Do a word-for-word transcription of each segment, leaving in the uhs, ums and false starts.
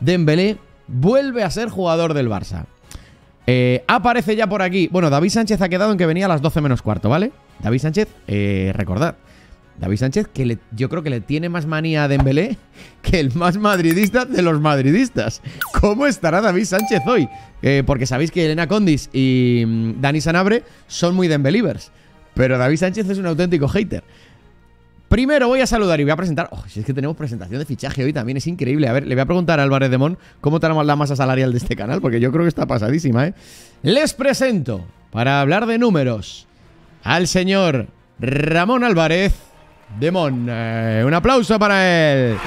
Dembélé vuelve a ser jugador del Barça. Eh, aparece ya por aquí. Bueno, David Sánchez ha quedado en que venía a las doce menos cuarto, ¿vale? David Sánchez, eh, recordad. David Sánchez, que le, yo creo que le tiene más manía a Dembélé que el más madridista de los madridistas. ¿Cómo estará David Sánchez hoy? Eh, porque sabéis que Elena Condis y mm, Dani Sanabria son muy Dembelivers. Pero David Sánchez es un auténtico hater. Primero voy a saludar y voy a presentar... Oh, si es que tenemos presentación de fichaje hoy también, es increíble. A ver, le voy a preguntar a Álvarez de Mon cómo tenemos la masa salarial de este canal, porque yo creo que está pasadísima, ¿eh? Les presento, para hablar de números, al señor Ramón Álvarez de Mon. Eh, un aplauso para él.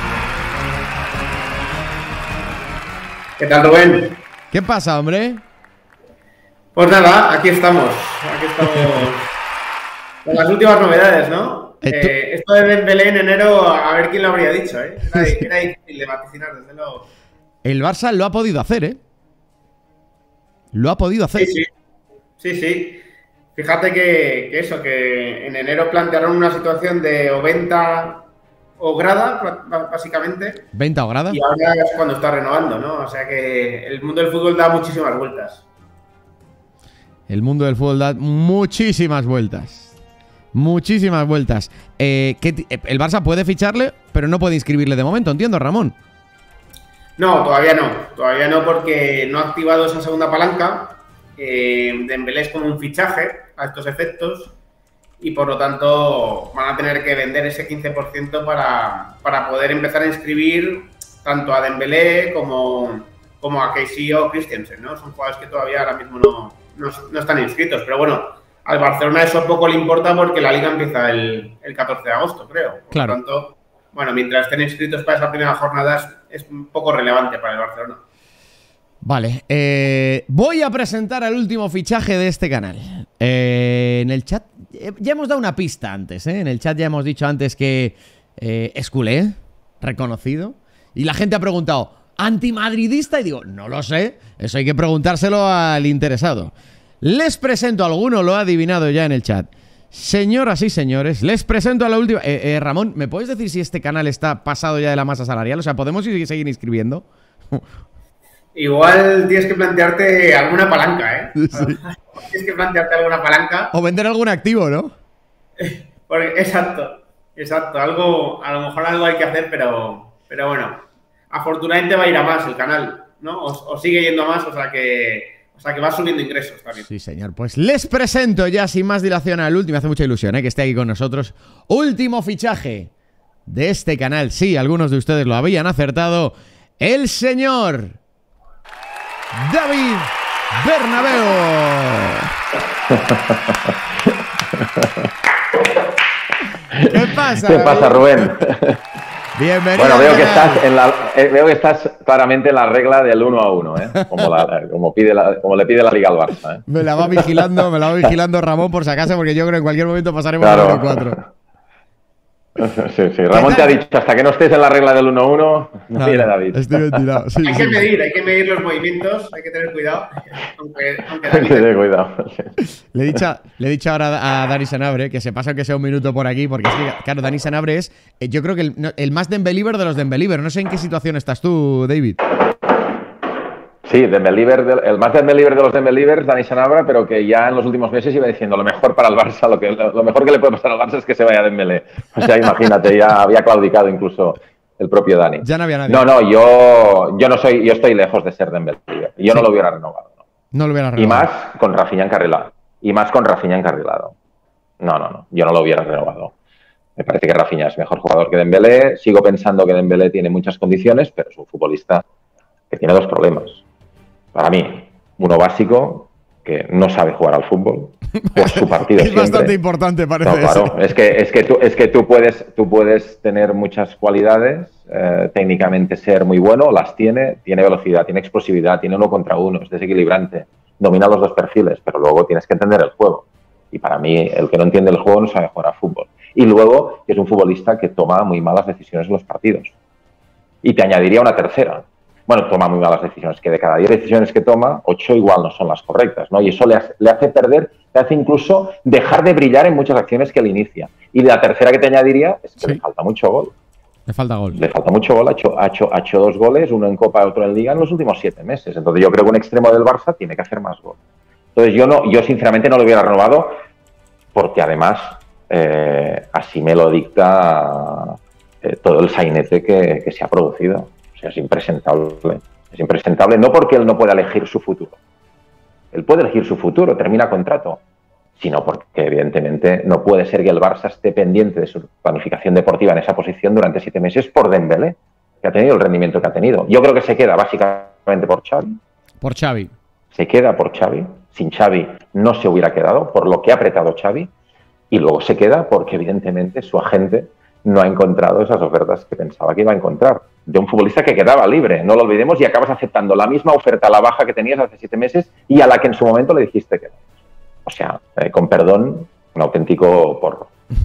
¿Qué tal, Rubén? ¿Qué pasa, hombre? Pues nada, aquí estamos. Aquí estamos con las últimas novedades, ¿no? Eh, esto de Dembélé en enero, a ver quién lo habría dicho, ¿eh? Era, era difícil de vaticinar, desde luego. El Barça lo ha podido hacer, ¿eh? Lo ha podido hacer. Sí, sí. Sí, sí. Fíjate que, que eso, que en enero plantearon una situación de o venta o grada, básicamente. ¿Venta o grada? Y ahora es cuando está renovando, ¿no? O sea que el mundo del fútbol da muchísimas vueltas. El mundo del fútbol da muchísimas vueltas. Muchísimas vueltas. Eh, ¿qué el Barça puede ficharle, pero no puede inscribirle de momento, entiendo, Ramón. No, todavía no. Todavía no, porque no ha activado esa segunda palanca. Eh, Dembélé es como un fichaje a estos efectos y por lo tanto van a tener que vender ese quince por ciento para, para poder empezar a inscribir tanto a Dembélé como, como a Kessie o Christensen, ¿no? Son jugadores que todavía ahora mismo no, no, no están inscritos, pero bueno, al Barcelona eso poco le importa porque la Liga empieza el, el catorce de agosto, creo. Por claro. lo tanto, bueno, mientras estén inscritos para esa primera jornada es un poco relevante para el Barcelona. Vale, eh, voy a presentar al último fichaje de este canal. Eh, en el chat ya hemos dado una pista antes, ¿eh? En el chat ya hemos dicho antes que eh, es culé, reconocido. Y la gente ha preguntado, ¿antimadridista? Y digo, no lo sé, eso hay que preguntárselo al interesado. Les presento, alguno lo ha adivinado ya en el chat. Señoras y señores, les presento a la última... Eh, eh, Ramón, ¿me puedes decir si este canal está pasado ya de la masa salarial? O sea, ¿podemos seguir inscribiendo? Igual tienes que plantearte alguna palanca, ¿eh? Sí. Tienes que plantearte alguna palanca. O vender algún activo, ¿no? Porque, exacto, exacto. Algo, a lo mejor algo hay que hacer, pero, pero bueno. Afortunadamente va a ir a más el canal, ¿no? O, o sigue yendo a más, o sea que... O sea, que va subiendo ingresos también. Sí, señor. Pues les presento ya sin más dilación al último. Me hace mucha ilusión, ¿eh? Que esté aquí con nosotros. Último fichaje de este canal. Sí, algunos de ustedes lo habían acertado. El señor David Bernabéu. ¿Qué pasa? ¿Qué pasa, Rubén? Bienvenido. Bueno, veo que, estás en la, eh, veo que estás claramente en la regla del uno a uno, ¿eh? Como, la, como, pide la, como le pide la Liga al Barça, ¿eh? Me la va vigilando, me la va vigilando Ramón por si acaso, porque yo creo que en cualquier momento pasaremos claro. al uno cuatro. Sí, sí. Ramón te ha dicho, hasta que no estés en la regla del uno a uno, no viene David. Estoy ventilado. Sí, hay sí. que medir, hay que medir los movimientos, hay que tener cuidado. Aunque, aunque hay que tener cuidado. Le he dicho, le he dicho ahora a Dani Sanabria que se pasa que sea un minuto por aquí, porque es que, claro, Dani Sanabria es, yo creo que el, el más Dembeliever de los Dembeliever. No sé en qué situación estás tú, David. Sí, Dembeliever, el más Dembeliever de los Dembelievers, Dani Sanabria, pero que ya en los últimos meses iba diciendo lo mejor para el Barça, lo, que, lo mejor que le puede pasar al Barça es que se vaya Dembélé. O sea, imagínate, ya había claudicado incluso el propio Dani. Ya no había nadie. No, no, yo, yo no soy, yo estoy lejos de ser Dembélé. Yo sí. no lo hubiera renovado. No, no lo hubiera renovado. Y más con Rafinha encarrilado. Y más con Rafinha encarrilado. No, no, no, yo no lo hubiera renovado. Me parece que Rafinha es mejor jugador que Dembélé. Sigo pensando que Dembélé tiene muchas condiciones, pero es un futbolista que tiene dos problemas. Para mí, uno básico, que no sabe jugar al fútbol, pues su partido es siempre. bastante importante, parece. No, claro, es que, es que, tú, es que tú, puedes, tú puedes tener muchas cualidades, eh, técnicamente ser muy bueno, las tiene, tiene velocidad, tiene explosividad, tiene uno contra uno, es desequilibrante, domina los dos perfiles, pero luego tienes que entender el juego. Y para mí, el que no entiende el juego no sabe jugar al fútbol. Y luego, es un futbolista que toma muy malas decisiones en los partidos. Y te añadiría una tercera. Bueno, toma muy malas decisiones, que de cada diez decisiones que toma, ocho igual no son las correctas, ¿no? Y eso le hace, le hace perder, le hace incluso dejar de brillar en muchas acciones que él inicia. Y la tercera que te añadiría es que sí. le falta mucho gol. Le falta gol. Le falta mucho gol, ha hecho, ha, hecho, ha hecho dos goles, uno en Copa, otro en Liga en los últimos siete meses. Entonces yo creo que un extremo del Barça tiene que hacer más gol. Entonces yo no, yo sinceramente no lo hubiera renovado porque además eh, así me lo dicta eh, todo el sainete que, que se ha producido. O sea, es impresentable. Es impresentable, no porque él no pueda elegir su futuro. Él puede elegir su futuro, termina contrato, sino porque evidentemente no puede ser que el Barça esté pendiente de su planificación deportiva en esa posición durante siete meses por Dembélé, que ha tenido el rendimiento que ha tenido. Yo creo que se queda básicamente por Xavi. Por Xavi. Se queda por Xavi. Sin Xavi no se hubiera quedado, por lo que ha apretado Xavi. Y luego se queda porque evidentemente su agente no ha encontrado esas ofertas que pensaba que iba a encontrar. De un futbolista que quedaba libre, no lo olvidemos, y acabas aceptando la misma oferta a la baja que tenías hace siete meses y a la que en su momento le dijiste que no. O sea, eh, con perdón, un auténtico porro.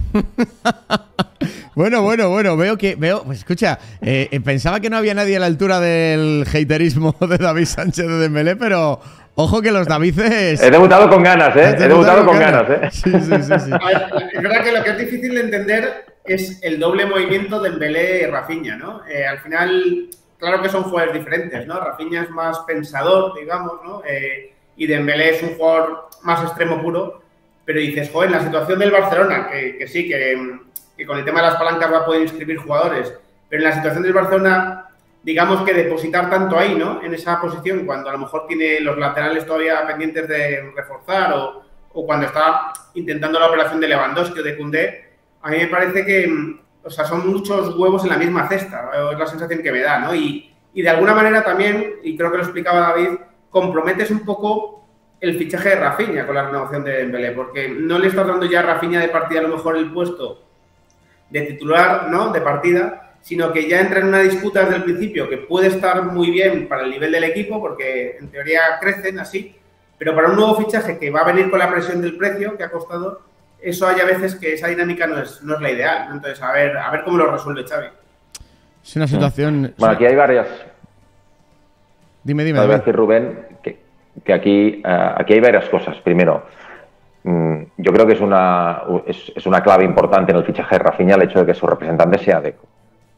Bueno, bueno, bueno, veo que, veo, pues escucha, eh, pensaba que no había nadie a la altura del haterismo de David Sánchez de Dembélé, pero ojo que los Davices... He debutado con ganas, ¿eh? He debutado con ganas, ¿eh? Sí, sí, sí, sí. A ver, es verdad que lo que es difícil de entender es el doble movimiento de Dembélé y Rafinha, ¿no? Eh, al final, claro que son jugadores diferentes, ¿no? Rafinha es más pensador, digamos, ¿no? Eh, y Dembélé es un jugador más extremo puro, pero dices, joder, en la situación del Barcelona, que, que sí, que, que con el tema de las palancas va a poder inscribir jugadores, pero en la situación del Barcelona, digamos que depositar tanto ahí, ¿no? En esa posición, cuando a lo mejor tiene los laterales todavía pendientes de reforzar o, o cuando está intentando la operación de Lewandowski o de Koundé, a mí me parece que, o sea, son muchos huevos en la misma cesta, es la sensación que me da, ¿no? Y, y de alguna manera también, y creo que lo explicaba David, comprometes un poco el fichaje de Rafinha con la renovación de Dembélé, porque no le estás dando ya a Rafinha de partida a lo mejor el puesto de titular, ¿no? De partida, sino que ya entra en una disputa desde el principio que puede estar muy bien para el nivel del equipo, porque en teoría crecen así, pero para un nuevo fichaje que va a venir con la presión del precio que ha costado, eso hay a veces que esa dinámica no es, no es la ideal, ¿no? Entonces, a ver, a ver cómo lo resuelve Xavi. Es una situación... Bueno, aquí hay varias... Dime, dime. Voy a decir, Rubén, que, que aquí, uh, aquí hay varias cosas. Primero, mmm, yo creo que es una, es, es una clave importante en el fichaje de Rafinha el hecho de que su representante sea Deco.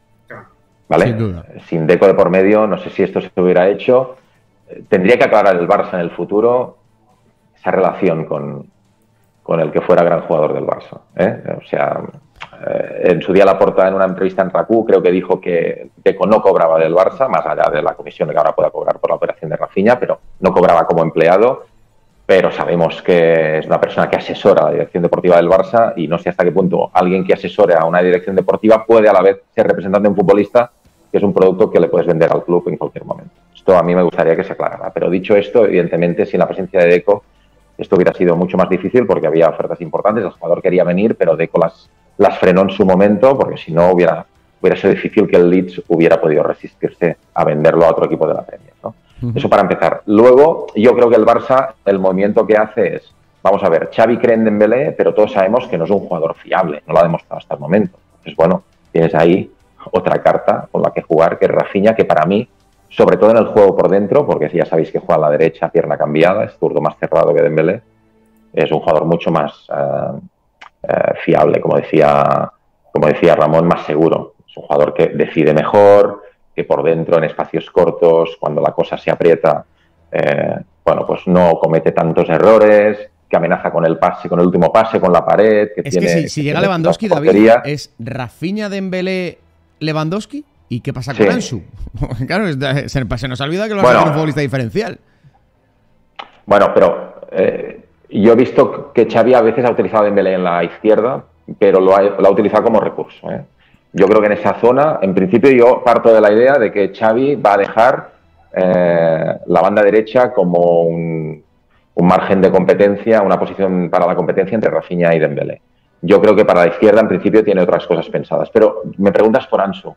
¿Vale? Sin duda. Sin Deco de por medio, no sé si esto se hubiera hecho. Tendría que aclarar el Barça en el futuro esa relación con, con el que fuera gran jugador del Barça, ¿eh? O sea, eh, en su día Laporta en una entrevista en RACU creo que dijo que Deco no cobraba del Barça, más allá de la comisión que ahora pueda cobrar por la operación de Rafinha, pero no cobraba como empleado, pero sabemos que es una persona que asesora a la dirección deportiva del Barça y no sé hasta qué punto alguien que asesore a una dirección deportiva puede a la vez ser representante de un futbolista, que es un producto que le puedes vender al club en cualquier momento. Esto a mí me gustaría que se aclarara, pero dicho esto, evidentemente sin la presencia de Deco esto hubiera sido mucho más difícil porque había ofertas importantes, el jugador quería venir, pero Deco las, las frenó en su momento porque si no hubiera, hubiera sido difícil que el Leeds hubiera podido resistirse a venderlo a otro equipo de la Premier, ¿no? Uh-huh. Eso para empezar. Luego, yo creo que el Barça, el movimiento que hace es, vamos a ver, Xavi cree en Dembélé, pero todos sabemos que no es un jugador fiable, no lo ha demostrado hasta el momento. Entonces, bueno, tienes ahí otra carta con la que jugar, que es Rafinha, que para mí, sobre todo en el juego por dentro, porque ya sabéis que juega a la derecha, pierna cambiada, es zurdo más cerrado que Dembélé, es un jugador mucho más uh, uh, fiable, como decía, como decía Ramón, más seguro. Es un jugador que decide mejor, que por dentro, en espacios cortos, cuando la cosa se aprieta, eh, bueno, pues no comete tantos errores, que amenaza con el pase, con el último pase, con la pared. Que es tiene, que si, si que llega Lewandowski, David, ¿es Rafinha, Dembélé, Lewandowski? ¿Y qué pasa con sí. Ansu? Claro, se, se nos olvida que lo bueno, es un futbolista diferencial. Bueno, pero eh, yo he visto que Xavi a veces ha utilizado a Dembélé en la izquierda, pero lo ha, lo ha utilizado como recurso, ¿eh? Yo creo que en esa zona, en principio yo parto de la idea de que Xavi va a dejar eh, la banda derecha como un, un margen de competencia, una posición para la competencia entre Rafinha y Dembélé. Yo creo que para la izquierda en principio tiene otras cosas pensadas, pero me preguntas por Ansu.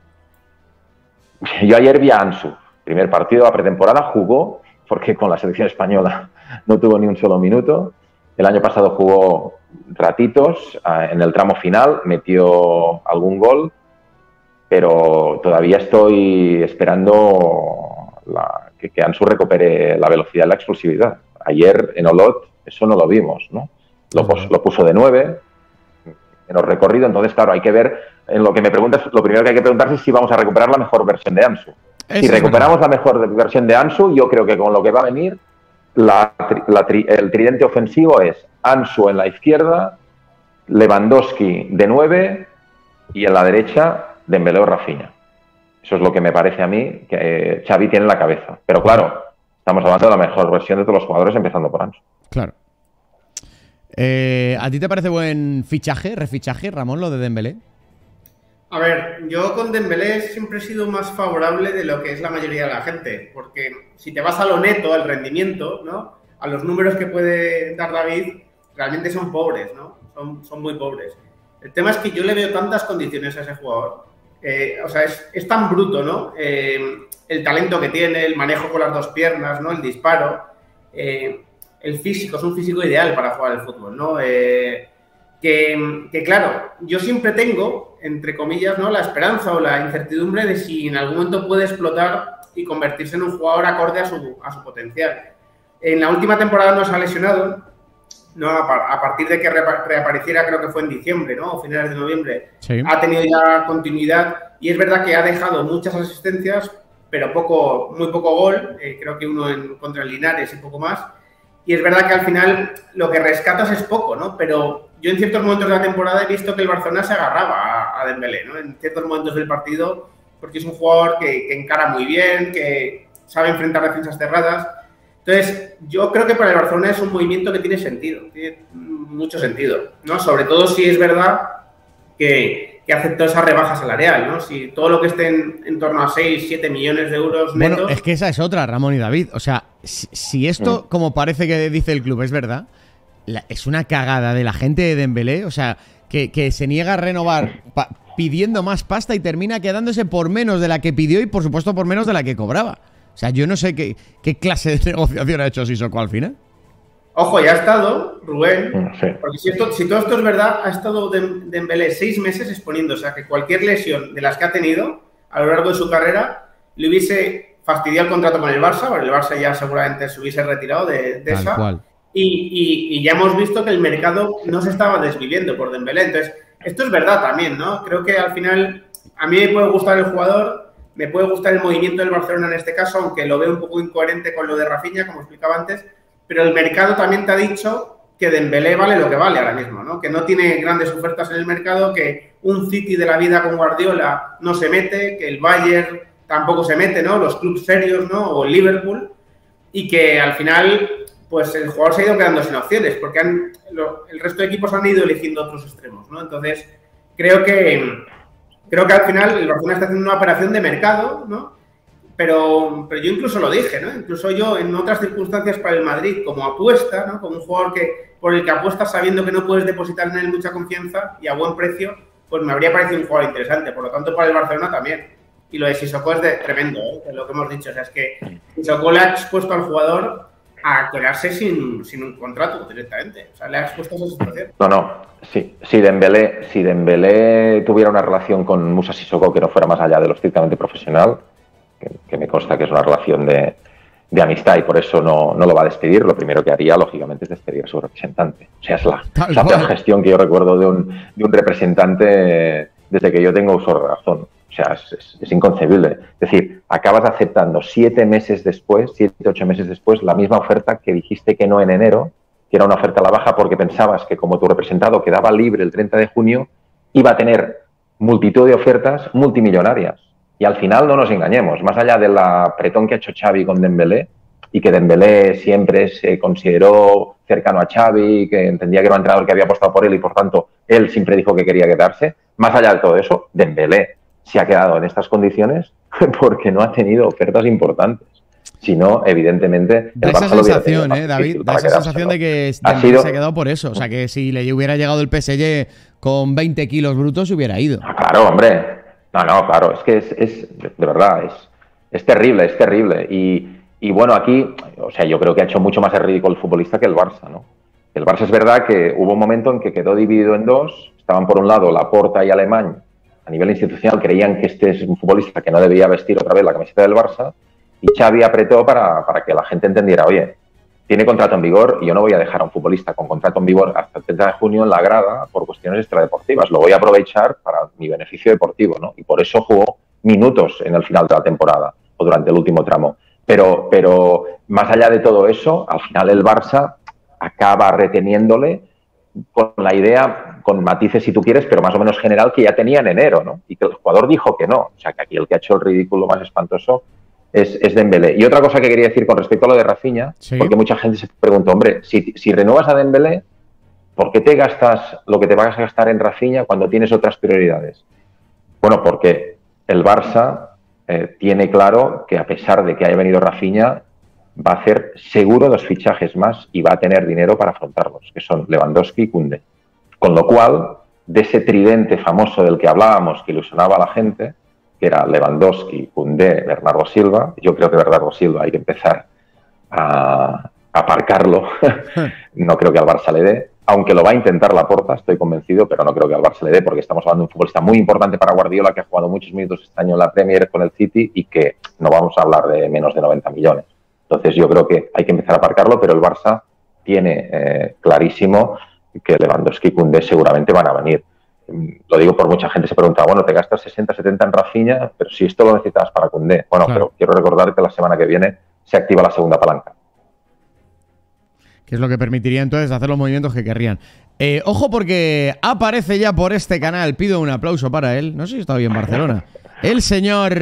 Yo ayer vi a Ansu, primer partido de la pretemporada, jugó, porque con la selección española no tuvo ni un solo minuto. El año pasado jugó ratitos, en el tramo final metió algún gol, pero todavía estoy esperando la, que, que Ansu recupere la velocidad y la explosividad. Ayer en Olot eso no lo vimos, ¿no? Lo, lo puso de nueve, menos recorrido, entonces claro, hay que ver en lo que me preguntas, lo primero que hay que preguntarse es si vamos a recuperar la mejor versión de Ansu. Eso si es recuperamos verdad. la mejor versión de Ansu, yo creo que con lo que va a venir, la, la, el tridente ofensivo es Ansu en la izquierda, Lewandowski de nueve y en la derecha Dembélé o Rafinha. Eso es lo que me parece a mí que eh, Xavi tiene en la cabeza. Pero claro, estamos hablando de la mejor versión de todos los jugadores, empezando por Ansu. Claro. Eh, ¿A ti te parece buen fichaje, refichaje, Ramón, lo de Dembélé? A ver, yo con Dembélé siempre he sido más favorable de lo que es la mayoría de la gente, porque si te vas a lo neto, al rendimiento, ¿no? A los números que puede dar David, realmente son pobres, ¿no? Son, son muy pobres. El tema es que yo le veo tantas condiciones a ese jugador. Eh, o sea, es, es tan bruto, ¿no? Eh, el talento que tiene, el manejo con las dos piernas, ¿no? El disparo, eh, el físico, es un físico ideal para jugar al fútbol, ¿no? Eh, que, que, claro, yo siempre tengo, entre comillas, ¿no? La esperanza o la incertidumbre de si en algún momento puede explotar y convertirse en un jugador acorde a su, a su potencial. En la última temporada no se ha lesionado, ¿no? A partir de que reapareciera, creo que fue en diciembre, ¿no? O finales de noviembre, sí. Ha tenido ya continuidad y es verdad que ha dejado muchas asistencias, pero poco, muy poco gol, eh, creo que uno en, contra el Linares y poco más. Y es verdad que al final lo que rescatas es poco, ¿no? Pero yo en ciertos momentos de la temporada he visto que el Barcelona se agarraba a, a Dembélé, ¿no? En ciertos momentos del partido, porque es un jugador que, que encara muy bien, que sabe enfrentar defensas cerradas. Entonces, yo creo que para el Barcelona es un movimiento que tiene sentido, tiene mucho sentido, ¿no? Sobre todo si es verdad que, que aceptó esa rebaja salarial, ¿no? Si todo lo que esté en, en torno a seis, siete millones de euros netos... Bueno, es que esa es otra, Ramón y David. O sea, si, si esto, como parece que dice el club, es verdad, la, es una cagada de la gente de Dembélé, o sea, que, que se niega a renovar pa, pidiendo más pasta y termina quedándose por menos de la que pidió y, por supuesto, por menos de la que cobraba. O sea, yo no sé qué, qué clase de negociación ha hecho Sissoko al final. Ojo, ya ha estado, Rubén, sí. Porque si, esto, si todo esto es verdad, ha estado Dembélé seis meses exponiéndose a que cualquier lesión de las que ha tenido a lo largo de su carrera le hubiese fastidiado el contrato con el Barça, porque el Barça ya seguramente se hubiese retirado de, de esa. Cual. Y, y, y ya hemos visto que el mercado no se estaba desviviendo por Dembélé. Entonces, esto es verdad también, ¿no? Creo que al final a mí me puede gustar el jugador, me puede gustar el movimiento del Barcelona en este caso, aunque lo veo un poco incoherente con lo de Rafinha, como explicaba antes, pero el mercado también te ha dicho que Dembélé vale lo que vale ahora mismo, ¿no? Que no tiene grandes ofertas en el mercado, que un City de la vida con Guardiola no se mete, que el Bayern tampoco se mete, ¿no? Los clubes serios, ¿no? O el Liverpool, y que al final, pues el jugador se ha ido quedando sin opciones, porque han, lo, el resto de equipos han ido eligiendo otros extremos, ¿no? Entonces, creo que... Creo que al final el Barcelona está haciendo una operación de mercado, ¿no? Pero, pero yo incluso lo dije, ¿no? Incluso yo en otras circunstancias para el Madrid, como apuesta, ¿no? Como un jugador que, por el que apuestas sabiendo que no puedes depositar en él mucha confianza y a buen precio, pues me habría parecido un jugador interesante. Por lo tanto, para el Barcelona también. Y lo de Sissoko es de tremendo, ¿eh? Es lo que hemos dicho. O sea, es que Sissoko le ha expuesto al jugador a quedarse sin, sin un contrato directamente. O sea, le ha expuesto a esa situación. No, no. Sí, si Dembélé, si Dembélé tuviera una relación con Moussa Sissoko que no fuera más allá de lo estrictamente profesional, que, que me consta que es una relación de, de amistad y por eso no, no lo va a despedir, lo primero que haría, lógicamente, es despedir a su representante. O sea, es la, la peor gestión que yo recuerdo de un, de un representante desde que yo tengo uso de razón. O sea, es, es, es inconcebible. Es decir, acabas aceptando siete meses después, siete, ocho meses después, la misma oferta que dijiste que no en enero, que era una oferta a la baja porque pensabas que como tu representado quedaba libre el treinta de junio, iba a tener multitud de ofertas multimillonarias. Y al final no nos engañemos, más allá del apretón que ha hecho Xavi con Dembélé, y que Dembélé siempre se consideró cercano a Xavi, que entendía que era un entrenador que había apostado por él y por tanto él siempre dijo que quería quedarse, más allá de todo eso, Dembélé se ha quedado en estas condiciones porque no ha tenido ofertas importantes. Si no, evidentemente... Da esa sensación, ¿eh, David? Da esa sensación de que sido... se ha quedado por eso. O sea, que si le hubiera llegado el P S G con veinte kilos brutos, se hubiera ido. Ah, claro, hombre. No, no, claro. Es que es, es de verdad, es, es terrible, es terrible. Y, y bueno, aquí, o sea, yo creo que ha hecho mucho más el ridículo el futbolista que el Barça, ¿no? El Barça es verdad que hubo un momento en que quedó dividido en dos. Estaban por un lado Laporta y Alemán. A nivel institucional creían que este es un futbolista que no debería vestir otra vez la camiseta del Barça. Y Xavi apretó para, para que la gente entendiera, oye, tiene contrato en vigor y yo no voy a dejar a un futbolista con contrato en vigor hasta el treinta de junio en la grada por cuestiones extradeportivas. Lo voy a aprovechar para mi beneficio deportivo, ¿no? Y por eso jugó minutos en el final de la temporada o durante el último tramo. Pero, pero más allá de todo eso, al final el Barça acaba reteniéndole con la idea, con matices si tú quieres, pero más o menos general, que ya tenía en enero, ¿no? Y que el jugador dijo que no. O sea, que aquí el que ha hecho el ridículo más espantoso es, es Dembélé. Y otra cosa que quería decir con respecto a lo de Rafinha, sí. Porque mucha gente se pregunta, hombre, si, si renuevas a Dembélé, ¿por qué te gastas lo que te vas a gastar en Rafinha cuando tienes otras prioridades? Bueno, porque el Barça eh, tiene claro que a pesar de que haya venido Rafinha, va a hacer seguro dos fichajes más y va a tener dinero para afrontarlos, que son Lewandowski y Koundé. Con lo cual, de ese tridente famoso del que hablábamos, que ilusionaba a la gente, que era Lewandowski, Koundé, Bernardo Silva, yo creo que Bernardo Silva hay que empezar a aparcarlo. No creo que al Barça le dé, aunque lo va a intentar Laporta, estoy convencido, pero no creo que al Barça le dé, porque estamos hablando de un futbolista muy importante para Guardiola, que ha jugado muchos minutos este año en la Premier con el City y que no vamos a hablar de menos de noventa millones. Entonces yo creo que hay que empezar a aparcarlo, pero el Barça tiene eh, clarísimo que Lewandowski y Koundé seguramente van a venir. Lo digo por mucha gente se pregunta, bueno, te gastas sesenta, setenta en Rafinha, pero si esto lo necesitabas para Koundé. Bueno, claro. Pero quiero recordar que la semana que viene se activa la segunda palanca. Que es lo que permitiría entonces hacer los movimientos que querrían. Eh, ojo porque aparece ya por este canal, pido un aplauso para él, no sé si está bien Barcelona, el señor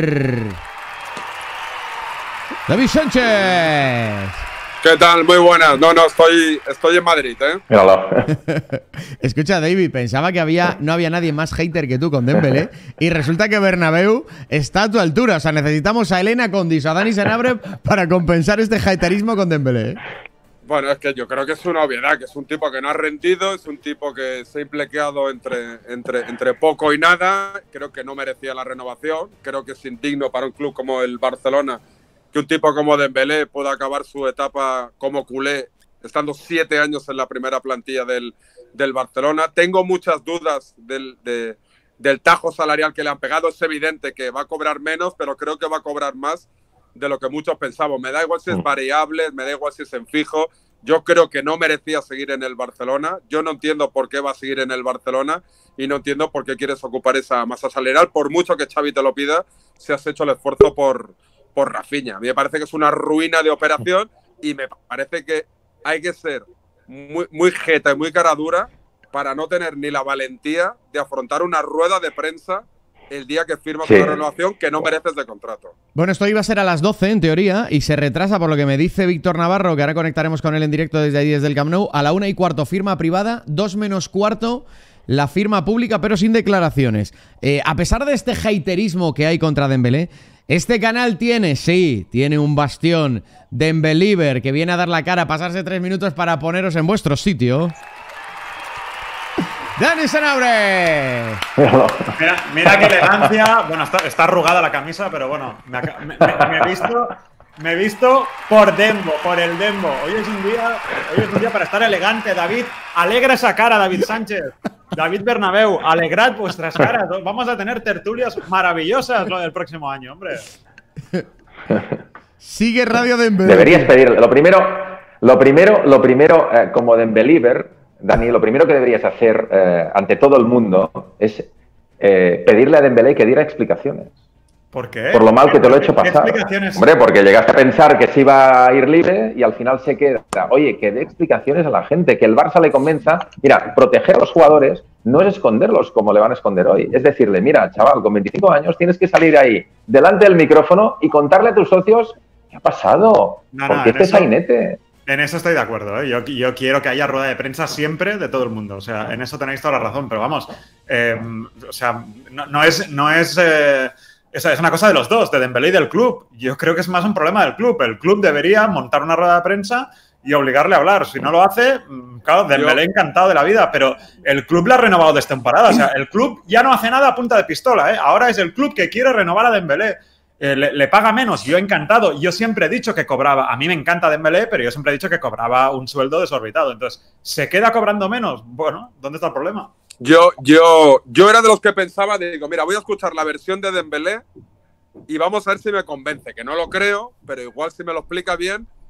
David Sánchez. ¿Qué tal? Muy buenas. No, no, estoy, estoy en Madrid, ¿eh? Míralo. Escucha, David, pensaba que había, no había nadie más hater que tú con Dembélé y resulta que Bernabéu está a tu altura. O sea, necesitamos a Elena Condis o a Dani Sanabria para compensar este haterismo con Dembélé, ¿eh? Bueno, es que yo creo que es una obviedad, que es un tipo que no ha rendido, es un tipo que se ha implicado entre, entre, entre poco y nada. Creo que no merecía la renovación. Creo que es indigno para un club como el Barcelona que un tipo como Dembélé pueda acabar su etapa como culé estando siete años en la primera plantilla del, del Barcelona. Tengo muchas dudas del, de, del tajo salarial que le han pegado. Es evidente que va a cobrar menos, pero creo que va a cobrar más de lo que muchos pensamos. Me da igual si es variable, me da igual si es en fijo. Yo creo que no merecía seguir en el Barcelona. Yo no entiendo por qué va a seguir en el Barcelona y no entiendo por qué quieres ocupar esa masa salarial. Por mucho que Xavi te lo pida, si has hecho el esfuerzo por... por Rafinha. A mí me parece que es una ruina de operación y me parece que hay que ser muy, muy jeta y muy cara dura para no tener ni la valentía de afrontar una rueda de prensa el día que firmas sí. una renovación que no mereces de contrato. Bueno, esto iba a ser a las doce en teoría y se retrasa por lo que me dice Víctor Navarro, que ahora conectaremos con él en directo desde ahí, desde el Camp Nou, a la una y cuarto firma privada, dos menos cuarto la firma pública, pero sin declaraciones. Eh, a pesar de este haterismo que hay contra Dembélé, este canal tiene, sí, tiene un bastión Dembeliever que viene a dar la cara, a pasarse tres minutos para poneros en vuestro sitio. ¡Dani Sanabria! Mira, mira qué elegancia. Bueno, está, está arrugada la camisa, pero bueno, me, me, me, me he visto... Me he visto por Dembo, por el Dembo. Hoy es un día, hoy es un día para estar elegante, David. Alegra esa cara, David Sánchez. David Bernabéu, alegrad vuestras caras. Vamos a tener tertulias maravillosas lo del próximo año, hombre. Sigue Radio Dembélé. Deberías pedir, lo primero, lo primero, lo primero, eh, como Dembeliever, Dani, lo primero que deberías hacer eh, ante todo el mundo es eh, pedirle a Dembélé que diera explicaciones. ¿Por qué? Por lo mal que te lo he hecho pasar. Hombre, porque llegaste a pensar que se iba a ir libre y al final se queda. Oye, que dé explicaciones a la gente, que el Barça le convenza. Mira, proteger a los jugadores no es esconderlos como le van a esconder hoy. Es decirle, mira, chaval, con veinticinco años tienes que salir ahí, delante del micrófono y contarle a tus socios qué ha pasado. No, ¿Por no, qué este eso, sainete? En eso estoy de acuerdo, ¿eh? Yo, yo quiero que haya rueda de prensa siempre de todo el mundo. O sea, en eso tenéis toda la razón. Pero vamos, eh, o sea, no, no es... No es eh, Esa es una cosa de los dos, de Dembélé y del club. Yo creo que es más un problema del club. El club debería montar una rueda de prensa y obligarle a hablar. Si no lo hace, claro, Dembélé encantado de la vida, pero el club le ha renovado desde temporada. O sea, el club ya no hace nada a punta de pistola, ¿eh? Ahora es el club que quiere renovar a Dembélé. Eh, le, le paga menos, yo encantado. Yo siempre he dicho que cobraba, a mí me encanta Dembélé, pero yo siempre he dicho que cobraba un sueldo desorbitado. Entonces, ¿se queda cobrando menos? Bueno, ¿dónde está el problema? Yo, yo, yo era de los que pensaba, digo, mira, voy a escuchar la versión de Dembélé y vamos a ver si me convence, que no lo creo, pero igual si me lo explica bien,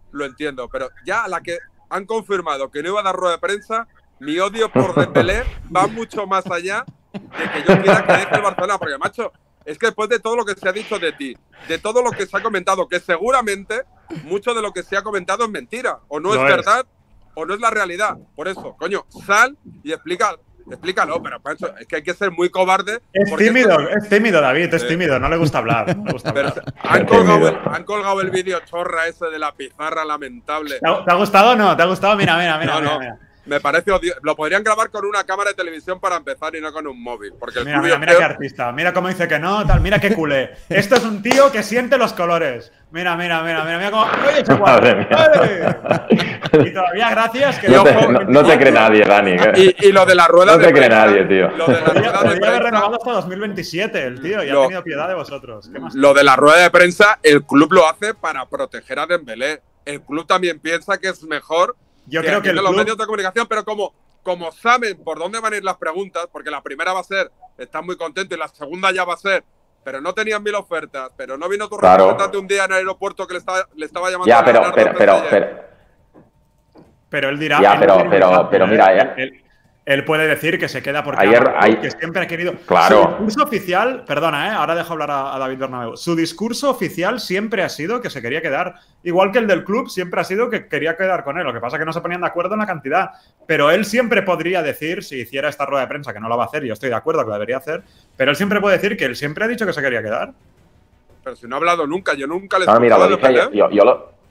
lo entiendo. Pero ya a la que han confirmado que no iba a dar rueda de prensa, mi odio por Dembélé va mucho más allá de que yo quiera que deje el Barcelona. Porque, macho, es que después de todo lo que se ha dicho de ti, de todo lo que se ha comentado, que seguramente mucho de lo que se ha comentado es mentira, o no es, Lo es. verdad, o no es la realidad. Por eso, coño, sal y explica, explícalo, pero Pancho, es que hay que ser muy cobarde. Es porque tímido, esto- es tímido, David, es Sí. tímido, no le gusta hablar. No le gusta pero hablar. han colgado el, han colgado el vídeo chorra ese de la pizarra lamentable. ¿Te ha, te ha gustado o no? ¿Te ha gustado? Mira, mira, mira. No, mira, no. mira. Me parece odio. Lo podrían grabar con una cámara de televisión para empezar y no con un móvil. Porque el Mira, club mira, mira europeo- qué artista. Mira cómo dice que no, tal. Mira qué culé. Esto es un tío que siente los colores. Mira, mira, mira, mira, mira cómo. ¡Oye, chaval! Madre mía. ¡Ay! Y todavía gracias que No te, ojo, no- no te cree nadie, Dani. Y, y lo de la rueda No de te cree prensa- nadie, tío. Lo de la Podría, rueda de podría haber prensa- renovado hasta dos mil veintisiete el tío y Lo- ha tenido piedad de vosotros. ¿Qué más? Lo de la rueda de prensa, el club lo hace para proteger a Dembélé. El club también piensa que es mejor Yo creo que el los club, medios de comunicación, pero como, como saben por dónde van a ir las preguntas, porque la primera va a ser, están muy contentos, y la segunda ya va a ser, pero no tenían mil ofertas, pero no vino tu Claro. representante un día en el aeropuerto que le estaba, le estaba llamando Ya, a pero, Leonardo pero, pero, Pérez ayer. pero, pero él dirá. Ya, él pero- tiene pero- muy fácil, pero ¿eh? mira, ya- él, él puede decir que se queda porque Ayer- ama al club, ayer- que siempre ha querido. Claro. Su discurso oficial, perdona, ¿eh? Ahora dejo hablar a, a David Bernabéu. Su discurso oficial siempre ha sido que se quería quedar, igual que el del club siempre ha sido que quería quedar con él. Lo que pasa es que no se ponían de acuerdo en la cantidad. Pero él siempre podría decir, si hiciera esta rueda de prensa, que no la va a hacer, y yo estoy de acuerdo que la debería hacer, pero él siempre puede decir que él siempre ha dicho que se quería quedar. Pero si no ha hablado nunca, yo nunca le he no, mira, lo escuchado dije ayer. defender. Yo, yo lo...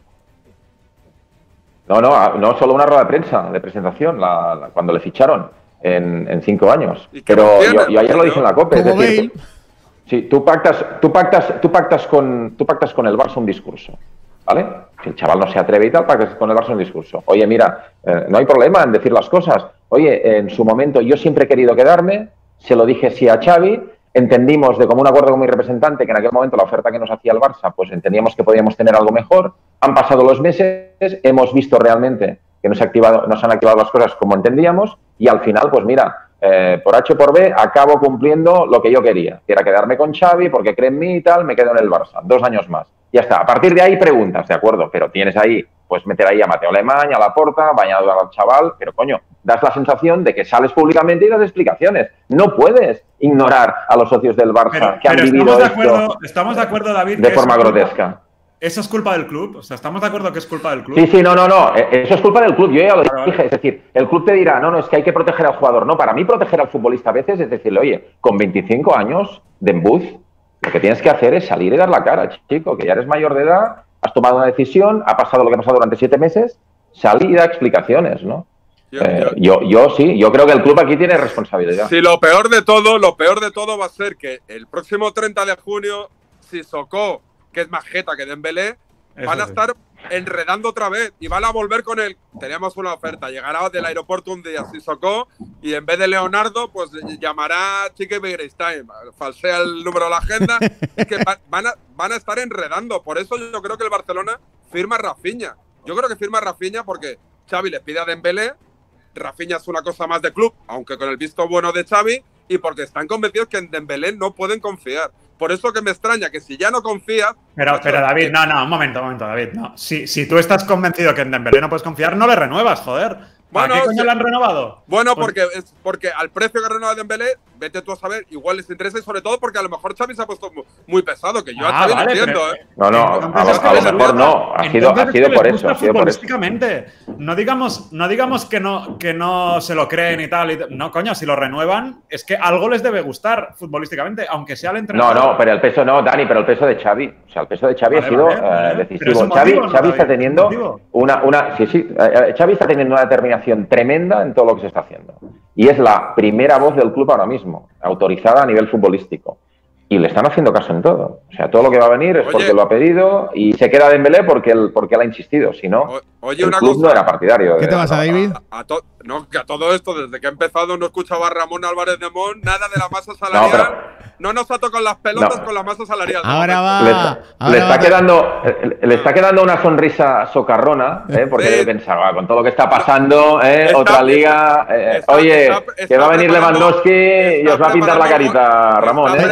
No, no, no solo una rueda de prensa, de presentación, la, la- cuando le ficharon en, en cinco años. ¿Y qué Pero voz tiene? yo, yo ayer lo dije en la COPE. Es Como decir, Bale. sí, tú pactas, tú pactas, tú pactas con, tú pactas con el Barça un discurso, ¿vale? Si el chaval no se atreve y tal, pactas con el Barça un discurso. Oye, mira, eh, no hay problema en decir las cosas. Oye, en su momento yo siempre he querido quedarme, se lo dije sí a Xavi, entendimos de común acuerdo con mi representante que en aquel momento la oferta que nos hacía el Barça, pues entendíamos que podíamos tener algo mejor. Han pasado los meses, hemos visto realmente que no se, ha activado, no se han activado las cosas como entendíamos y al final, pues mira, eh, por H o por B, acabo cumpliendo lo que yo quería, que era quedarme con Xavi porque cree en mí y tal, me quedo en el Barça, dos años más. Ya está, a partir de ahí preguntas, de acuerdo, pero tienes ahí, pues meter ahí a Mateo Alemán, a Laporta, bañado al chaval, pero coño, das la sensación de que sales públicamente y das explicaciones. No puedes ignorar a los socios del Barça Pero, que han pero vivido estamos, de esto acuerdo, estamos de acuerdo, David, de que forma eso es culpa- grotesca. ¿Eso es culpa del club? O sea, ¿estamos de acuerdo que es culpa del club? Sí, sí, no, no, no. eh, Eso es culpa del club. Yo ya lo Vale, dije. vale. Es decir, el club te dirá, no, no, es que hay que proteger al jugador. No, para mí proteger al futbolista a veces es decirle, oye, con veinticinco años de embuz, lo que tienes que hacer es salir y dar la cara, chico, que ya eres mayor de edad, has tomado una decisión, ha pasado lo que ha pasado durante siete meses, sal y da explicaciones, ¿no? Yo- Eh, yo- yo, yo sí, yo creo que el club aquí tiene responsabilidad. Si lo peor de todo, lo peor de todo va a ser que el próximo treinta de junio, Sissoko, que es más jeta que Dembélé, Eso van a sí. estar enredando otra vez y van a volver con el. Teníamos una oferta, llegará del aeropuerto un día Sissoko y en vez de Leonardo, pues llamará a Chique Begiristain, falsea el número de la agenda. Es que va- van, a, van a estar enredando. Por eso yo creo que el Barcelona firma a Rafinha. Yo creo que firma a Rafinha porque Xavi le pide a Dembélé. Rafinha es una cosa más de club, aunque con el visto bueno de Xavi, y porque están convencidos que en Dembélé no pueden confiar. Por eso que me extraña que si ya no confías. Pero, macho, pero David, que- no, no, un momento, un momento, David. No. Si, si tú estás convencido que en Dembélé no puedes confiar, no le renuevas, joder. ¿Para Bueno, qué coño sí. le han renovado? Bueno, Pues- porque es porque al precio que renueva Dembélé, vete tú a saber, igual les interesa y sobre todo porque a lo mejor Xavi se ha puesto mu- muy pesado, que yo Ah, a Xavi vale, lo entiendo, pero- ¿eh? No, no, a, Entonces lo- es que a lo les mejor gusta- no. Ha sido, entonces ha es sido que por les eso, gusta ha sido por eso. futbolísticamente. No digamos, no digamos que no, que no se lo creen y tal. y- no, coño, si lo renuevan, es que algo les debe gustar futbolísticamente, aunque sea el No, entrenador. no, pero el peso no, Dani, pero el peso de Xavi. O sea, el peso de Xavi Vale, ha sido vale, eh, vale. Pero es decisivo. un Xavi, motivo, ¿no, Xavi David? está ¿Es un teniendo motivo? una, una, sí, sí, eh, Xavi está teniendo una determinación tremenda en todo lo que se está haciendo. Y es la primera voz del club ahora mismo, autorizada a nivel futbolístico. Y le están haciendo caso en todo. O sea, todo lo que va a venir es Oye. porque lo ha pedido y se queda Dembélé porque él, porque él ha insistido. Si no, O- oye, el una club cosa. no era partidario. de- ¿Qué te pasa, David? A to- no, que a todo esto, desde que ha empezado, no escuchaba a Ramón Álvarez de Mon, nada de la masa salarial. pero- No, nos ha tocado las pelotas No. con la masa salarial. de Ahora momento. va. Le está, ahora le está va- quedando, eh, le está quedando una sonrisa socarrona, ¿eh? Porque Sí. debe pensar, "Ah, con todo lo que está pasando, ¿eh? Está- otra liga, eh, está- oye, está- que está va a venir preparando- Lewandowski y está os va a pintar la preparando- carita, Ramón, Está ¿eh? preparando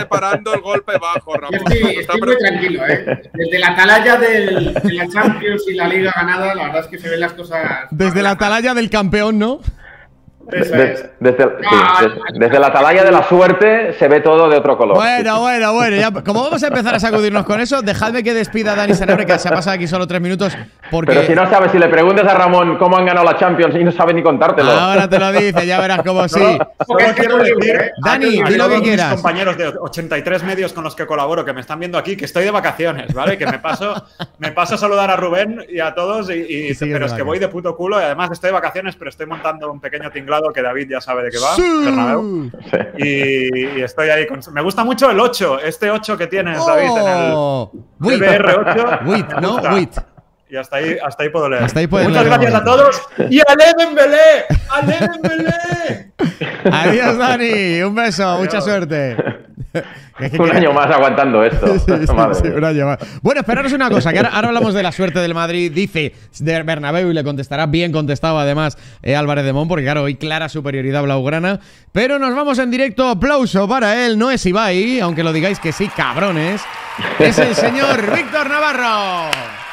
preparando el golpe bajo, Ramón. Yo estoy, estoy muy tranquilo, ¿eh? Desde la atalaya del, de la Champions y la Liga ganada, la verdad es que se ven las cosas... Desde la atalaya del campeón, ¿no? Eso Des- es. desde, sí, Ah, des- desde la atalaya de la suerte se ve todo de otro color. Bueno, bueno, bueno. Ya, como vamos a empezar a sacudirnos con eso, dejadme que despida a Dani Senabre, que se ha pasado aquí solo tres minutos. Porque Pero si no sabes, si le preguntas a Ramón cómo han ganado la Champions y no sabe ni contártelo. ahora te lo dice, ya verás cómo sí. Solo quiero decir, Dani, a di lo todos que mis quieras. compañeros de ochenta y tres medios con los que colaboro que me están viendo aquí, que estoy de vacaciones, ¿vale? Que me paso, me paso a saludar a Rubén y a todos, y, y- Y sigues pero de es que voy de puto culo y además estoy de vacaciones, pero estoy montando un pequeño tinglado que David ya sabe de qué va, Sí. Bernabéu. Sí. Y, y estoy ahí con... Me gusta mucho el ocho, este ocho que tienes, David, en el Oh, Wit. B R ocho. Wit, Me ¿no? gusta. Wit. Y hasta ahí, hasta ahí puedo leer. Hasta ahí puedes Muchas leer, gracias a Ramón. todos. ¡Y Ale Dembélé! ¡Ale Dembélé! Adiós, Dani. Un beso, Adiós. mucha suerte. Es que Un queda- año más aguantando esto. Sí, sí, Madre sí, mía. un año más. Bueno, esperaros una cosa, que ahora, ahora hablamos de la suerte del Madrid, dice de Bernabéu, y le contestará bien contestado además eh, Álvarez de Mon, porque claro, hoy clara superioridad blaugrana. Pero nos vamos en directo, aplauso para él, no es Ibai, aunque lo digáis que sí, cabrones. Es el señor Víctor Navarro.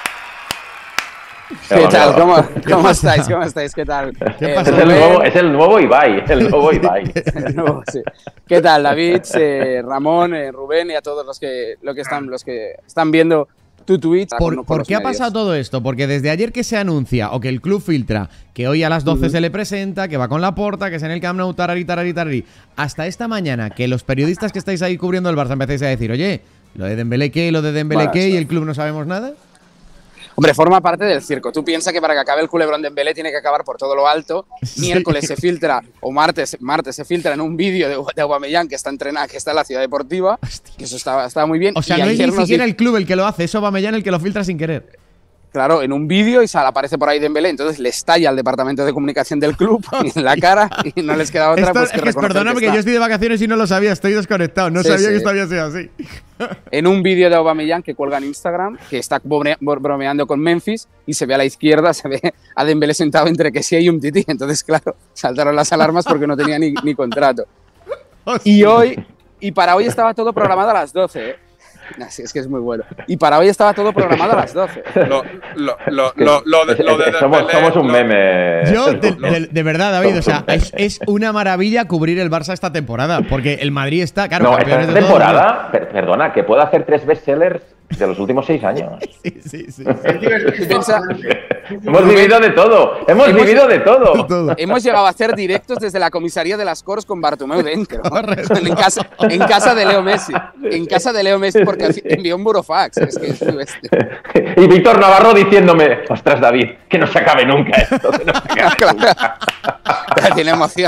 ¿Qué tal? ¿Cómo, cómo estáis? ¿Cómo estáis? ¿Qué tal? ¿Qué Eh, pasa? Es el, Rubén, nuevo, es el nuevo Ibai. El nuevo Ibai. el nuevo, sí. ¿Qué tal, David, eh, Ramón, eh, Rubén y a todos los que, lo que están, los que están viendo tu tweet? ¿Por, con- con por los qué ha medios? pasado todo esto? Porque desde ayer que se anuncia, o que el club filtra, que hoy a las doce se le presenta, que va con la porta, que es en el Camp Nou, tarari, tarari, tarari, hasta esta mañana, que los periodistas que estáis ahí cubriendo el Barça empecéis a decir, oye, lo de Dembélé qué, lo de Dembélé Bueno, qué, sí. y el club no sabemos nada. Hombre, forma parte del circo. Tú piensas que para que acabe el culebrón de Dembélé tiene que acabar por todo lo alto. Miércoles se filtra, o martes, martes se filtra en un vídeo de, de Aubameyang que está entrenado, que está en la ciudad deportiva, que eso está, está muy bien. O sea, Y no es ayer ni nos siquiera di- el club el que lo hace, es Aubameyang el que lo filtra sin querer. Claro, en un vídeo y sale, aparece por ahí Dembélé, entonces le estalla al departamento de comunicación del club en la cara y no les queda otra Esto- pues que es que reconocer perdóname que que está. yo estoy de vacaciones y no lo sabía, estoy desconectado, no Sí, sabía sí. que esto había sido así. En un vídeo de Aubameyang que cuelga en Instagram, que está bome- bromeando con Memphis y se ve a la izquierda, se ve a Dembélé sentado entre Kessie y Umtiti. Entonces, claro, saltaron las alarmas porque no tenía ni, ni contrato. Y hoy, y para hoy estaba todo programado a las doce, ¿eh? Así es que es muy bueno. Y para hoy estaba todo programado a las doce. Lo, lo, lo, lo, lo de, lo de Es- es- somos, Dembélé, somos un lo- meme. Yo, de, de- de verdad, David, o sea, es, es una maravilla cubrir el Barça esta temporada, porque el Madrid está, claro, No, campeones esta de todo. temporada, per- perdona, que puedo hacer tres bestsellers de los últimos seis años. Sí, sí, sí. Es divertido. Piensa- Hemos vivido de todo, hemos Hemos- vivido de todo. Todo. Hemos llegado a hacer directos desde la comisaría de las Cors con Bartomeu dentro. Correcto. En casa, en casa de Leo Messi. En casa de Leo Messi porque envió un burofax. Es que es muy bestia. Y Víctor Navarro diciéndome, ostras, David, que no se acabe nunca esto. Que no se acabe nunca". Tiene emoción.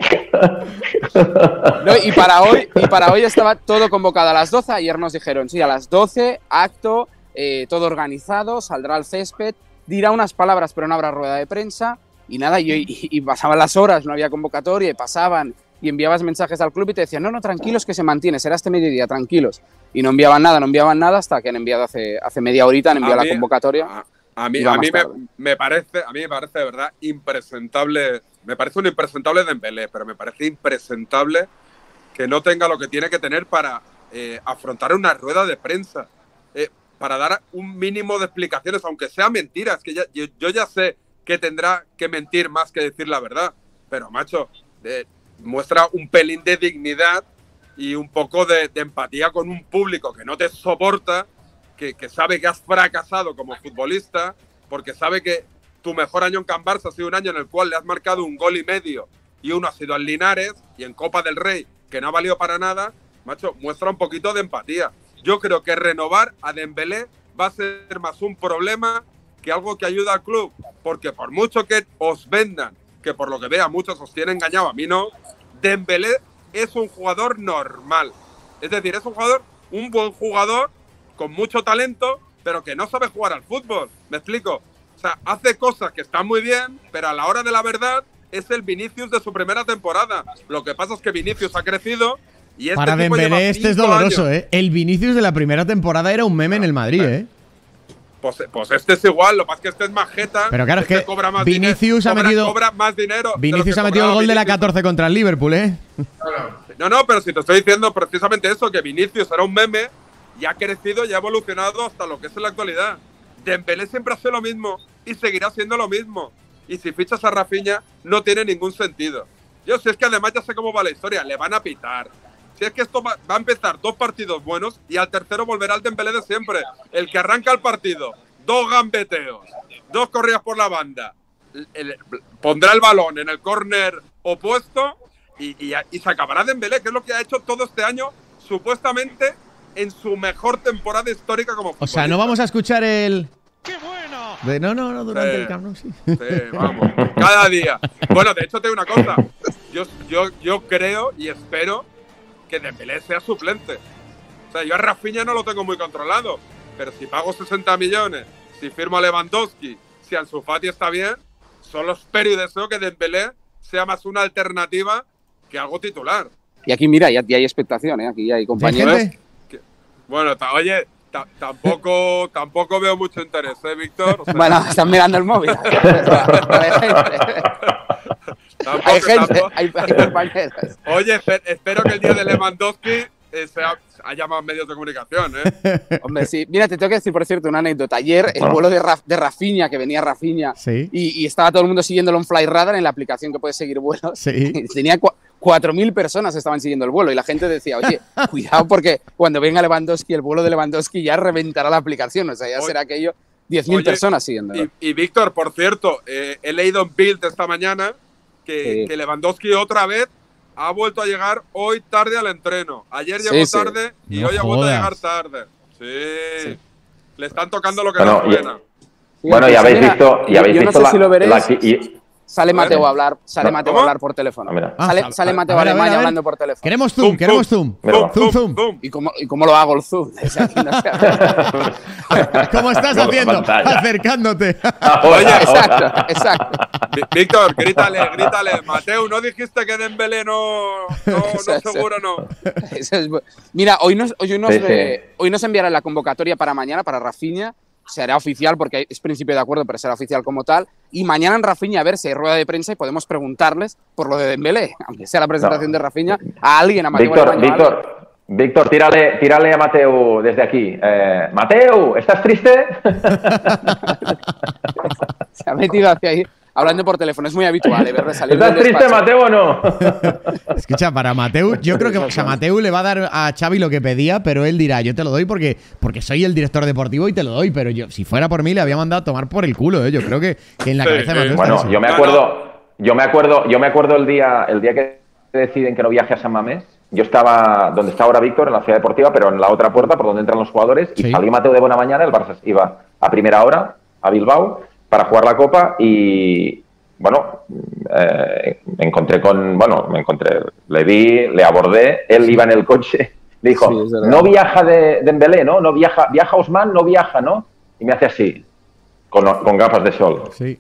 No, y, para hoy, y para hoy estaba todo convocado a las doce. Ayer nos dijeron, sí, a las doce, acto, eh, todo organizado, saldrá al césped, dirá unas palabras, pero no habrá rueda de prensa. Y nada, y, y, y pasaban las horas, no había convocatoria, y pasaban, y enviabas mensajes al club y te decían, no, no, tranquilos que se mantiene, será este mediodía, tranquilos. Y no enviaban nada, no enviaban nada hasta que han enviado hace, hace media horita, han enviado A la mí- convocatoria. A, a mí, Y va a mí más me, tarde. me parece, a mí me parece de verdad impresentable. Me parece un impresentable Dembélé, pero me parece impresentable que no tenga lo que tiene que tener para eh, afrontar una rueda de prensa, eh, para dar un mínimo de explicaciones, aunque sea mentiras, que ya, yo, yo ya sé que tendrá que mentir más que decir la verdad, pero macho, eh, muestra un pelín de dignidad y un poco de, de empatía con un público que no te soporta, que, que sabe que has fracasado como futbolista, porque sabe que tu mejor año en Can Barça ha sido un año en el cual le has marcado un gol y medio y uno ha sido al Linares y en Copa del Rey, que no ha valido para nada. Macho, muestra un poquito de empatía. Yo creo que renovar a Dembélé va a ser más un problema que algo que ayuda al club, porque por mucho que os vendan, que por lo que vea muchos os tienen engañado, a mí no, Dembélé es un jugador normal. Es decir, es un jugador, un buen jugador, con mucho talento, pero que no sabe jugar al fútbol. ¿Me explico? O sea, hace cosas que están muy bien, pero a la hora de la verdad es el Vinicius de su primera temporada. Lo que pasa es que Vinicius ha crecido y este Para tipo lleva Dembélé este es cinco doloroso, años. ¿eh? El Vinicius de la primera temporada era un meme en el Madrid, ¿eh? Pues, pues este es igual, lo que pasa es que este es más jeta. Pero claro, es este que cobra más Vinicius dinero, ha cobra- metido- cobra más dinero. de lo Vinicius que ha metido el cobraba gol de la Vinicius. catorce contra el Liverpool, ¿eh? Claro. No, no, pero si te estoy diciendo precisamente eso, que Vinicius era un meme y ha crecido y ha evolucionado hasta lo que es en la actualidad. Dembélé siempre hace lo mismo y seguirá haciendo lo mismo. Y si fichas a Rafinha, no tiene ningún sentido. Yo, si es que además ya sé cómo va la historia, le van a pitar. Si es que esto va, va a empezar dos partidos buenos y al tercero volverá el Dembélé de siempre. El que arranca el partido, dos gambeteos, dos corridas por la banda, el, el, pondrá el balón en el córner opuesto y, y, y se acabará Dembélé, que es lo que ha hecho todo este año, supuestamente en su mejor temporada histórica como futbolista. O sea, no vamos a escuchar el... ¡Qué bueno! De, no, no, no, durante sí, el Camp Nou, sí. Sí, vamos, cada día. Bueno, de hecho, te digo una cosa. Yo, yo, yo creo y espero que Dembélé sea suplente. O sea, yo a Rafinha no lo tengo muy controlado, pero si pago sesenta millones, si firmo a Lewandowski, si Ansu Fati está bien, solo espero y deseo que Dembélé sea más una alternativa que algo titular. Y aquí, mira, ya, ya hay expectación, ¿eh? Aquí ya hay compañeros. ¿Sí, que, bueno, ta, oye, ta, tampoco, tampoco veo mucho interés, ¿eh, Víctor? O sea, bueno, están mirando el móvil. hay gente, tampoco, hay, gente tampoco. hay, hay compañeros. Oye, esper, espero que el día de Lewandowski eh, sea, haya más medios de comunicación, ¿eh? Hombre, sí. Mira, te tengo que decir, por cierto, una anécdota. Ayer, el vuelo de, Raf, de Rafinha, que venía Rafinha, sí. y, y estaba todo el mundo siguiéndolo en Flyradar, en la aplicación que puedes seguir vuelos. Sí. Tenía cuatro mil personas estaban siguiendo el vuelo y la gente decía, oye, cuidado porque cuando venga Lewandowski, el vuelo de Lewandowski ya reventará la aplicación. O sea, ya oye, será aquello diez mil personas siguiéndolo. Y, y Víctor, por cierto, eh, he leído en Bild esta mañana que, sí. que Lewandowski otra vez ha vuelto a llegar hoy tarde al entreno. Ayer llegó sí, tarde sí. y no hoy jodas. ha vuelto a llegar tarde. Sí. sí. Le están tocando lo que bueno, no suena. Y, bueno, ya habéis visto, ya habéis yo visto no sé la, si lo veréis. La, y, Sale Mateo a hablar, sale no, Mateo ¿cómo? a hablar por teléfono. Ah, sale, ah, sale a, Mateo a ver, Alemania a ver, hablando por teléfono. Queremos zoom, zoom queremos zoom. zoom. Zoom, zoom, zoom. ¿Y cómo, ¿Y cómo lo hago el zoom? O sea, no sé. ¿Cómo estás haciendo? Acercándote. Oye, exacto, exacto. Víctor, grítale, grítale. Mateo, ¿no dijiste que Dembélé no, no, no seguro no? Eso es, mira, hoy nos, hoy, nos, sí, sí. Eh, hoy nos enviarán la convocatoria para mañana, para Rafinha. Será oficial porque es principio de acuerdo, pero será oficial como tal. Y mañana en Rafinha a ver si hay rueda de prensa y podemos preguntarles por lo de Dembélé, aunque sea la presentación no. de Rafinha, a alguien, a Mateo. Víctor, Alemania, Víctor, Víctor, tírale, tírale a Mateo desde aquí. Eh, Mateo, ¿estás triste? Se ha metido hacia ahí. Hablando por teléfono, es muy habitual, ¿eh? Verle salir ¿Estás del triste, despacho. Mateo, o no? Escucha, para Mateu, yo creo que o sea, Mateu le va a dar a Xavi lo que pedía, pero él dirá, yo te lo doy porque, porque soy el director deportivo y te lo doy, pero yo, si fuera por mí, le había mandado a tomar por el culo, ¿eh? Yo creo que, que en la Sí, cabeza de sí. Mateu Bueno, está eso. yo me acuerdo, yo me acuerdo, yo me acuerdo el día, el día que deciden que no viaje a San Mamés. Yo estaba donde está ahora Víctor, en la ciudad deportiva, pero en la otra puerta por donde entran los jugadores, y sí. salió Mateo de buena mañana, el Barça iba a primera hora a Bilbao para jugar la Copa y bueno, eh, me encontré con, bueno, me encontré, le vi, le abordé, él iba en el coche, le dijo, Sí, es verdad. no viaja de Dembélé, ¿no? No viaja, viaja Ousmane, no viaja, ¿no? Y me hace así, con, con gafas de sol. Sí.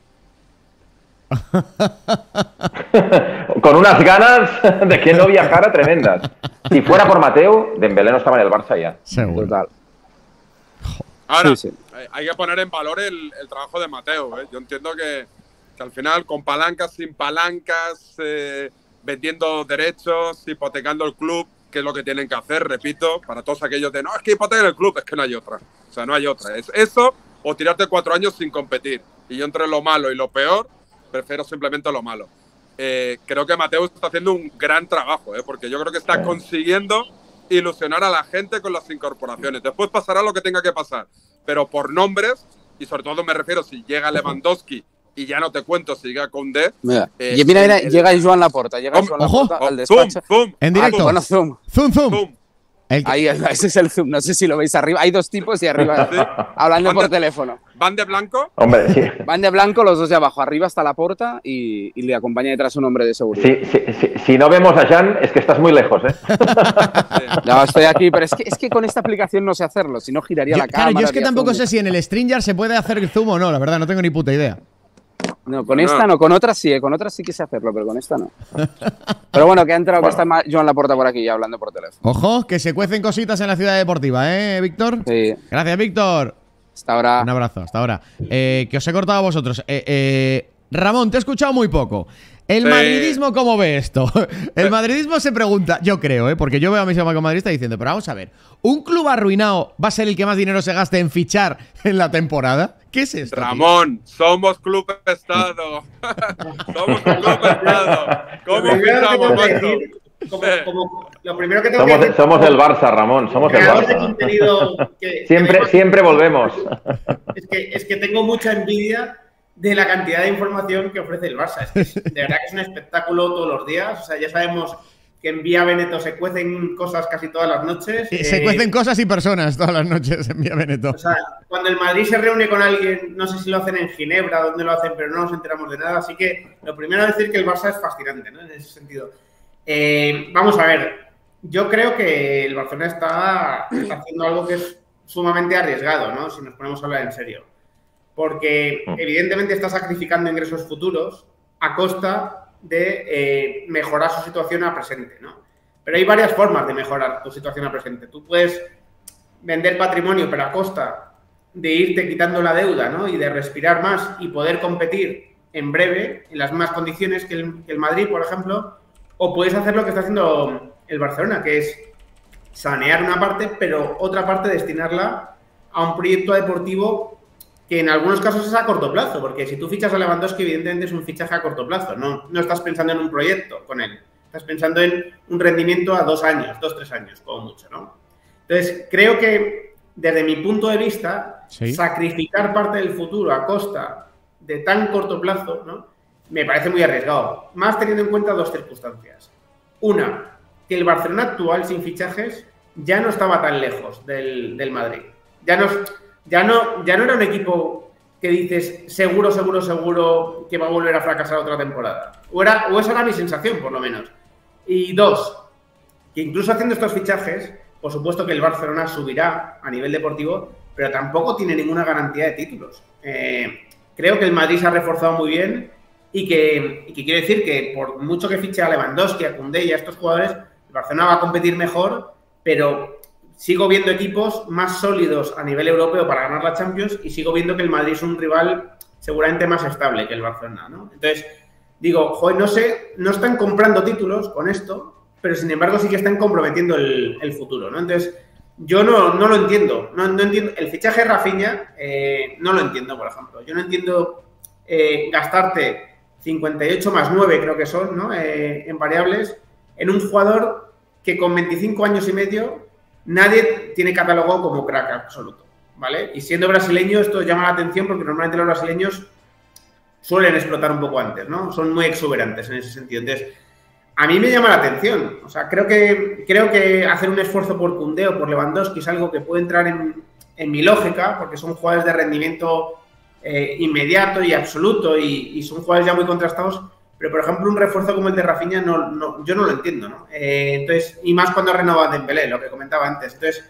Con unas ganas de que no viajara tremendas. Si fuera por Mateo, Dembélé no estaba en el Barça ya. Seguro. Total. Ahora, Sí, sí. hay que poner en valor el, el trabajo de Mateo. ¿eh? Yo entiendo que, que al final, con palancas, sin palancas, eh, vendiendo derechos, hipotecando el club, que es lo que tienen que hacer, repito, para todos aquellos de, no, es que hipotecan el club, es que no hay otra. O sea, no hay otra. Es eso o tirarte cuatro años sin competir. Y yo entre lo malo y lo peor, prefiero simplemente lo malo. Eh, creo que Mateo está haciendo un gran trabajo, ¿eh? Porque yo creo que está consiguiendo ilusionar a la gente con las incorporaciones. Después pasará lo que tenga que pasar, pero por nombres, y sobre todo me refiero si llega Lewandowski, y ya no te cuento si llega Koundé. Mira, eh, y mira, mira el, llega Joan Laporta, llega Hom- Joan ojo, Laporta al oh, despacho. zoom, zoom, En directo. Ah, bueno, zoom. Zoom, zoom. zoom. El que- Ahí, ese es el zoom. No sé si lo veis arriba. Hay dos tipos y arriba Sí. hablando ¿Dónde? por teléfono. ¿Van de blanco? Hombre, sí. Van de blanco los dos de abajo. Arriba está Laporta y, y le acompaña detrás un hombre de seguridad. Sí, sí, sí. Si no vemos a Jan, es que estás muy lejos, ¿eh? No, estoy aquí, pero es que, es que con esta aplicación no sé hacerlo. Si no, giraría yo, la cámara. claro, yo es que haría tampoco zoom. sé si en el StreamYard se puede hacer el zoom o no, la verdad, no tengo ni puta idea. No, con esta no, con otras sí, eh, con otras sí que sé hacerlo, pero con esta no. Pero bueno, que ha entrado, que está Ma- Joan Laporta por aquí ya hablando por teléfono. Ojo, que se cuecen cositas en la ciudad deportiva, ¿eh, Víctor? Sí, Gracias, Víctor. hasta ahora. Un abrazo, hasta ahora. Eh, que os he cortado a vosotros. Eh, eh, Ramón, te he escuchado muy poco. ¿El Sí. madridismo cómo ve esto? El madridismo se pregunta, yo creo, ¿eh? Porque yo veo a mi amigo madridista diciendo, pero vamos a ver, ¿un club arruinado va a ser el que más dinero se gaste en fichar en la temporada? ¿Qué es esto, tío? Ramón, somos club estado. Somos un club estado. ¿Cómo Lo primero que fichamos, tengo que macho? decir, como- como- lo primero que tengo Somos, que decir, somos el Barça, Ramón, somos el creador de Barça. contenido que- Siempre, que- siempre volvemos. Es que, es que tengo mucha envidia de la cantidad de información que ofrece el Barça. Es que es- de verdad que es un espectáculo todos los días. O sea, ya sabemos que en Vía Veneto se cuecen cosas casi todas las noches. Y se Eh, cuecen cosas y personas todas las noches en Vía Veneto. O sea, cuando el Madrid se reúne con alguien, no sé si lo hacen en Ginebra, dónde lo hacen, pero no nos enteramos de nada. Así que lo primero es decir que el Barça es fascinante, ¿no? En ese sentido. Eh, vamos a ver. Yo creo que el Barcelona está, está haciendo algo que es sumamente arriesgado, ¿no? Si nos ponemos a hablar en serio. Porque evidentemente está sacrificando ingresos futuros a costa de eh, mejorar su situación a presente, ¿no? Pero hay varias formas de mejorar tu situación a presente. Tú puedes vender patrimonio, pero a costa de irte quitando la deuda, ¿no? Y de respirar más y poder competir en breve, en las mismas condiciones que el, que el Madrid, por ejemplo. O puedes hacer lo que está haciendo el Barcelona, que es sanear una parte, pero otra parte destinarla a un proyecto deportivo que en algunos casos es a corto plazo, porque si tú fichas a Lewandowski, evidentemente es un fichaje a corto plazo, no, no estás pensando en un proyecto con él, estás pensando en un rendimiento a dos años, dos, tres años, como mucho, ¿no? Entonces, creo que desde mi punto de vista, Sí. sacrificar parte del futuro a costa de tan corto plazo, ¿no? Me parece muy arriesgado, más teniendo en cuenta dos circunstancias. Una, que el Barcelona actual sin fichajes ya no estaba tan lejos del, del Madrid. Ya no, ya, no, ya no era un equipo que dices seguro, seguro, seguro que va a volver a fracasar otra temporada. O, era, o esa era mi sensación, por lo menos. Y dos, que incluso haciendo estos fichajes, por supuesto que el Barcelona subirá a nivel deportivo, pero tampoco tiene ninguna garantía de títulos. Eh, creo que el Madrid se ha reforzado muy bien y que, y que quiero decir que por mucho que fiche a Lewandowski, a Koundé y a estos jugadores, el Barcelona va a competir mejor, pero sigo viendo equipos más sólidos a nivel europeo para ganar la Champions y sigo viendo que el Madrid es un rival seguramente más estable que el Barcelona, ¿no? Entonces, digo, joder, no sé, no están comprando títulos con esto, pero sin embargo sí que están comprometiendo el, el futuro, ¿no? Entonces, yo no, no lo entiendo, no, no entiendo. El fichaje de Rafinha eh, no lo entiendo, por ejemplo. Yo no entiendo eh, gastarte cincuenta y ocho más nueve, creo que son, ¿no? Eh, en variables, en un jugador que con veinticinco años y medio nadie tiene catalogado como crack absoluto, ¿vale? Y siendo brasileño esto llama la atención porque normalmente los brasileños suelen explotar un poco antes, ¿no? Son muy exuberantes en ese sentido. Entonces, a mí me llama la atención. O sea, creo que, creo que hacer un esfuerzo por Koundé o por Lewandowski es algo que puede entrar en, en mi lógica, porque son jugadores de rendimiento eh, inmediato y absoluto y, y son jugadores ya muy contrastados. Pero, por ejemplo, un refuerzo como el de Rafinha no, no, yo no lo entiendo, ¿no? Eh, entonces, y más cuando ha renovado a Dembélé, lo que comentaba antes. Entonces,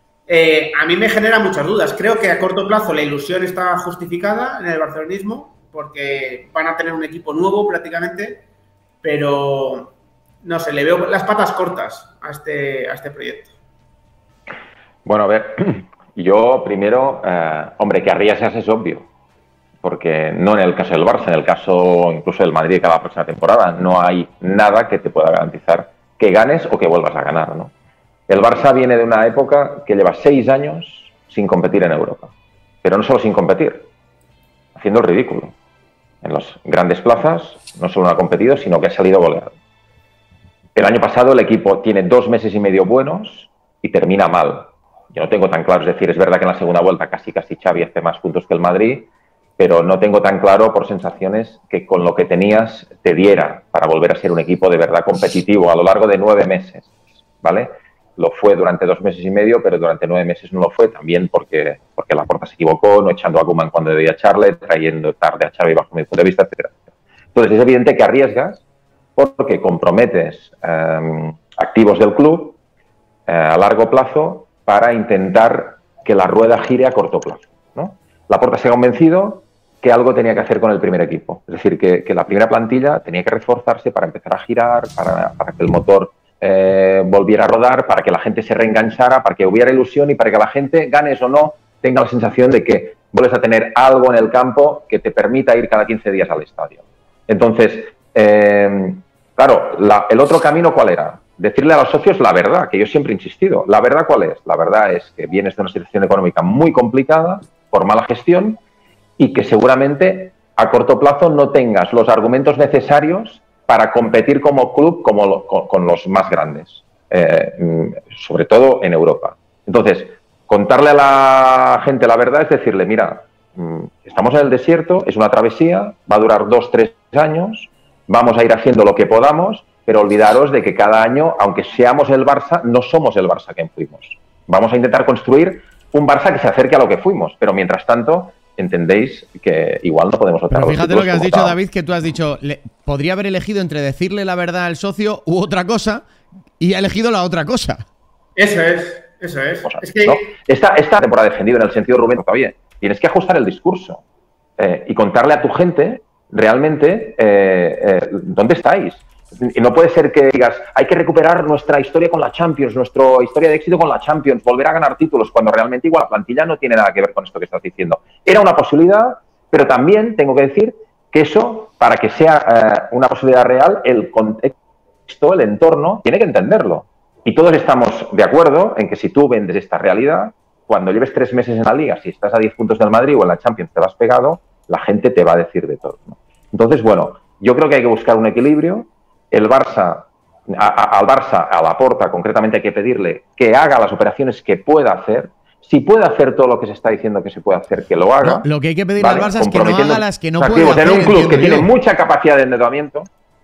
eh, a mí me genera muchas dudas. Creo que a corto plazo la ilusión está justificada en el barcelonismo, porque van a tener un equipo nuevo prácticamente, pero no sé, le veo las patas cortas a este, a este proyecto. Bueno, a ver, yo primero, eh, hombre, que arriesgas es obvio, porque no en el caso del Barça, en el caso incluso del Madrid cada próxima temporada, no hay nada que te pueda garantizar que ganes o que vuelvas a ganar, ¿no? El Barça viene de una época que lleva seis años sin competir en Europa, pero no solo sin competir, haciendo el ridículo. En las grandes plazas no solo no ha competido, sino que ha salido goleado. El año pasado el equipo tiene dos meses y medio buenos y termina mal. Yo no tengo tan claro, es decir, es verdad que en la segunda vuelta casi casi Xavi hace más puntos que el Madrid, pero no tengo tan claro por sensaciones que con lo que tenías te diera para volver a ser un equipo de verdad competitivo a lo largo de nueve meses, ¿vale? Lo fue durante dos meses y medio, pero durante nueve meses no lo fue, también porque, porque Laporta se equivocó, no echando a Koeman cuando debía echarle, trayendo tarde a Xavi bajo mi punto de vista, etcétera. Entonces es evidente que arriesgas porque comprometes eh, activos del club eh, a largo plazo para intentar que la rueda gire a corto plazo, ¿no? Laporta se ha convencido que algo tenía que hacer con el primer equipo. Es decir, que, que la primera plantilla tenía que reforzarse para empezar a girar, para, para que el motor eh, volviera a rodar, para que la gente se reenganchara, para que hubiera ilusión y para que la gente, ganes o no, tenga la sensación de que vuelves a tener algo en el campo que te permita ir cada quince días al estadio. Entonces, eh, claro, la, el otro camino, ¿cuál era? Decirle a los socios la verdad, que yo siempre he insistido. ¿La verdad cuál es? La verdad es que vienes de una situación económica muy complicada por mala gestión y que seguramente a corto plazo no tengas los argumentos necesarios para competir como club como lo, con, con los más grandes, eh, sobre todo en Europa. Entonces, contarle a la gente la verdad es decirle, mira, estamos en el desierto, es una travesía, va a durar dos, tres años, vamos a ir haciendo lo que podamos, pero olvidaros de que cada año, aunque seamos el Barça, no somos el Barça que fuimos. Vamos a intentar construir un Barça que se acerque a lo que fuimos, pero mientras tanto, entendéis que igual no podemos optar. Pero fíjate lo que has dicho, David, que tú has dicho, le, podría haber elegido entre decirle la verdad al socio u otra cosa, y ha elegido la otra cosa. Eso es, eso es. O sea, es que... ¿no? Esta, esta temporada defendido en el sentido, Rubén, todavía tienes que ajustar el discurso eh, y contarle a tu gente realmente eh, eh, dónde estáis. Y no puede ser que digas, hay que recuperar nuestra historia con la Champions, nuestra historia de éxito con la Champions, volver a ganar títulos, cuando realmente igual la plantilla no tiene nada que ver con esto que estás diciendo. Era una posibilidad, pero también tengo que decir que eso, para que sea eh, una posibilidad real, el contexto, el entorno, tiene que entenderlo. Y todos estamos de acuerdo en que si tú vendes esta realidad, cuando lleves tres meses en la Liga, si estás a diez puntos del Madrid o en la Champions te lo has pegado, la gente te va a decir de todo, ¿no? Entonces, bueno, yo creo que hay que buscar un equilibrio. El Barça, a, a, al Barça, a Laporta, concretamente hay que pedirle que haga las operaciones que pueda hacer. Si puede hacer todo lo que se está diciendo que se puede hacer, que lo haga. No, lo que hay que pedirle ¿vale? al Barça es que no haga las que no puede activos. hacer. En un club que yo. tiene mucha capacidad de endeudamiento.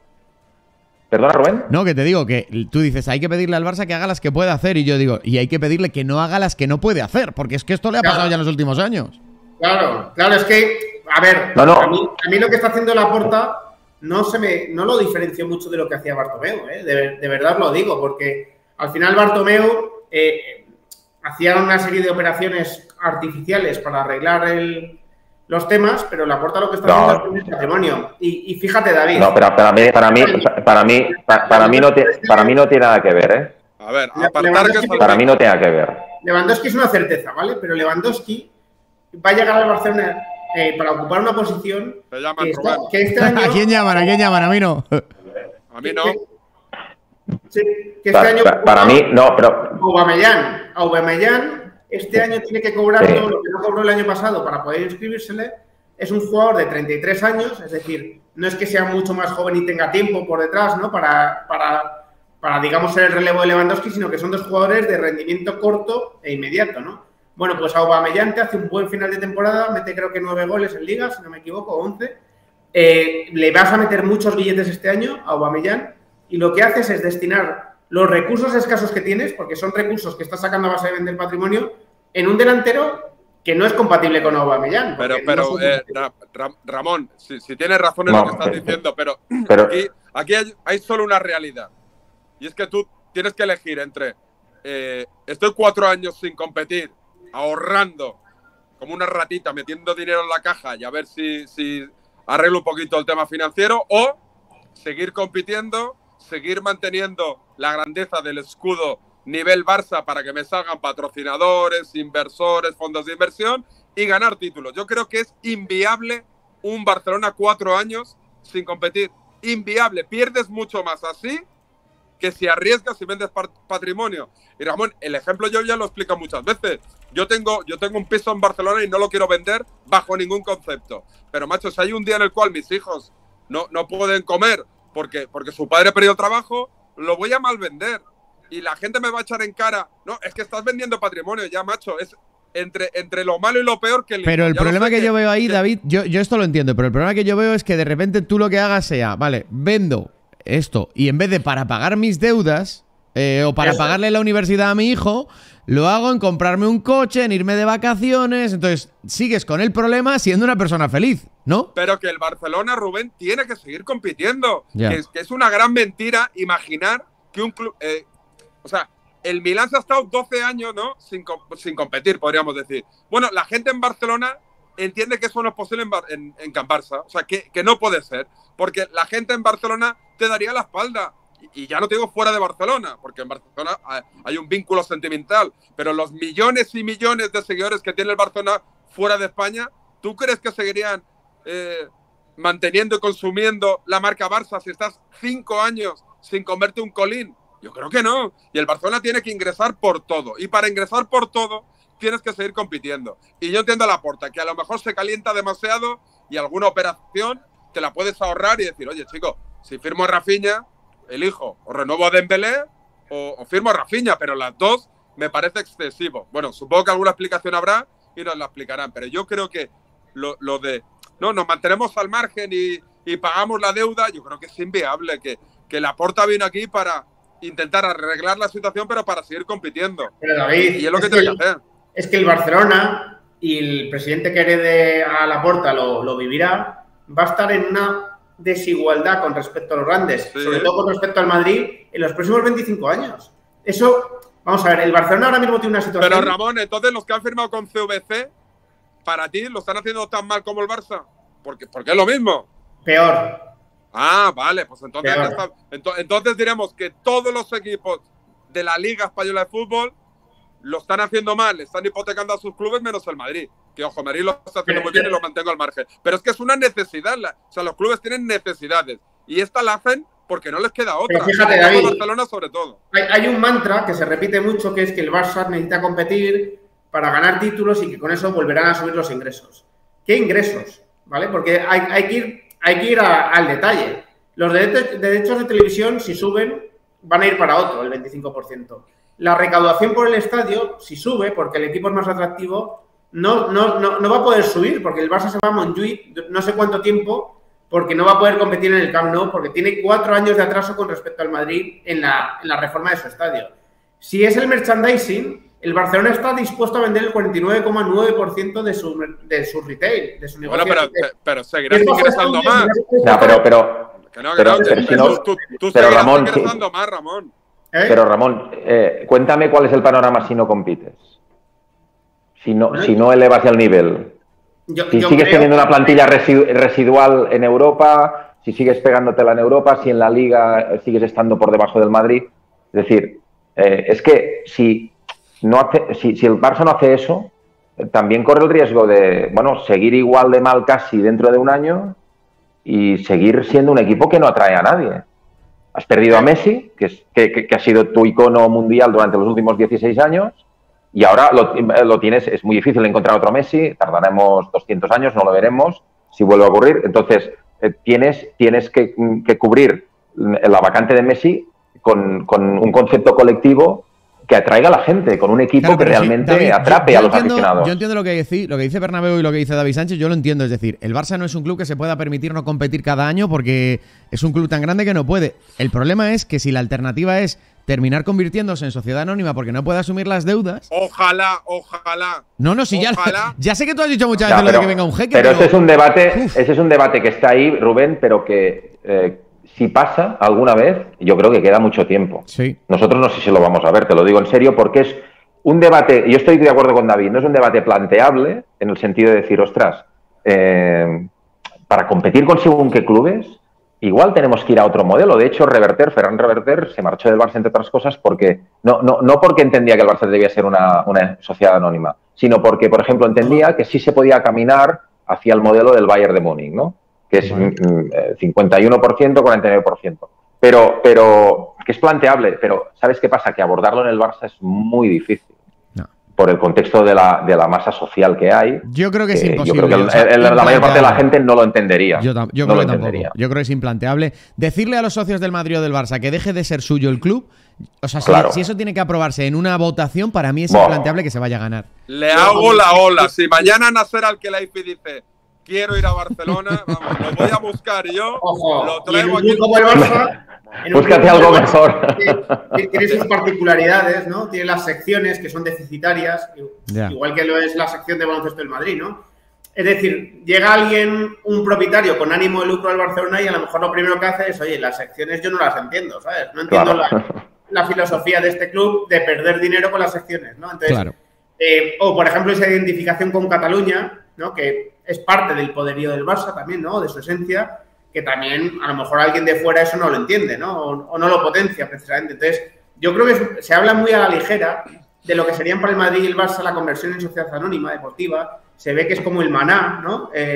¿Perdona, Rubén? No, que te digo que tú dices, hay que pedirle al Barça que haga las que puede hacer, y yo digo, y hay que pedirle que no haga las que no puede hacer, porque es que esto le ha claro. pasado ya en los últimos años. Claro, claro, es que, a ver, no, no. A, mí, a mí lo que está haciendo Laporta no se me, no lo diferenció mucho de lo que hacía Bartomeu, ¿eh? de, de verdad lo digo, porque al final Bartomeu eh, hacía una serie de operaciones artificiales para arreglar el, los temas, pero Laporta lo que está no. haciendo es un patrimonio. Y, y fíjate, David. No, pero para mí, para mí, para mí, para, para mí no te, para mí no tiene nada que ver, ¿eh? A ver, apartar que es para mí no tiene nada que ver. Lewandowski es una certeza, ¿vale? Pero Lewandowski va a llegar al Barcelona eh, para ocupar una posición llaman, que, está, que este año... ¿A quién llaman? ¿A quién llaman? A mí no. A mí no. Sí, que este para, año... Para, para mí, no, pero... Aubameyang. Aubameyang este año tiene que cobrar sí. todo lo que no cobró el año pasado para poder inscribírsele. Es un jugador de treinta y tres años, es decir, no es que sea mucho más joven y tenga tiempo por detrás, ¿no? Para, para, para digamos, ser el relevo de Lewandowski, sino que son dos jugadores de rendimiento corto e inmediato, ¿no? Bueno, pues Aubameyang te hace un buen final de temporada, mete creo que nueve goles en Liga, si no me equivoco, once. Eh, le vas a meter muchos billetes este año a Aubameyang y lo que haces es destinar los recursos escasos que tienes, porque son recursos que estás sacando a base de vender patrimonio, en un delantero que no es compatible con Aubameyang. Pero, pero no eh, Ra Ra Ramón, si, si tienes razón en no, lo que estás pero, diciendo, pero, pero aquí, aquí hay, hay solo una realidad. Y es que tú tienes que elegir entre eh, estoy cuatro años sin competir, ahorrando como una ratita, metiendo dinero en la caja y a ver si, si arreglo un poquito el tema financiero, o seguir compitiendo, seguir manteniendo la grandeza del escudo nivel Barça para que me salgan patrocinadores, inversores, fondos de inversión y ganar títulos. Yo creo que es inviable un Barcelona cuatro años sin competir. Inviable. Pierdes mucho más así que si arriesgas y vendes patrimonio. Y Ramón, el ejemplo yo ya lo explico muchas veces. Yo tengo, yo tengo un piso en Barcelona y no lo quiero vender bajo ningún concepto. Pero, macho, si hay un día en el cual mis hijos no, no pueden comer porque, porque su padre ha perdido el trabajo, lo voy a mal vender. Y la gente me va a echar en cara, no, es que estás vendiendo patrimonio ya, macho. Es entre, entre lo malo y lo peor que el Pero el ya problema que, que yo veo ahí, que, David, yo, yo esto lo entiendo, pero el problema que yo veo es que de repente tú lo que hagas sea, vale, vendo esto y en vez de para pagar mis deudas eh, o para Eso. pagarle la universidad a mi hijo, lo hago en comprarme un coche, en irme de vacaciones. Entonces sigues con el problema siendo una persona feliz, ¿no? Pero que el Barcelona, Rubén, tiene que seguir compitiendo. Ya. Que es, que es una gran mentira imaginar que un club... Eh, o sea, el Milán se ha estado doce años, ¿no? Sin, sin competir, podríamos decir. Bueno, la gente en Barcelona entiende que eso no es posible en, Bar en, en Can Barça. O sea, que, que no puede ser. Porque la gente en Barcelona te daría la espalda. Y, y ya no te digo fuera de Barcelona, porque en Barcelona hay un vínculo sentimental. Pero los millones y millones de seguidores que tiene el Barcelona fuera de España, ¿tú crees que seguirían eh, manteniendo y consumiendo la marca Barça si estás cinco años sin comerte un colín? Yo creo que no. Y el Barcelona tiene que ingresar por todo. Y para ingresar por todo, tienes que seguir compitiendo. Y yo entiendo a Laporta, que a lo mejor se calienta demasiado y alguna operación te la puedes ahorrar y decir, oye, chico, si firmo a Rafinha, elijo o renuevo a Dembélé o, o firmo a Rafinha, pero las dos me parece excesivo. Bueno, supongo que alguna explicación habrá y nos la explicarán, pero yo creo que lo, lo de, no, nos mantenemos al margen y, y pagamos la deuda, yo creo que es inviable, que, que Laporta vino aquí para intentar arreglar la situación, pero para seguir compitiendo. Pero David, y es lo que es tiene que, que hacer. Es que el Barcelona y el presidente que herede a Laporta lo, lo vivirá, va a estar en una desigualdad con respecto a los grandes, sí. sobre todo con respecto al Madrid, en los próximos veinticinco años. Eso, vamos a ver, el Barcelona ahora mismo tiene una situación... Pero Ramón, entonces los que han firmado con C V C, para ti, ¿lo están haciendo tan mal como el Barça? Porque, porque es lo mismo. Peor. Ah, vale, pues entonces, está, ento, entonces diremos que todos los equipos de la Liga Española de Fútbol lo están haciendo mal, están hipotecando a sus clubes menos el Madrid. Que ojo, Madrid lo está haciendo muy bien y lo mantengo al margen. Pero es que es una necesidad, la, o sea, los clubes tienen necesidades y esta la hacen porque no les queda otra. Pero fíjate, David, Barcelona sobre todo. Hay, hay un mantra que se repite mucho, que es que el Barça necesita competir para ganar títulos y que con eso volverán a subir los ingresos. ¿Qué ingresos? ¿Vale? Porque hay, hay que ir, hay que ir a, al detalle. Los derechos, derechos de televisión, si suben, van a ir para otro, el veinticinco por ciento. La recaudación por el estadio, si sube, porque el equipo es más atractivo, no, no, no, no va a poder subir, porque el Barça se va a Montjuïc no sé cuánto tiempo, porque no va a poder competir en el Camp Nou, porque tiene cuatro años de atraso con respecto al Madrid en la, en la reforma de su estadio. Si es el merchandising, el Barcelona está dispuesto a vender el cuarenta y nueve coma nueve por ciento de su, de su retail, de su negocio. Bueno, pero, pero seguirás ingresando más. No, pero, pero, que no, que pero, no, pero, si no, tú, tú pero seguirás Ramón, ingresando sí. más, Ramón. ¿Eh? Pero Ramón, eh, cuéntame cuál es el panorama si no compites. Si no, bueno, si no elevas el nivel. Yo, si yo sigues creo... teniendo una plantilla residu residual en Europa, si sigues pegándotela en Europa, si en la Liga sigues estando por debajo del Madrid. Es decir, eh, es que si, no hace, si, si el Barça no hace eso, eh, también corre el riesgo de, bueno, seguir igual de mal casi dentro de un año y seguir siendo un equipo que no atrae a nadie. Has perdido a Messi, que, es, que, que, que ha sido tu icono mundial durante los últimos dieciséis años, y ahora lo, lo tienes, es muy difícil encontrar otro Messi, tardaremos doscientos años, no lo veremos, si vuelve a ocurrir. Entonces, eh, tienes, tienes que, que cubrir la vacante de Messi con, con un concepto colectivo que atraiga a la gente, con un equipo claro, que realmente sí, David, atrape yo, yo a los entiendo, aficionados. Yo entiendo lo que dice, lo que dice Bernabéu y lo que dice David Sánchez, yo lo entiendo. Es decir, el Barça no es un club que se pueda permitir no competir cada año porque es un club tan grande que no puede. El problema es que si la alternativa es terminar convirtiéndose en sociedad anónima porque no puede asumir las deudas... Ojalá, ojalá. No, no, si ya, ya sé que tú has dicho muchas Ya, veces pero, lo de que venga un jeque, pero... pero ese es un debate, ese es un debate que está ahí, Rubén, pero que... Eh, si pasa alguna vez, yo creo que queda mucho tiempo. Sí. Nosotros no sé si lo vamos a ver, te lo digo en serio, porque es un debate, yo estoy de acuerdo con David, no es un debate planteable en el sentido de decir, ostras, eh, para competir con según qué clubes, igual tenemos que ir a otro modelo. De hecho, Reverter, Ferran Reverter, se marchó del Barça, entre otras cosas, porque no, no, no porque entendía que el Barça debía ser una, una sociedad anónima, sino porque, por ejemplo, entendía que sí se podía caminar hacia el modelo del Bayern de Múnich, ¿no? Que es bueno. cincuenta y uno por ciento, cuarenta y nueve por ciento. Pero, pero, que es planteable, pero ¿sabes qué pasa? Que abordarlo en el Barça es muy difícil. No. Por el contexto de la, de la masa social que hay. Yo creo que es eh, imposible. Yo creo que el, o sea, el, la mayor parte de la gente no lo entendería. Yo, yo no creo lo que tampoco. entendería. Yo creo que es implanteable. Decirle a los socios del Madrid o del Barça que deje de ser suyo el club, o sea, si, claro. si eso tiene que aprobarse en una votación, para mí es bueno. implanteable que se vaya a ganar. Le hago la ola. Si mañana Nasser Al-Khelaifi dice... quiero ir a Barcelona, vamos, lo voy a buscar yo, Ojo, lo traigo aquí. Como el Barça, búscate algo mejor. Tiene, tiene sus particularidades, ¿no? Tiene las secciones que son deficitarias, yeah. igual que lo es la sección de baloncesto del Madrid, ¿no? Es decir, llega alguien, un propietario con ánimo de lucro al Barcelona y a lo mejor lo primero que hace es, oye, las secciones yo no las entiendo, ¿sabes? No entiendo claro. la, la filosofía de este club de perder dinero con las secciones, ¿no? Entonces, claro. eh, o por ejemplo esa identificación con Cataluña, ¿no? Que es parte del poderío del Barça también, ¿no? De su esencia, que también a lo mejor alguien de fuera eso no lo entiende, ¿no? O, o no lo potencia precisamente. Entonces, yo creo que se habla muy a la ligera de lo que serían para el Madrid y el Barça la conversión en sociedad anónima deportiva. Se ve que es como el maná, ¿no? Eh,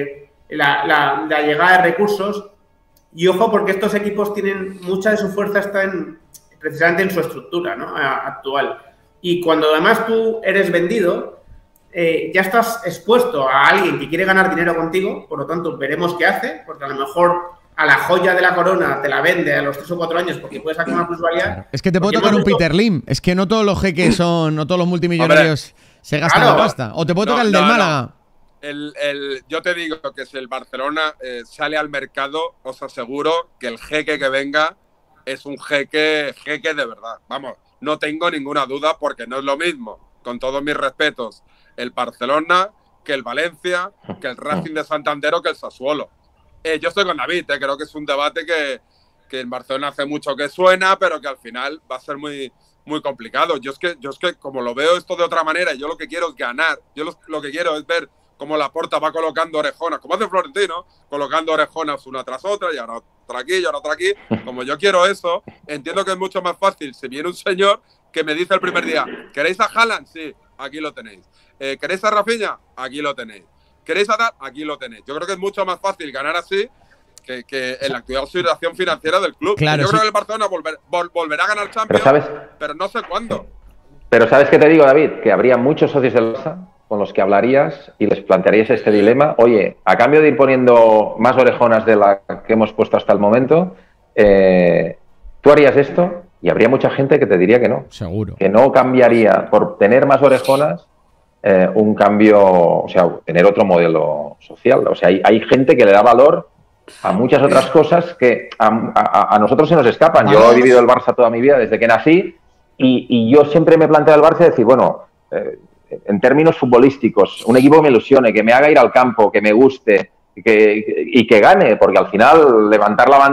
la, la, la llegada de recursos. Y ojo, porque estos equipos tienen, mucha de su fuerza está en, precisamente en su estructura, ¿no? Actual. Y cuando además tú eres vendido, eh, ya estás expuesto a alguien que quiere ganar dinero contigo, por lo tanto, veremos qué hace, porque a lo mejor a la joya de la corona te la vende a los tres o cuatro años porque puedes sacar una plusvalía. Claro. Es que te puede tocar un Peter Lim. Es que no todos los jeques son, no todos los multimillonarios Hombre, se gastan claro. la pasta. O te puede tocar no, el del no, Málaga. No. El, el, yo te digo que si el Barcelona eh, sale al mercado, os aseguro que el jeque que venga es un jeque, jeque de verdad. Vamos, no tengo ninguna duda porque no es lo mismo, con todos mis respetos, el Barcelona que el Valencia, que el Racing de Santander o que el Sassuolo. Eh, yo estoy con David, eh, creo que es un debate que, que en Barcelona hace mucho que suena, pero que al final va a ser muy, muy complicado. Yo es, que, yo es que como lo veo esto de otra manera, yo lo que quiero es ganar. Yo lo, lo que quiero es ver cómo Laporta va colocando orejonas, como hace Florentino, colocando orejonas una tras otra, y ahora otra aquí, y ahora otra aquí. Como yo quiero eso, entiendo que es mucho más fácil si viene un señor que me dice el primer día, ¿queréis a Haaland? Sí, aquí lo tenéis. Eh, ¿Queréis a Rafinha? Aquí lo tenéis. ¿Queréis a dar? Aquí lo tenéis. Yo creo que es mucho más fácil ganar así que, que en la actual situación financiera del club. Claro, yo sí. creo que el Barcelona volver, vol, volverá a ganar Champions, pero, ¿sabes? pero no sé cuándo. Pero ¿sabes qué te digo, David? Que habría muchos socios del Barça con los que hablarías y les plantearías este dilema. Oye, a cambio de ir poniendo más orejonas de la que hemos puesto hasta el momento, eh, ¿tú harías esto? Y habría mucha gente que te diría que no. Seguro. Que no cambiaría por tener más orejonas eh, un cambio, o sea, tener otro modelo social. O sea, hay, hay gente que le da valor a muchas otras cosas que a, a, a nosotros se nos escapan. Yo he vivido el Barça toda mi vida desde que nací y, y yo siempre me planteo el Barça y decir, bueno, eh, en términos futbolísticos, un equipo que me ilusione, que me haga ir al campo, que me guste que, y que gane, porque al final levantar la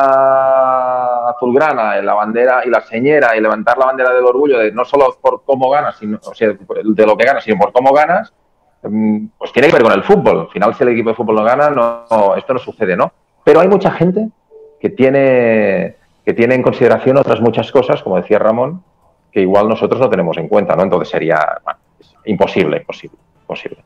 bandera azulgrana, la bandera y la señera y levantar la bandera del orgullo, de, no solo por cómo ganas, sino, o sea, de lo que ganas, sino por cómo ganas, pues tiene que ver con el fútbol. Al final, si el equipo de fútbol no gana, no, no, esto no sucede, ¿no? Pero hay mucha gente que tiene, que tiene en consideración otras muchas cosas, como decía Ramón, que igual nosotros no tenemos en cuenta, ¿no? Entonces sería bueno, imposible, imposible, imposible.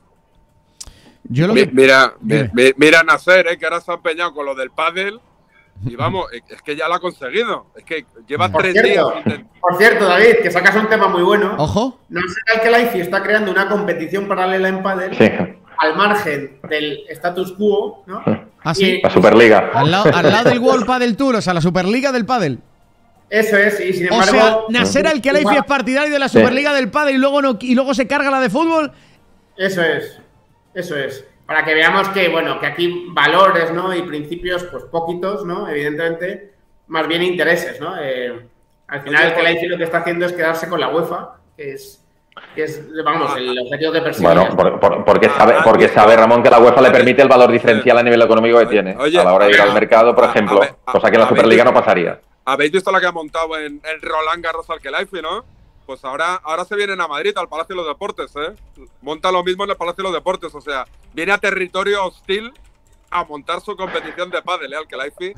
Yo lo que... Mira, mira, mira a Nasser, ¿eh? Que ahora se ha empeñado con lo del pádel y vamos, es que ya lo ha conseguido. Es que lleva por tres cierto, días. Por cierto, David, que sacas un tema muy bueno. Ojo. Nasser Al-Khelaifi está creando una competición paralela en pádel sí. al margen del status quo, ¿no? Ah, sí. Y, la Superliga. Al lado, al lado del World Padel Tour, o sea, la Superliga del pádel. Eso es, y sin embargo... O sea, Nasser Al-Khelaifi es partidario de la Superliga sí. del pádel y luego, no, y luego se carga la de fútbol. Eso es, eso es. Para que veamos que, bueno, que aquí valores, ¿no? Y principios, pues poquitos, ¿no? Evidentemente, más bien intereses, ¿no? Eh, al final, el Khelaifi lo que está haciendo es quedarse con la UEFA, que es, que es vamos, el objetivo que persigue. Bueno, por, por, porque, sabe, porque sabe, Ramón, que la UEFA le permite el valor diferencial a nivel económico que tiene. Oye, a la hora de ir al mercado, por ejemplo, a ver, a, cosa que en la Superliga no pasaría. Habéis visto la que ha montado en el Roland Garros Al-Khelaifi, ¿no? Pues ahora, ahora se vienen a Madrid, al Palacio de los Deportes, ¿eh? Monta lo mismo en el Palacio de los Deportes, o sea, viene a territorio hostil a montar su competición de pádel, ¿eh? Al-Khelaifi.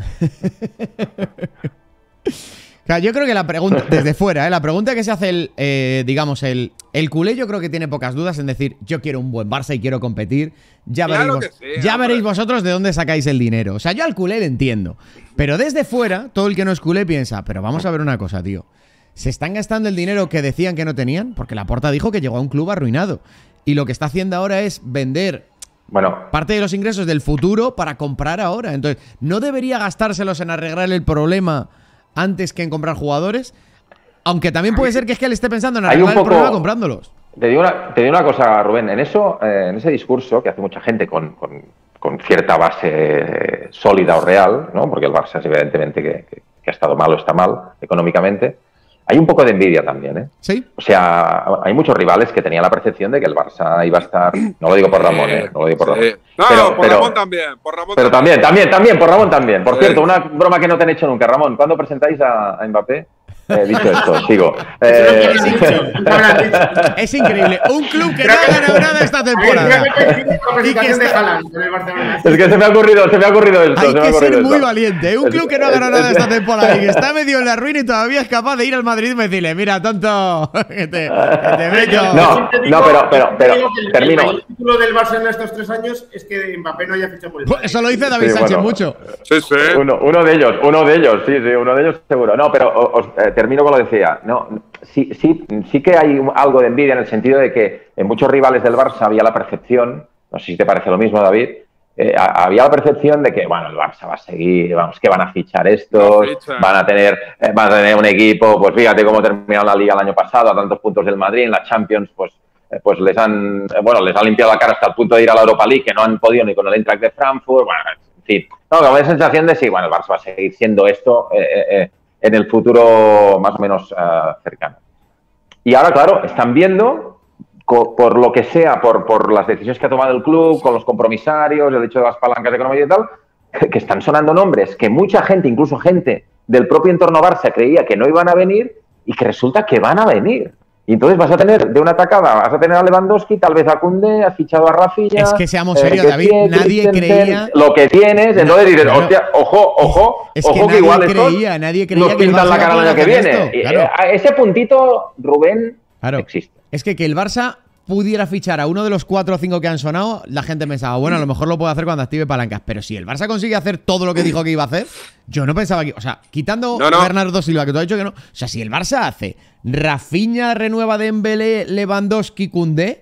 Claro, yo creo que la pregunta, desde fuera, ¿eh? La pregunta que se hace el, eh, digamos, el, el culé, yo creo que tiene pocas dudas en decir, yo quiero un buen Barça y quiero competir. Ya, claro veréis, sí, ya veréis vosotros de dónde sacáis el dinero. O sea, yo al culé le entiendo. Pero desde fuera, todo el que no es culé piensa, pero vamos a ver una cosa, tío. ¿Se están gastando el dinero que decían que no tenían? Porque Laporta dijo que llegó a un club arruinado. Y lo que está haciendo ahora es vender bueno, parte de los ingresos del futuro para comprar ahora. Entonces, ¿no debería gastárselos en arreglar el problema antes que en comprar jugadores? Aunque también puede ser que es que él esté pensando en arreglar poco, el problema comprándolos. Te digo una, te digo una cosa, Rubén. En eso, eh, en ese discurso que hace mucha gente con, con, con cierta base sólida o real, ¿no? Porque el Barça es evidentemente que, que, que ha estado mal o está mal económicamente. Hay un poco de envidia también, ¿eh? Sí. O sea, hay muchos rivales que tenían la percepción de que el Barça iba a estar... No lo digo por Ramón, ¿eh? No lo digo por Ramón. Sí. No, pero, por pero, Ramón también. Por Ramón pero también, también, también, por Ramón también. Por sí. cierto, una broma que no te han hecho nunca, Ramón. ¿Cuándo presentáis a, a Mbappé? Eh, dicho esto, sigo. Eso Eh, no quiere decir, no habrás dicho. Es increíble. Un club que no ha ganado nada esta temporada. Y que está- de Haaland con el Barcelona. es que se me ha ocurrido, se me ha ocurrido esto. Hay se me ha que ocurrido ser muy esto. valiente, ¿eh? Un club que no ha ganado nada esta temporada y que está medio en la ruina y todavía es capaz de ir al Madrid y decirle, mira, tonto, que te, que te meto. No, no, pero- pero- pero, Digo que el- termino. El mayor título del Barça en estos tres años es que Mbappé no haya fichado por el Madrid. Eso lo dice David Sí, Sánchez bueno. mucho. Sí, sí. Uno, uno de ellos, uno de ellos, sí, sí, uno de ellos seguro. No, pero os, os, eh, termino con lo que decía. No, sí, sí, sí que hay un- algo de envidia en el sentido de que en muchos rivales del Barça había la percepción, no sé si te parece lo mismo, David, eh, a- había la percepción de que, bueno, el Barça va a seguir, vamos, que van a fichar estos, No fichan. van a tener, eh, van a tener un equipo, pues fíjate cómo terminó la Liga el año pasado, a tantos puntos del Madrid, en la Champions, pues eh, pues les han, eh, bueno, les han limpiado la cara hasta el punto de ir a la Europa League, que no han podido ni con el Eintracht de Frankfurt, bueno, en fin. No, como hay sensación de sí, bueno, el Barça va a seguir siendo esto eh, eh, eh, en el futuro más o menos uh, cercano. Y ahora, claro, están viendo, co por lo que sea, por, por las decisiones que ha tomado el club, con los compromisarios, el hecho de las palancas económicas y tal, que, que están sonando nombres que mucha gente, incluso gente del propio entorno Barça, creía que no iban a venir y que resulta que van a venir. Y entonces vas a tener, de una tacada, vas a tener a Lewandowski, tal vez a Koundé, has fichado a Rafinha. Es que seamos serios, eh, David, Kessie, nadie Christensen, creía- Lo que tienes, entonces dices, Claro. hostia, ojo, ojo, Es ojo que que, nadie igual estos creía, nadie creía nos que el pintan Barça la cara el iba a año que poder viene. hacer esto, Y, claro. eh, a ese puntito, Rubén, Claro. existe. Es que que el Barça pudiera fichar a uno de los cuatro o cinco que han sonado, la gente pensaba, bueno, a lo mejor lo puede hacer cuando active palancas. Pero si el Barça consigue hacer todo lo que dijo que iba a hacer, yo no pensaba que. O sea, quitando No, no. a Bernardo Silva, que tú has dicho que no. O sea, si el Barça hace Rafinha, renueva Dembélé, Lewandowski, Koundé,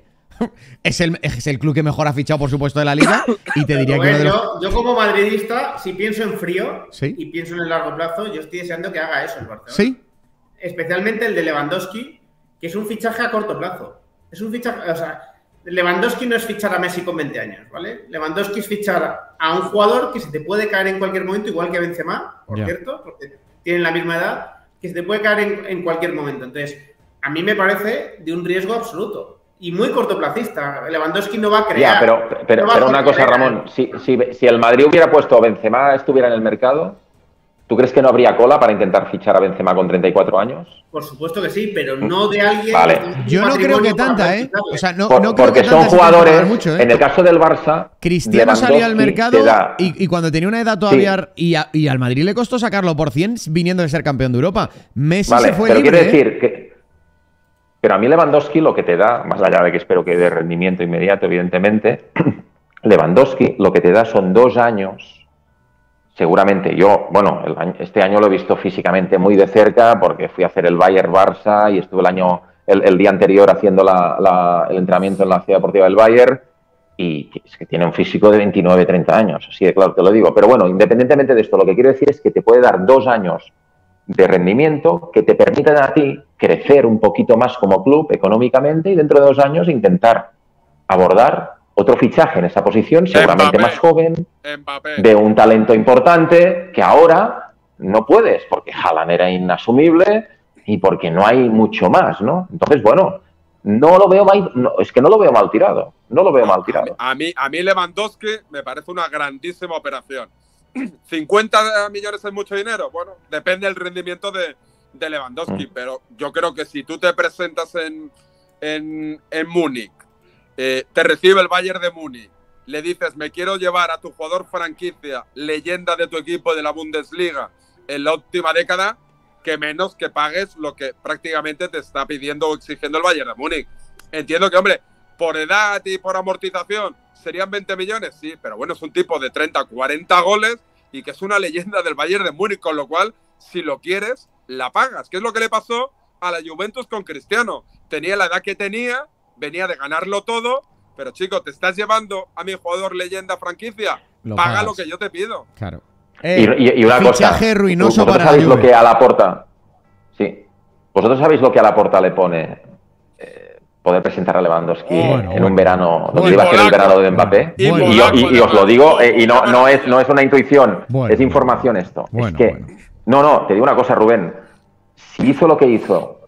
es el, es el club que mejor ha fichado, por supuesto, de la liga. Y te diría que uno Rubén, de los. yo, yo como madridista, si pienso en frío Sí. y pienso en el largo plazo, yo estoy deseando que haga eso el Barcelona. Sí. Especialmente el de Lewandowski, que es un fichaje a corto plazo. Es un fichaje, o sea, Lewandowski no es fichar a Messi con veinte años, ¿vale? Lewandowski es fichar a un jugador que se te puede caer en cualquier momento, igual que Benzema, por Ya. cierto, porque tienen la misma edad, que se te puede caer en, en cualquier momento. Entonces, a mí me parece de un riesgo absoluto y muy cortoplacista. Lewandowski no va a crear. Ya, pero, pero, no va a pero una hacer cosa, crear. Ramón, si, si, si el Madrid hubiera puesto a Benzema, estuviera en el mercado, ¿tú crees que no habría cola para intentar fichar a Benzema con treinta y cuatro años? Por supuesto que sí, pero no de alguien. Vale. que tiene un Yo no creo patrimonio que tanta, para ¿eh? ficharle. O sea, no, Por- no creo porque que son tanta se puede jugadores, pagar mucho, ¿eh? en el caso del Barça, Cristiano salió al Lewandowski mercado te da- y, y cuando tenía una edad todavía y, a- y al Madrid le costó sacarlo por cien viniendo de ser campeón de Europa. Messi Vale, se fue pero libre. quiero ¿eh? decir que. Pero a mí Lewandowski lo que te da, más allá de que espero que dé rendimiento inmediato, evidentemente, Lewandowski lo que te da son dos años. Seguramente yo, bueno, el año- este año lo he visto físicamente muy de cerca porque fui a hacer el Bayern Barça y estuve el año, el, el día anterior haciendo la- la- el entrenamiento en la Ciudad Deportiva del Bayern y es que tiene un físico de veintinueve, treinta años, así de claro te lo digo. Pero bueno, independientemente de esto, lo que quiero decir es que te puede dar dos años de rendimiento que te permitan a ti crecer un poquito más como club económicamente y dentro de dos años intentar abordar otro fichaje en esa posición, seguramente Mbappé. más joven, Mbappé. de un talento importante que ahora no puedes porque Haaland era inasumible y porque no hay mucho más, ¿no? Entonces, bueno, no lo veo mal, no, es que no lo veo mal tirado, no lo veo mal tirado. A mí, a mí Lewandowski me parece una grandísima operación. ¿cincuenta millones es mucho dinero? Bueno, depende del rendimiento de, de Lewandowski, Mm. pero yo creo que si tú te presentas en, en, en Múnich, eh, te recibe el Bayern de Múnich, le dices, me quiero llevar a tu jugador franquicia, leyenda de tu equipo de la Bundesliga en la última década, que menos que pagues lo que prácticamente te está pidiendo o exigiendo el Bayern de Múnich. Entiendo que, hombre, por edad y por amortización serían veinte millones, sí, pero bueno, es un tipo de treinta, cuarenta goles y que es una leyenda del Bayern de Múnich, con lo cual, si lo quieres, la pagas. ¿Qué es lo que le pasó a la Juventus con Cristiano? Tenía la edad que tenía, venía de ganarlo todo, pero chico, te estás llevando a mi jugador leyenda franquicia, Lo paga pagas. lo que yo te pido. Claro. Y, Eh, y- y una fichaje cosa, ruinoso vosotros para la sabéis lo Juve. que a Laporta, sí, vosotros sabéis lo que a Laporta le pone eh, poder presentar a Lewandowski Oh, en bueno, un bueno. verano donde Bueno. iba a ser el Polaco. verano de Mbappé. Y Bueno. Y, yo- y- y os lo digo, eh, y no, Polaco. no, es, no es una intuición, Bueno. es información esto. Bueno, es que, bueno. no, no, te digo una cosa, Rubén, si hizo lo que hizo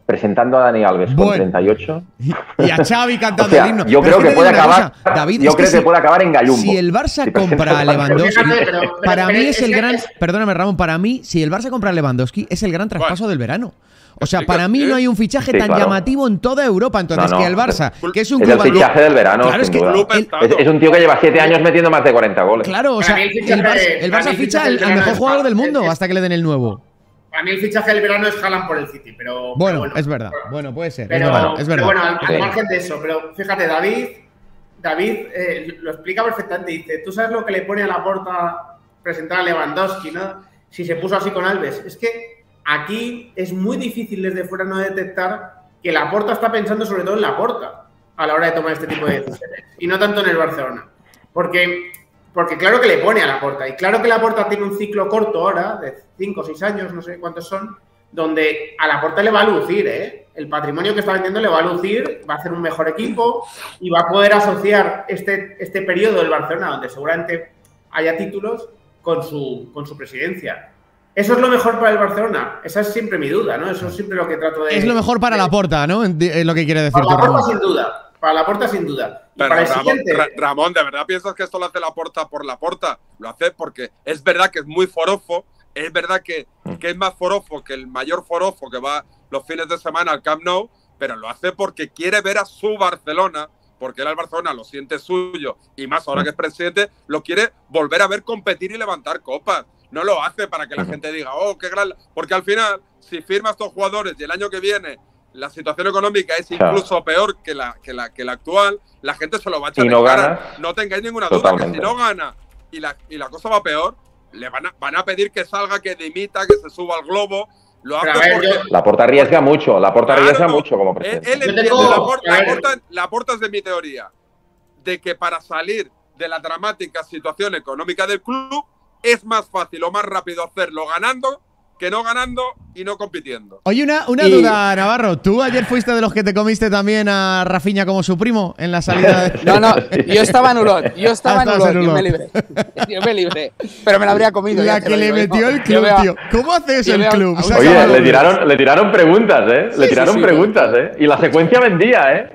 presentando a Dani Alves Bueno. con treinta y ocho. Y a Xavi O cantando sea, el himno. yo Pero creo es que te puede digo una acabar. cosa, David, yo es creo que, si- puede acabar en Gallumbo. Si el Barça Si compra a presenta- Lewandowski, Fíjate, pero- pero- para pero mí es es el que gran. es- Perdóname, Ramón, para mí, si el Barça compra a Lewandowski, es el gran traspaso Bueno. del verano. O sea, Sí, para que mí sí. no hay un fichaje Sí, tan claro. llamativo en toda Europa. Entonces, No, no, que el Barça, es- que es un Es el club. fichaje del verano, Claro, es sin que duda. Club el- Estado. Es, es un tío que lleva siete años metiendo más de cuarenta goles. Claro, o Para sea, mí el el fichaje- Barça, el para Barça mí el ficha fichaje al, del al verano mejor es- jugador del mundo es- hasta que le den el nuevo. Para mí el fichaje del verano es Haaland por el City, pero... Bueno, pero es verdad. Bueno, puede ser. Pero, es verdad. Es pero verdad. bueno, al, al Sí. margen de eso, pero fíjate, David, David eh, lo explica perfectamente. Dice, tú sabes lo que le pone a Laporta presentar a Lewandowski, ¿no? Si se puso así con Alves. Es que aquí es muy difícil desde fuera no detectar que Laporta está pensando sobre todo en Laporta a la hora de tomar este tipo de decisiones y no tanto en el Barcelona. Porque, porque claro que le pone a Laporta y claro que Laporta tiene un ciclo corto ahora, de cinco o seis años, no sé cuántos son, donde a Laporta le va a lucir, ¿eh? El patrimonio que está vendiendo le va a lucir, va a hacer un mejor equipo y va a poder asociar este, este periodo del Barcelona, donde seguramente haya títulos, con su, con su presidencia. ¿Eso es lo mejor para el Barcelona? Esa es siempre mi duda, ¿no? Eso es siempre lo que trato de... Es lo mejor para de- Laporta, ¿no? Enti- Es lo que quiere decir Para tú, Laporta Ramón. sin duda. Para Laporta sin duda. Y Pero para el Ramón, siguiente... Ra- Ramón, ¿de verdad piensas que esto lo hace Laporta por Laporta? Lo hace porque es verdad que es muy forofo, es verdad que, que es más forofo que el mayor forofo que va los fines de semana al Camp Nou, pero lo hace porque quiere ver a su Barcelona, porque él al Barcelona lo siente suyo, y más ahora que es presidente, lo quiere volver a ver competir y levantar copas. No lo hace para que la gente diga, oh, qué gran... Porque al final, si firma a estos jugadores y el año que viene la situación económica es incluso peor que la, que la, que la actual, la gente se lo va a echar Y no en cara. gana. No tengáis ninguna duda Totalmente. que si no gana y la, y la cosa va peor, le van a, van a pedir que salga, que dimita, que se suba al globo. Lo hace Pero a ver, porque... yo- Laporta arriesga mucho, Laporta Claro, arriesga no. mucho como Él, presidente. él Yo entiende, tengo- la, porta, a ver. la, porta, la porta es de mi teoría, de que para salir de la dramática situación económica del club es más fácil o más rápido hacerlo ganando que no ganando y no compitiendo. Oye, una, una Y- duda, Navarro. ¿Tú ayer fuiste de los que te comiste también a Rafinha como su primo en la salida de... No, no, yo estaba en Ulot, yo estaba Ah, en estabas Ulot, en yo me Ulot. libré. Yo me libré. Pero me la habría comido. La ya te que lo le digo, metió yo- el yo club, veo a- tío. ¿Cómo hace eso yo el veo a- club? a un Saca Oye, balones. le tiraron, le tiraron preguntas, ¿eh? Le Sí, tiraron sí, sí. preguntas, ¿eh? Y la secuencia vendía, ¿eh?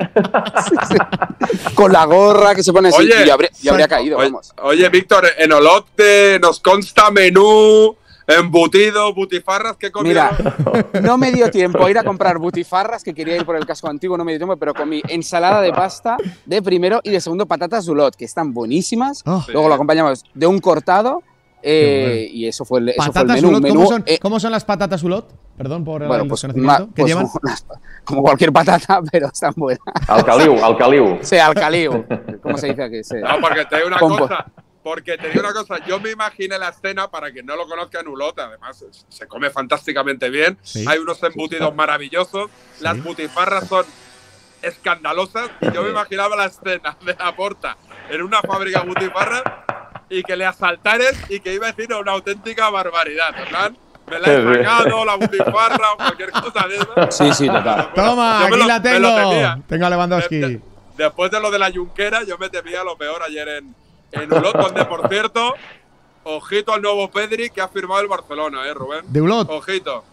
Con la gorra que se pone así. Oye, y yo habría, yo habría saca- caído, Oye, vamos. oye, Víctor, en Olote nos consta menú, embutido, butifarras, ¿qué comieron? Mira, no me dio tiempo a ir a comprar butifarras, que quería ir por el casco antiguo, no me dio tiempo, pero comí ensalada de pasta de primero y de segundo patatas Zulot, que están buenísimas. Oh. Luego lo acompañamos de un cortado eh, Qué y eso fue el, eso fue el Patatas menú. Ulot, menú ¿cómo, son, eh, cómo son las patatas Ulot? Perdón por bueno, el pues, desconocimiento. ma- ¿Qué pues llevan? como, las- como cualquier patata, pero están buenas. Alcaliu, Alcaliu. Sí, alcalío. ¿Cómo se dice aquí? Sí. No, porque te digo una Pompo. cosa. Porque te digo una cosa, yo me imaginé la escena, para quien no lo conozca, en Ulota, además se come fantásticamente bien, Sí. hay unos embutidos maravillosos, las butifarras son escandalosas, y yo me imaginaba la escena de Laporta en una fábrica de butifarras y que le asaltares y que iba a decir una auténtica barbaridad, ¿verdad? Me la he Sí, sí. sacado, la butifarra o cualquier cosa de eso. Sí, sí, total. Toma, Yo me aquí lo- la me lo tengo. temía. Tengo a De- Lewandowski. de- después de lo de la yunquera, yo me temía lo peor ayer en, en Ulot, donde, por cierto, ojito al nuevo Pedri que ha firmado el Barcelona, ¿eh, Rubén? De Ulot. Ojito.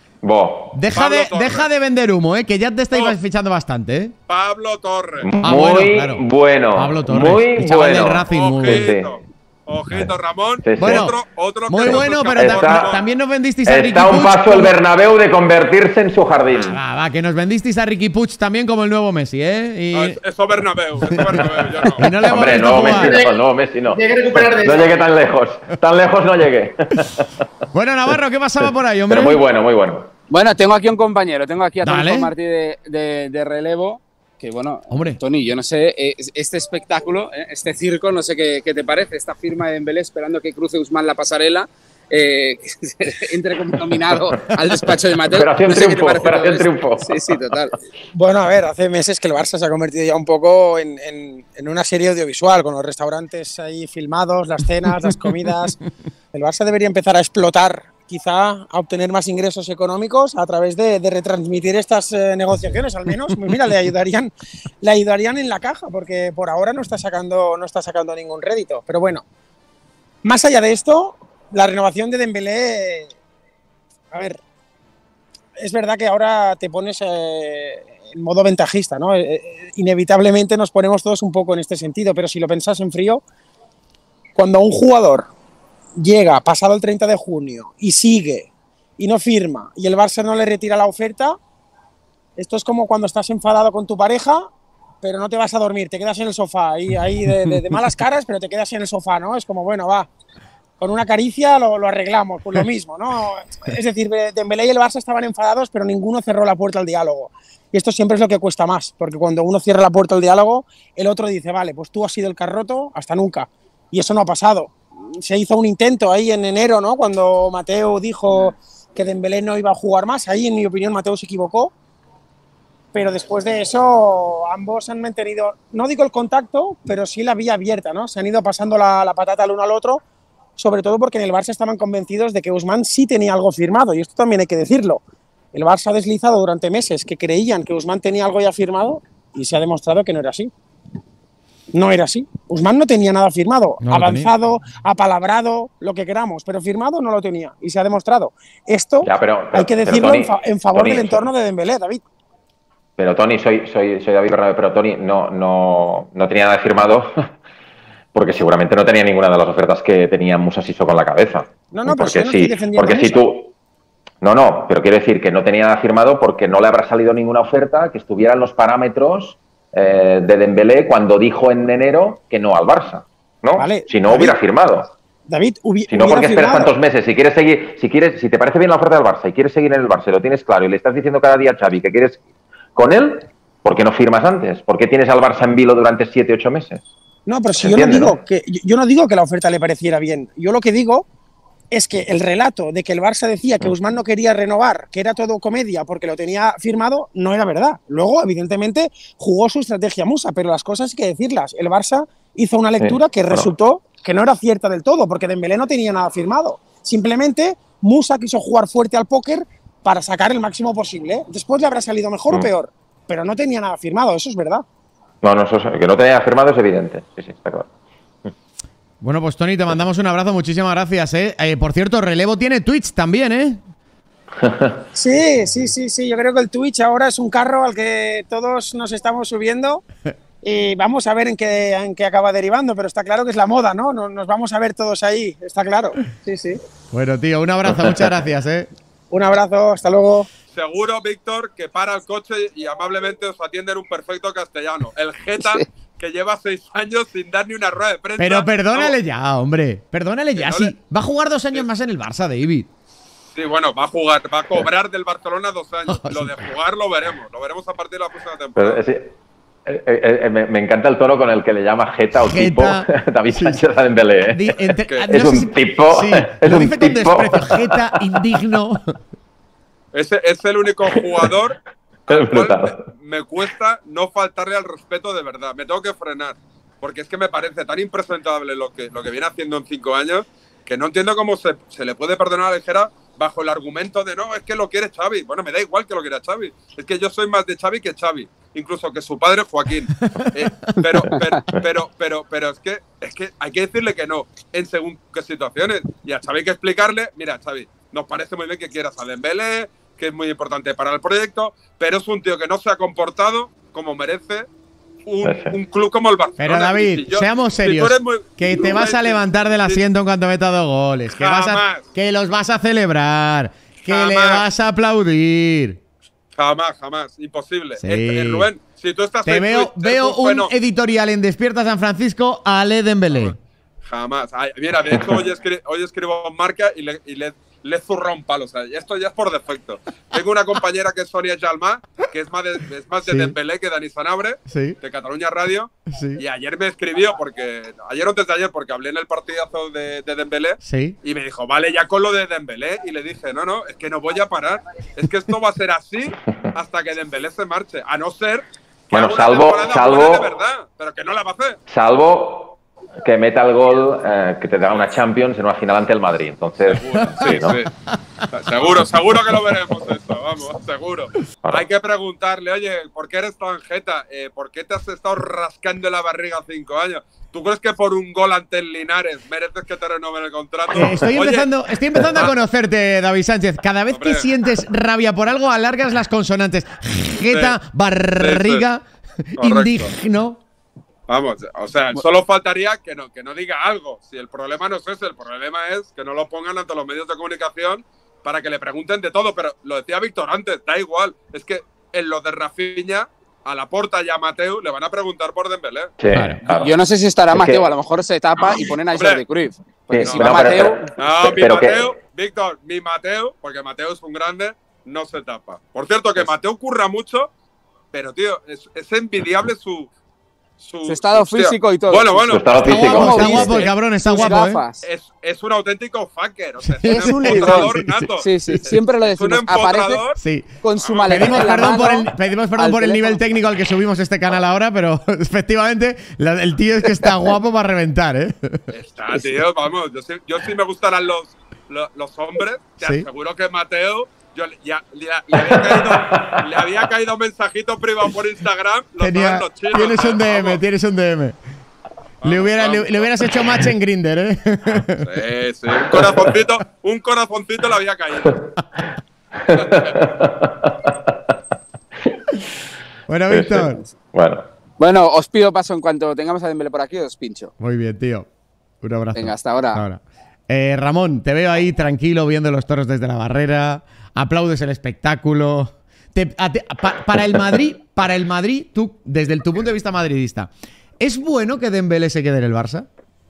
Bo. Deja Pablo de, Torres. deja de vender humo, ¿eh? Que ya te estáis Oh. fichando bastante, ¿eh? Pablo Torres. Ah, muy bueno, claro. bueno. Pablo Torres, Muy el chaval bueno. del Racing, muy Sí, sí. Ojito. Ojito, Ramón. Sí, sí. Bueno, otro, otro Muy que no bueno, se pero escapó, ta- Está- Ramón. también nos vendisteis a Ricky Está a un Puig paso el como- Bernabéu de convertirse en su jardín. Va, va, que nos vendisteis a Ricky Puig también como el nuevo Messi, ¿eh? Y, No, es- eso Bernabéu, eso Bernabéu, yo no. y no le hemos Hombre, visto nuevo jugar. Messi no, nuevo Messi no. Tiene que recuperar de No esa. llegué tan lejos. Tan lejos no llegué. Bueno, Navarro, ¿qué pasaba por ahí, hombre? Pero muy bueno, muy bueno. Bueno, tengo aquí un compañero, tengo aquí a Dale. Tony Martí de, de, de relevo. Que bueno, Hombre. Tony, yo no sé, eh, este espectáculo, eh, este circo, no sé qué, qué te parece, esta firma de Dembélé esperando que cruce Usman la pasarela, eh, que entre como nominado al despacho de Mateo. Operación no sé qué te triunfo, parece todo operación esto. triunfo. Sí, sí, total. Bueno, a ver, hace meses que el Barça se ha convertido ya un poco en, en- en una serie audiovisual, con los restaurantes ahí filmados, las cenas, las comidas. El Barça debería empezar a explotar, quizá a obtener más ingresos económicos a través de, de retransmitir estas eh, negociaciones, al menos. Pues mira, le ayudarían, le ayudarían en la caja, porque por ahora no está sacando, no está sacando ningún rédito. Pero bueno, más allá de esto, la renovación de Dembélé, a ver, es verdad que ahora te pones eh, en modo ventajista, ¿no? Eh, eh, inevitablemente nos ponemos todos un poco en este sentido, pero si lo pensás en frío, cuando un jugador llega pasado el treinta de junio y sigue y no firma y el Barça no le retira la oferta, esto es como cuando estás enfadado con tu pareja, pero no te vas a dormir, te quedas en el sofá, ahí, ahí de, de, de malas caras, pero te quedas en el sofá, ¿no? Es como, bueno, va, con una caricia lo, lo arreglamos, pues lo mismo, ¿no? Es decir, Dembélé y el Barça estaban enfadados, pero ninguno cerró la puerta al diálogo. Y esto siempre es lo que cuesta más, porque cuando uno cierra la puerta al diálogo, el otro dice, vale, pues tú has sido el carroto hasta nunca. Y eso no ha pasado. Se hizo un intento ahí en enero, ¿no? Cuando Mateo dijo que Dembélé no iba a jugar más. Ahí, en mi opinión, Mateo se equivocó. Pero después de eso, ambos han mantenido, no digo el contacto, pero sí la vía abierta, ¿no? Se han ido pasando la, la patata el uno al otro, sobre todo porque en el Barça estaban convencidos de que Ousmane sí tenía algo firmado. Y esto también hay que decirlo. El Barça ha deslizado durante meses que creían que Ousmane tenía algo ya firmado y se ha demostrado que no era así. No era así. Ousmane no tenía nada firmado. No avanzado, apalabrado, lo que queramos, pero firmado no lo tenía y se ha demostrado. Esto ya, pero, pero, hay que decirlo Tony, en, fa en favor Tony, del entorno de Dembélé, David. Pero Tony, soy, soy, soy David Bernabé, pero Tony no, no, no tenía nada firmado porque seguramente no tenía ninguna de las ofertas que tenía Moussa Sissoko con la cabeza. No, no, porque pero si, no porque si tú... No, no, pero quiero decir que no tenía nada firmado porque no le habrá salido ninguna oferta que estuviera en los parámetros eh, de Dembélé cuando dijo en enero que no al Barça, ¿no? Vale, si no David, hubiera firmado. David, hubi si no, porque esperas tantos meses. Si quieres seguir, si quieres, si te parece bien la oferta del Barça y quieres seguir en el Barça, lo tienes claro y le estás diciendo cada día a Xavi que quieres con él, ¿por qué no firmas antes? ¿Por qué tienes al Barça en vilo durante siete, ocho meses? No, pero si yo no digo ¿no? que yo no digo que la oferta le pareciera bien. Yo lo que digo es que el relato de que el Barça decía que Ousmane no quería renovar, que era todo comedia porque lo tenía firmado, no era verdad. Luego, evidentemente, jugó su estrategia Moussa, pero las cosas hay que decirlas. El Barça hizo una lectura sí, que bueno. resultó que no era cierta del todo, porque Dembélé no tenía nada firmado. Simplemente, Moussa quiso jugar fuerte al póker para sacar el máximo posible. Después le habrá salido mejor mm. o peor, pero no tenía nada firmado, eso es verdad. No, no, eso es, que no tenía firmado es evidente. Sí, sí, está claro. Bueno, pues Tony, te mandamos un abrazo, muchísimas gracias, ¿eh? eh por cierto, Relevo tiene Twitch también, ¿eh? Sí, sí, sí, sí, yo creo que el Twitch ahora es un carro al que todos nos estamos subiendo y vamos a ver en qué, en qué acaba derivando, pero está claro que es la moda, ¿no? Nos, nos vamos a ver todos ahí, está claro, sí, sí. Bueno, tío, un abrazo, muchas gracias, ¿eh? Un abrazo, hasta luego. Seguro, Víctor, que para el coche y amablemente os atiende en un perfecto castellano. El Jeta... Sí. Que lleva seis años sin dar ni una rueda de prensa. Pero perdónale no. ya, hombre. Perdónale ya. No sí. le... Va a jugar dos años sí. más en el Barça, David. Sí, bueno, va a jugar, va a cobrar del Barcelona dos años. Oh, lo de jugar lo veremos. Lo veremos a partir de la próxima temporada. Pero, sí, eh, eh, me, me encanta el tono con el que le llama Jeta o Jeta, tipo David Sánchez sí. a Dembélé. ¿eh? Di, entre, es no un si, tipo. Sí, es lo un dice tipo. Con desprecio. Jeta, indigno. Ese es el único jugador al cual me, me cuesta no faltarle al respeto de verdad. Me tengo que frenar. Porque es que me parece tan impresentable lo que, lo que viene haciendo en cinco años que no entiendo cómo se, se le puede perdonar a Ligera bajo el argumento de no, es que lo quiere Xavi. Bueno, me da igual que lo quiera Xavi. Es que yo soy más de Xavi que Xavi. Incluso que su padre Joaquín. Eh, pero, pero, pero, pero, pero es que, es que hay que decirle que no en según qué situaciones. Y a Xavi hay que explicarle, mira, Xavi, nos parece muy bien que quieras a Dembélé, que es muy importante para el proyecto, pero es un tío que no se ha comportado como merece Un, un club como el Barcelona. Pero David, si yo, seamos serios, si muy, que te vas a levantar del asiento en cuanto meta dos goles, que, vas a, que los vas a celebrar, que jamás. le vas a aplaudir. Jamás, jamás, imposible. Sí. Eh, Rubén, si tú estás te en veo, Twitch, veo un, bueno. editorial en Despierta San Francisco a Ale Dembélé. Jamás. Ay, mira, de hecho hoy, escri hoy escribo en Marca y le, y le le zurra un palo, o sea, esto ya es por defecto. Tengo una compañera que es Sonia Jalmá, que es más de, es más de sí. Dembélé que Dani Sanabre, sí. de Cataluña Radio, sí. y ayer me escribió, porque ayer o antes de ayer, porque hablé en el partidazo de, de Dembélé, sí. y me dijo, vale, ya con lo de Dembélé, y le dije, no, no, es que no voy a parar, es que esto va a ser así hasta que Dembélé se marche, a no ser que bueno, salvo, salvo, de verdad, pero que no la va a hacer. Salvo que meta el gol eh, que te da una Champions en una final ante el Madrid. Entonces, sí, sí, ¿no? sí. Seguro, seguro que lo veremos esto, vamos, seguro. Hay que preguntarle, oye, ¿por qué eres tan jeta? Eh, ¿Por qué te has estado rascando la barriga cinco años? ¿Tú crees que por un gol ante el Linares mereces que te renueven el contrato? Eh, estoy, Oye, empezando, estoy empezando a conocerte, David Sánchez. Cada vez Hombre. que sientes rabia por algo, alargas las consonantes. Jeta, Sí. barriga, Sí, sí. Correcto. indigno. Vamos, o sea, solo faltaría que no, que no diga algo. Si el problema no es ese, el problema es que no lo pongan ante los medios de comunicación para que le pregunten de todo. Pero lo decía Víctor antes, da igual. Es que en lo de Rafinha, a Laporta y a Mateu le van a preguntar por Dembélé. Sí, Claro. claro. Yo no sé si estará Es Mateo, que- a lo mejor se tapa y ponen a Hombre. Jordi Cruyff. Porque Sí, si no, va pero- Mateo, pero- No, mi pero que- Mateo, Víctor, mi Mateo, porque Mateo es un grande, no se tapa. Por cierto, que Mateo curra mucho, pero, tío, es, es envidiable su... Su, su estado hostia. físico y todo. Bueno, Sí, bueno. Su estado Está físico. guapo, está ¿Cómo guapo el viste? cabrón, está Sus guapo, ¿eh? gafas. Es, es un auténtico fucker. O sea, Es un empotrador lidón. nato. Sí, sí, siempre lo Es un decimos. Aparece empotrador. Sí. con su Vamos, maletín Pedimos en la perdón, por mano el, pedimos perdón al por el nivel teléfono. técnico al que subimos este canal ahora, pero efectivamente la- el tío es que está guapo para reventar, ¿eh? Está, tío, vamos. Yo sí, yo sí me gustarán los, los, los hombres. Te Sí. aseguro que Mateo. Yo le- ya, le, le había caído, le había caído mensajito privado por Instagram. Lo Tenía- saben los chinos. tienes un D M, Vamos. tienes un D M. Le, Vamos, hubiera, le, vamos. le hubieras hecho match en Grindr, ¿eh? Sí, sí. Un corazoncito, un corazoncito le había caído. Bueno, Sí, Víctor. sí. Bueno, Bueno, os pido paso en cuanto tengamos a Dembélé por aquí, os pincho. Muy bien, tío. Un abrazo. Venga, hasta ahora. Eh, Ramón, te veo ahí tranquilo viendo los toros desde la barrera. Aplaudes el espectáculo. Te- a te- pa- para el Madrid, para el Madrid, tú, desde el- tu punto de vista madridista, ¿es bueno que Dembélé se quede en el Barça?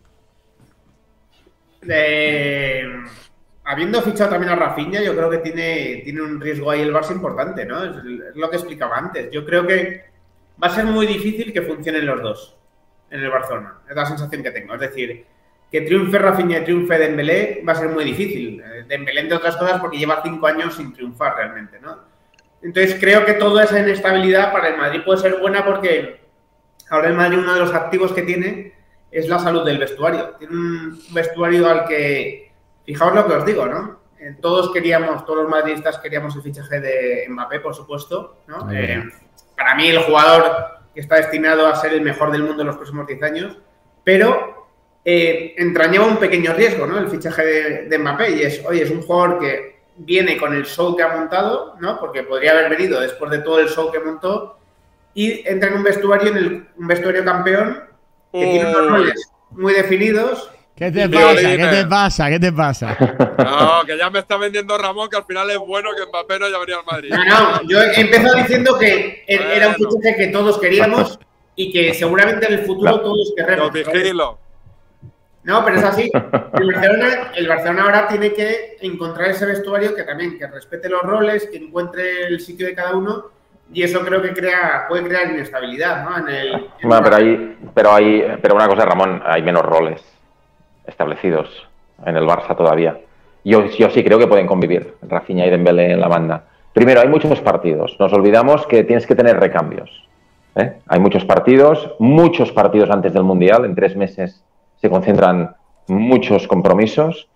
Eh, habiendo fichado también a Rafinha, yo creo que tiene, tiene un riesgo ahí el Barça importante, ¿no? Es, es lo que explicaba antes. Yo creo que va a ser muy difícil que funcionen los dos en el Barcelona. Es la sensación que tengo. Es decir, que triunfe Rafinha y triunfe Dembélé va a ser muy difícil. Eh, Dembélé, entre otras cosas, porque lleva cinco años sin triunfar realmente, ¿no? Entonces creo que toda esa inestabilidad para el Madrid puede ser buena porque ahora el Madrid uno de los activos que tiene es la salud del vestuario. Tiene un vestuario al que, fijaos lo que os digo, ¿no? Eh, todos queríamos, todos los madridistas queríamos el fichaje de Mbappé, por supuesto, ¿no? Muy bien. Eh, para mí el jugador que está destinado a ser el mejor del mundo en los próximos diez años, pero eh, entrañaba un pequeño riesgo, ¿no? El fichaje de, de Mbappé y es, oye, es un jugador que viene con el show que ha montado, ¿no? Porque podría haber venido después de todo el show que montó y entra en un vestuario, en el, un vestuario campeón que tiene unos roles muy definidos. ¿Qué te Y pasa? violines. ¿Qué te pasa? ¿Qué te pasa? No, que ya me está vendiendo Ramón, que al final es bueno que Mbappé no haya venido al Madrid. No, no, yo he empezado diciendo que era un Bueno. fichaje que todos queríamos y que seguramente en el futuro No. todos querremos. Lo vigilo. No, pero es así. El Barcelona, el Barcelona ahora tiene que encontrar ese vestuario que también que respete los roles, que encuentre el sitio de cada uno y eso creo que crea puede crear inestabilidad, ¿no? En el, en bueno, el- pero hay, pero hay, pero una cosa, Ramón, hay menos roles establecidos en el Barça todavía. Yo, yo sí creo que pueden convivir Rafinha y Dembélé en la banda. Primero, hay muchos partidos. Nos olvidamos que tienes que tener recambios, ¿eh? Hay muchos partidos, muchos partidos antes del Mundial. En tres meses se concentran muchos compromisos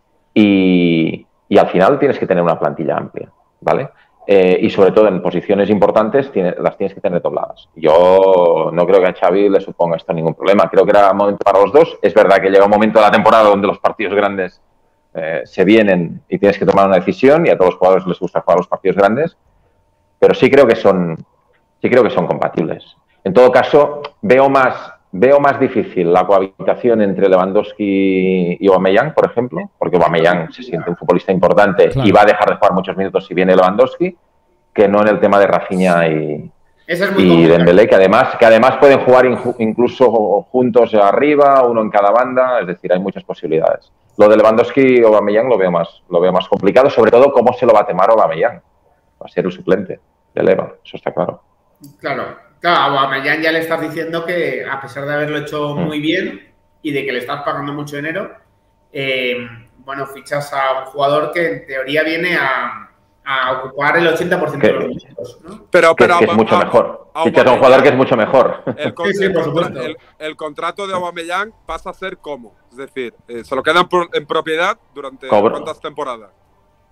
y, y al final tienes que tener una plantilla amplia, ¿vale? Eh, y sobre todo en posiciones importantes tiene, las tienes que tener dobladas. Yo no creo que a Xavi le suponga esto ningún problema. Creo que era momento para los dos. Es verdad que llega un momento de la temporada donde los partidos grandes eh, se vienen y tienes que tomar una decisión y a todos los jugadores les gusta jugar los partidos grandes, pero sí creo que son, sí creo que son compatibles. En todo caso, veo más, veo más difícil la cohabitación entre Lewandowski y Aubameyang, por ejemplo, porque Aubameyang se siente un futbolista importante Claro. y va a dejar de jugar muchos minutos si viene Lewandowski, que no en el tema de Rafinha y, Esa es muy y complicada. Dembélé, que además, que además pueden jugar inju- incluso juntos arriba, uno en cada banda, es decir, hay muchas posibilidades. Lo de Lewandowski y Aubameyang lo veo más, lo veo más complicado, sobre todo cómo se lo va a temar Aubameyang. Va a ser un suplente de Leva, eso está claro. Claro, claro, a Aubameyang ya le estás diciendo que a pesar de haberlo hecho muy bien y de que le estás pagando mucho dinero, eh, bueno, fichas a un jugador que en teoría viene a, a ocupar el ochenta por ciento de los minutos, ¿no? Pero, Que, pero que es Aubame- mucho mejor. Aubameyang- Fichas a un jugador que es mucho mejor. El, con- Sí, sí, el por contra- supuesto. el- el contrato de Aubameyang pasa a ser como, es decir, eh, se lo quedan pro- en propiedad durante Cobro. cuántas temporadas.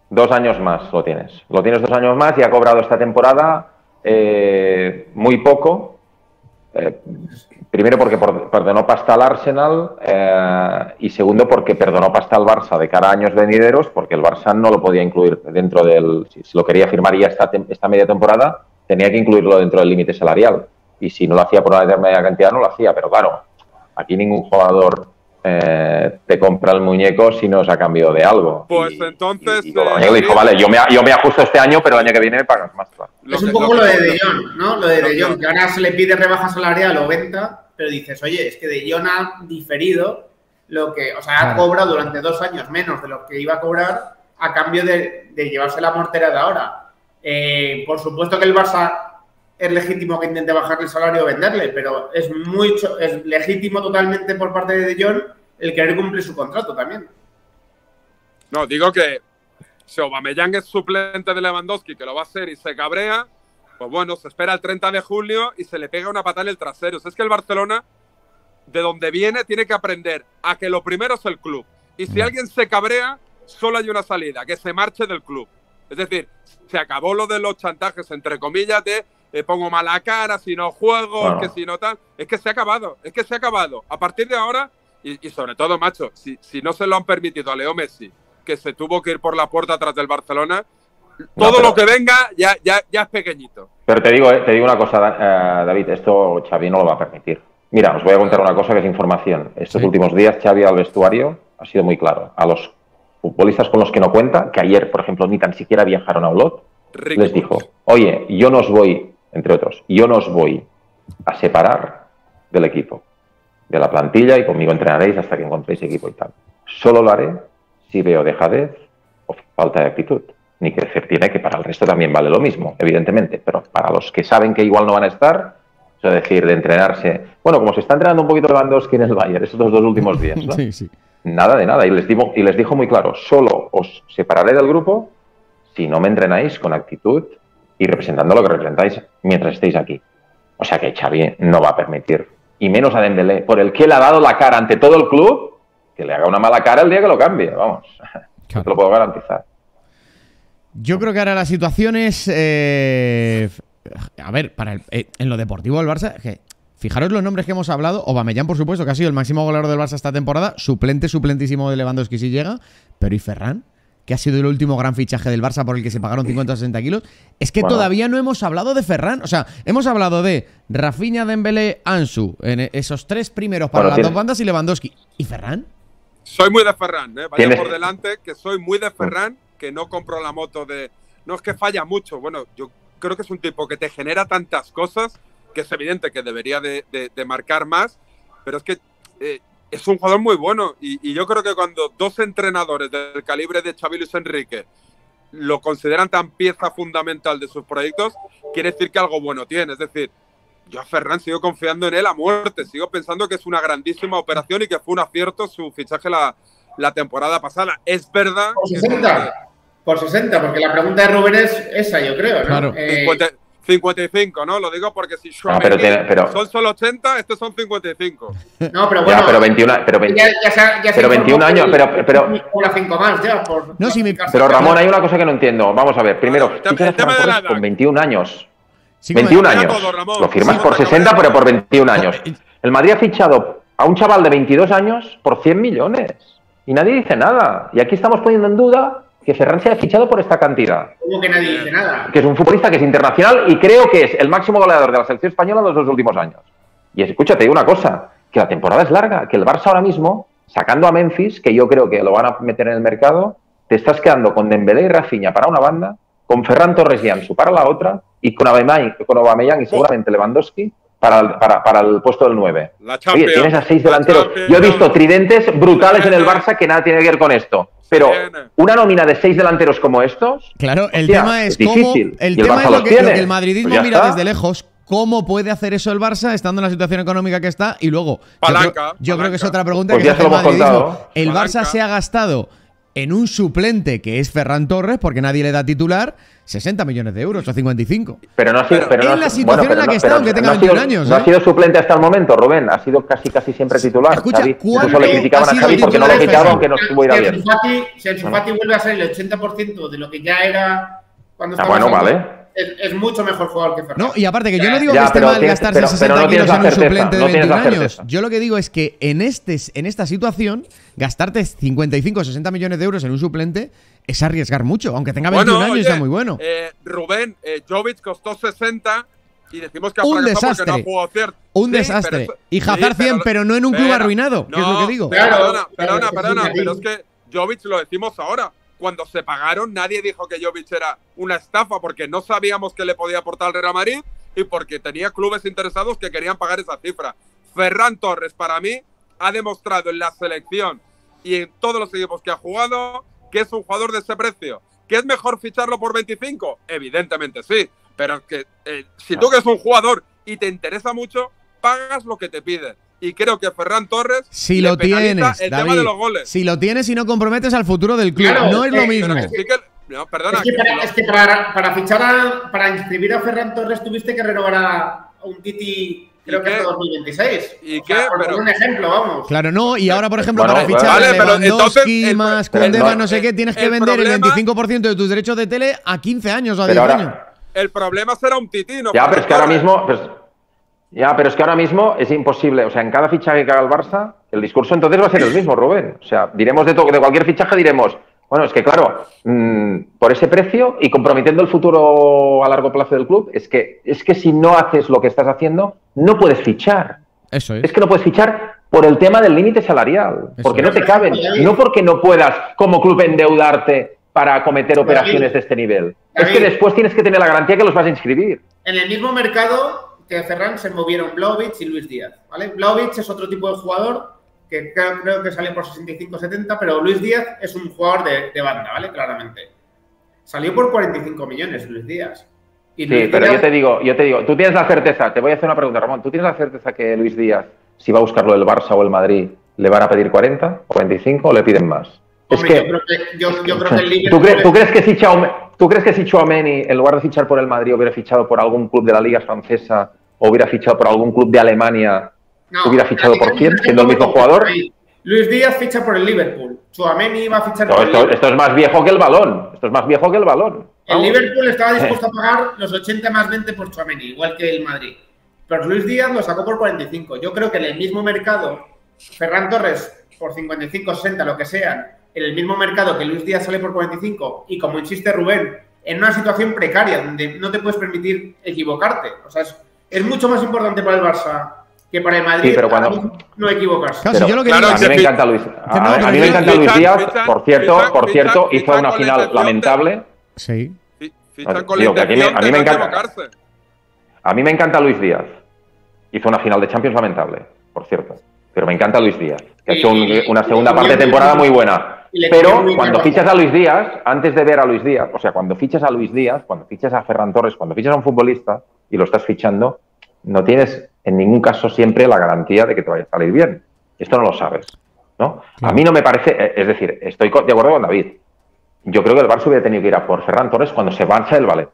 Dos años más lo tienes. Lo tienes dos años más y ha cobrado esta temporada eh, muy poco. Eh, primero porque por, perdonó pasta al Arsenal eh, y segundo porque perdonó pasta al Barça de cara a años venideros, porque el Barça no lo podía incluir dentro del... Si, si lo quería firmar ya esta, esta media temporada, tenía que incluirlo dentro del límite salarial. Y si no lo hacía por una determinada cantidad, no lo hacía. Pero claro, aquí ningún jugador eh, te compra el muñeco si no es a cambio de algo. Pues y, entonces... Y, y todo el año dijo, vale, yo me, yo me ajusto este año, pero el año que viene me pagas más. Claro. Es un poco lo de De Jong, ¿no? Lo de De Jong, que ahora se le pide rebaja salarial o venta, pero dices, oye, es que De Jong ha diferido lo que, o sea, ha cobrado durante dos años menos de lo que iba a cobrar a cambio de, de llevarse la mortera de ahora. Eh, por supuesto que el Barça es legítimo que intente bajarle el salario o venderle, pero es mucho, es legítimo totalmente por parte de De Jong el querer cumplir su contrato también. No, digo que si Aubameyang es suplente de Lewandowski, que lo va a ser y se cabrea, pues bueno, se espera el treinta de julio y se le pega una patada en el trasero. O sea, es que el Barcelona, de donde viene, tiene que aprender a que lo primero es el club. Y si alguien se cabrea, solo hay una salida, que se marche del club. Es decir, se acabó lo de los chantajes, entre comillas, de eh, pongo mala cara si no juego, Bueno. es que si no tal. Es que se ha acabado, es que se ha acabado. A partir de ahora, y, y sobre todo, macho, si, si no se lo han permitido a Leo Messi, que se tuvo que ir por la puerta atrás del Barcelona, todo pero, lo que venga ya, ya, ya es pequeñito. Pero te digo, eh, te digo una cosa, uh, David, esto Xavi no lo va a permitir. Mira, os voy a contar una cosa que es información. Estos Sí. últimos días Xavi al vestuario ha sido muy claro. A los futbolistas con los que no cuenta, que ayer, por ejemplo, ni tan siquiera viajaron a Olot, Rico. les dijo, oye, yo no os voy, entre otros, yo no os voy a separar del equipo, de la plantilla, y conmigo entrenaréis hasta que encontréis equipo y tal. Solo lo haré si veo dejadez o falta de actitud. Ni que decir tiene que para el resto también vale lo mismo, evidentemente, pero para los que saben que igual no van a estar, es decir, de entrenarse... Bueno, como se está entrenando un poquito Lewandowski en el Bayern estos dos últimos días, ¿no? Sí, sí. Nada de nada. Y les, digo, y les dijo muy claro, solo os separaré del grupo si no me entrenáis con actitud y representando lo que representáis mientras estéis aquí. O sea que Xavi no va a permitir, y menos a Dembélé, por el que le ha dado la cara ante todo el club, que le haga una mala cara el día que lo cambie, vamos. Claro. Te lo puedo garantizar. Yo creo que ahora la situación es... eh, a ver, para el- eh, en lo deportivo del Barça, que fijaros los nombres que hemos hablado. Aubameyang, por supuesto, que ha sido el máximo goleador del Barça esta temporada, suplente, suplentísimo de Lewandowski si llega, pero ¿y Ferran? Que ha sido el último gran fichaje del Barça por el que se pagaron cincuenta o sesenta kilos. Es que Bueno. todavía no hemos hablado de Ferran. O sea, hemos hablado de Rafinha, Dembélé, Ansu, en esos tres primeros para Bueno, las tiene- dos bandas, y Lewandowski. ¿Y Ferran? Soy muy de Ferran, ¿eh? Vaya Tienes- por delante, que soy muy de Ferran, que no compro la moto de... No es que falla mucho, bueno, yo creo que es un tipo que te genera tantas cosas que es evidente que debería de, de- de marcar más, pero es que eh, es un jugador muy bueno y, y yo creo que cuando dos entrenadores del calibre de Xavi Luis Enrique lo consideran tan pieza fundamental de sus proyectos, quiere decir que algo bueno tiene. Es decir, yo a Ferran sigo confiando en él a muerte, sigo pensando que es una grandísima operación y que fue un acierto su fichaje la, la temporada pasada. Es verdad Por que sesenta. Por sesenta, porque la pregunta de Rubén es esa, yo creo, ¿no? Claro. Eh, cincuenta, cincuenta y cinco, ¿no? Lo digo porque si Ah, pero tiene- pero- son solo ochenta, estos son cincuenta y cinco. no, pero bueno. Ya, pero veintiuno, pero veinte- ya, ya se ha- ya se pero veintiún informó años, que pero- pero- cobra cinco más ya. Por, No, si me- Pero Ramón, hay una cosa que no entiendo. Vamos a ver, primero, Claro, el tema- fichas a el tema Ferran de la Torres edad. con veintiún años. Sí, como- veintiún Cabrea años. todo, Ramón. Lo firmas Sí, por cabrea sesenta, todo. pero por veintiún años. El Madrid ha fichado a un chaval de veintidós años por cien millones. Y nadie dice nada. Y aquí estamos poniendo en duda que Ferran se haya fichado por esta cantidad. Como que nadie dice nada. Que es un futbolista que es internacional y creo que es el máximo goleador de la selección española en los dos últimos años. Y escúchate, digo una cosa, que la temporada es larga, que el Barça ahora mismo, sacando a Memphis, que yo creo que lo van a meter en el mercado, te estás quedando con Dembélé y Rafinha para una banda, con Ferran Torres y Ansu para la otra, y con Aubameyang, con Aubameyang y seguramente Lewandowski para el, para, para el puesto del nueve. La Oye, Champions, tienes a seis la delanteros. Champions. Yo he visto tridentes brutales en el Viene. Barça que nada tiene que ver con esto. Pero Viene. una nómina de seis delanteros como estos, Claro, el hostia, tema es, es difícil. cómo. El Y el tema Barça es lo los que, tiene. lo que el madridismo Pues ya mira está. desde lejos. ¿Cómo puede hacer eso el Barça estando en la situación económica que está? Y luego, yo Palanca, creo- yo, creo que es palanca. otra pregunta Pues que ya es se lo el hemos madridismo. contado. El Palanca. Barça se ha gastado en un suplente que es Ferran Torres, porque nadie le da titular, sesenta millones de euros o cincuenta y cinco. Pero no ha sido, pero en no, la situación bueno, en la no, que está, aunque tenga no ha sido, veintiún años. No ¿eh? ha sido suplente hasta el momento, Rubén. Ha sido casi casi siempre titular. Escucha, Xavi. ¿cuánto Incluso le criticaban ha a sido Xavi porque no lo titular fichaba Ferran? aunque no estuviera Si bien. Ansu Fati, si Ansu Fati vuelve a ser el ochenta por ciento de lo que ya era cuando Ah, estaba bueno, jugando, vale. es, es mucho mejor jugador que Ferran. No, y aparte que yo no digo Ya, que esté pero mal tienes- gastarse pero- sesenta pero no tienes kilos la en un certeza, suplente de no tienes la veintiún años. certeza. Yo lo que digo es que en, este, en esta situación, gastarte cincuenta y cinco o sesenta millones de euros en un suplente es arriesgar mucho, aunque tenga veintiún años oye, y sea muy bueno. Eh, Rubén, eh, Jovic costó sesenta y decimos que ha Un fracasado desastre. porque no ha jugado cierto. Un Sí, desastre. pero eso- Y Hazard sí, cien, pero no en un club pero- arruinado, que es lo que digo. pero Claro, perdona, perdona, claro, perdona, sí, sí, pero sí. es que Jovic lo decimos ahora. Cuando se pagaron, nadie dijo que Jovic era una estafa porque no sabíamos que le podía aportar al Real Madrid y porque tenía clubes interesados que querían pagar esa cifra. Ferran Torres, para mí, ha demostrado en la selección y en todos los equipos que ha jugado que es un jugador de ese precio. ¿Que es mejor ficharlo por veinticinco? Evidentemente sí, pero que eh, si tú que es un jugador y te interesa mucho, pagas lo que te piden. Y creo que Ferran Torres Si le lo penaliza tienes, el tema David, de los goles. si lo tienes y no comprometes al futuro del club, Claro, no es es lo que- mismo. Pero que sí que- no, perdona. Es que, que para, si lo- es que para, para fichar a, para inscribir a Ferran Torres tuviste que renovar a un Titi, creo ¿Y que qué? hasta dos mil veintiséis. ¿Y O sea, qué? por Pero- poner un ejemplo, vamos. Claro, no, y ahora, por ejemplo, Bueno, para fichar vale, a pero Lewandowski entonces el- más pero Koundé, no, más no sé qué, tienes que el vender el problema- veinticinco por ciento de tus derechos de tele a quince años o a Pero diez ahora- años. El problema será un titino. Ya, pero es que ahora mismo. Pues, ya, pero es que ahora mismo es imposible. O sea, en cada fichaje que haga el Barça, el discurso entonces va a ser el mismo, Rubén. O sea, diremos de, to- de cualquier fichaje, diremos. Bueno, es que claro, mmm, por ese precio y comprometiendo el futuro a largo plazo del club, es que, es que si no haces lo que estás haciendo, no puedes fichar. Eso es. Es que no puedes fichar por el tema del límite salarial, Eso porque es. no te caben, no porque no puedas como club endeudarte para cometer operaciones de este nivel. Es que David. después tienes que tener la garantía que los vas a inscribir. En el mismo mercado que Ferran se movieron Vlahovic y Luis Díaz, ¿vale? Vlahovic es otro tipo de jugador que creo, creo que salió por sesenta y cinco setenta, pero Luis Díaz es un jugador de, de banda, ¿vale? Claramente. Salió por cuarenta y cinco millones Luis Díaz. Y Sí, Luis pero Díaz- yo te digo, yo te digo, tú tienes la certeza, te voy a hacer una pregunta, Ramón, ¿tú tienes la certeza que Luis Díaz, si va a buscarlo el Barça o el Madrid, le van a pedir cuarenta o veinticinco o le piden más? Hombre, es que, yo creo que, yo, yo creo que el ¿tú, Liverpool... crees, ¿tú, crees que si Chaume- ¿Tú crees que si Tchouaméni, en lugar de fichar por el Madrid, hubiera fichado por algún club de la Liga Francesa o hubiera fichado por algún club de Alemania, No, hubiera fichado por Liga- quién, siendo el mismo jugador? Luis Díaz ficha por el Liverpool. Tchouaméni iba a fichar No, por el esto, Liverpool. esto es más viejo que el balón. Esto es más viejo que el balón. El Vamos. Liverpool estaba dispuesto a pagar los ochenta más veinte por Tchouaméni, igual que el Madrid. Pero Luis Díaz lo sacó por cuarenta y cinco. Yo creo que en el mismo mercado, Ferran Torres por cincuenta y cinco, sesenta, lo que sean, en el mismo mercado que Luis Díaz sale por cuarenta y cinco, y como insiste Rubén, en una situación precaria donde no te puedes permitir equivocarte. O sea, es, es mucho más importante para el Barça que para el Madrid Sí, pero cuando- ahora mismo no equivocarse. Claro, si Pero, yo lo que claro, digo a es- mí me que- encanta Luis. que no, A, a pero mí me yo- encanta Luis fichan- Díaz. fichan- Por cierto, fichan- por cierto, fichan hizo con una la final intención de- lamentable. Sí. Fi- Fichan con Digo la que aquí me- intención a mí de me no encanta. equivocarse. A mí me encanta Luis Díaz. Hizo una final de Champions lamentable, por cierto. Pero me encanta Luis Díaz, que ha hecho un- Y- una segunda y- parte de temporada muy buena. y le Pero cogió muy cuando bien. fichas a Luis Díaz, antes de ver a Luis Díaz, o sea, cuando fichas a Luis Díaz, cuando fichas a Ferran Torres, cuando fichas a un futbolista y lo estás fichando, no tienes en ningún caso siempre la garantía de que te vaya a salir bien. Esto no lo sabes, ¿no? A mí no me parece, eh, es decir, estoy co- de acuerdo con David. Yo creo que el Barça hubiera tenido que ir a por Ferran Torres cuando se marcha el Valencia.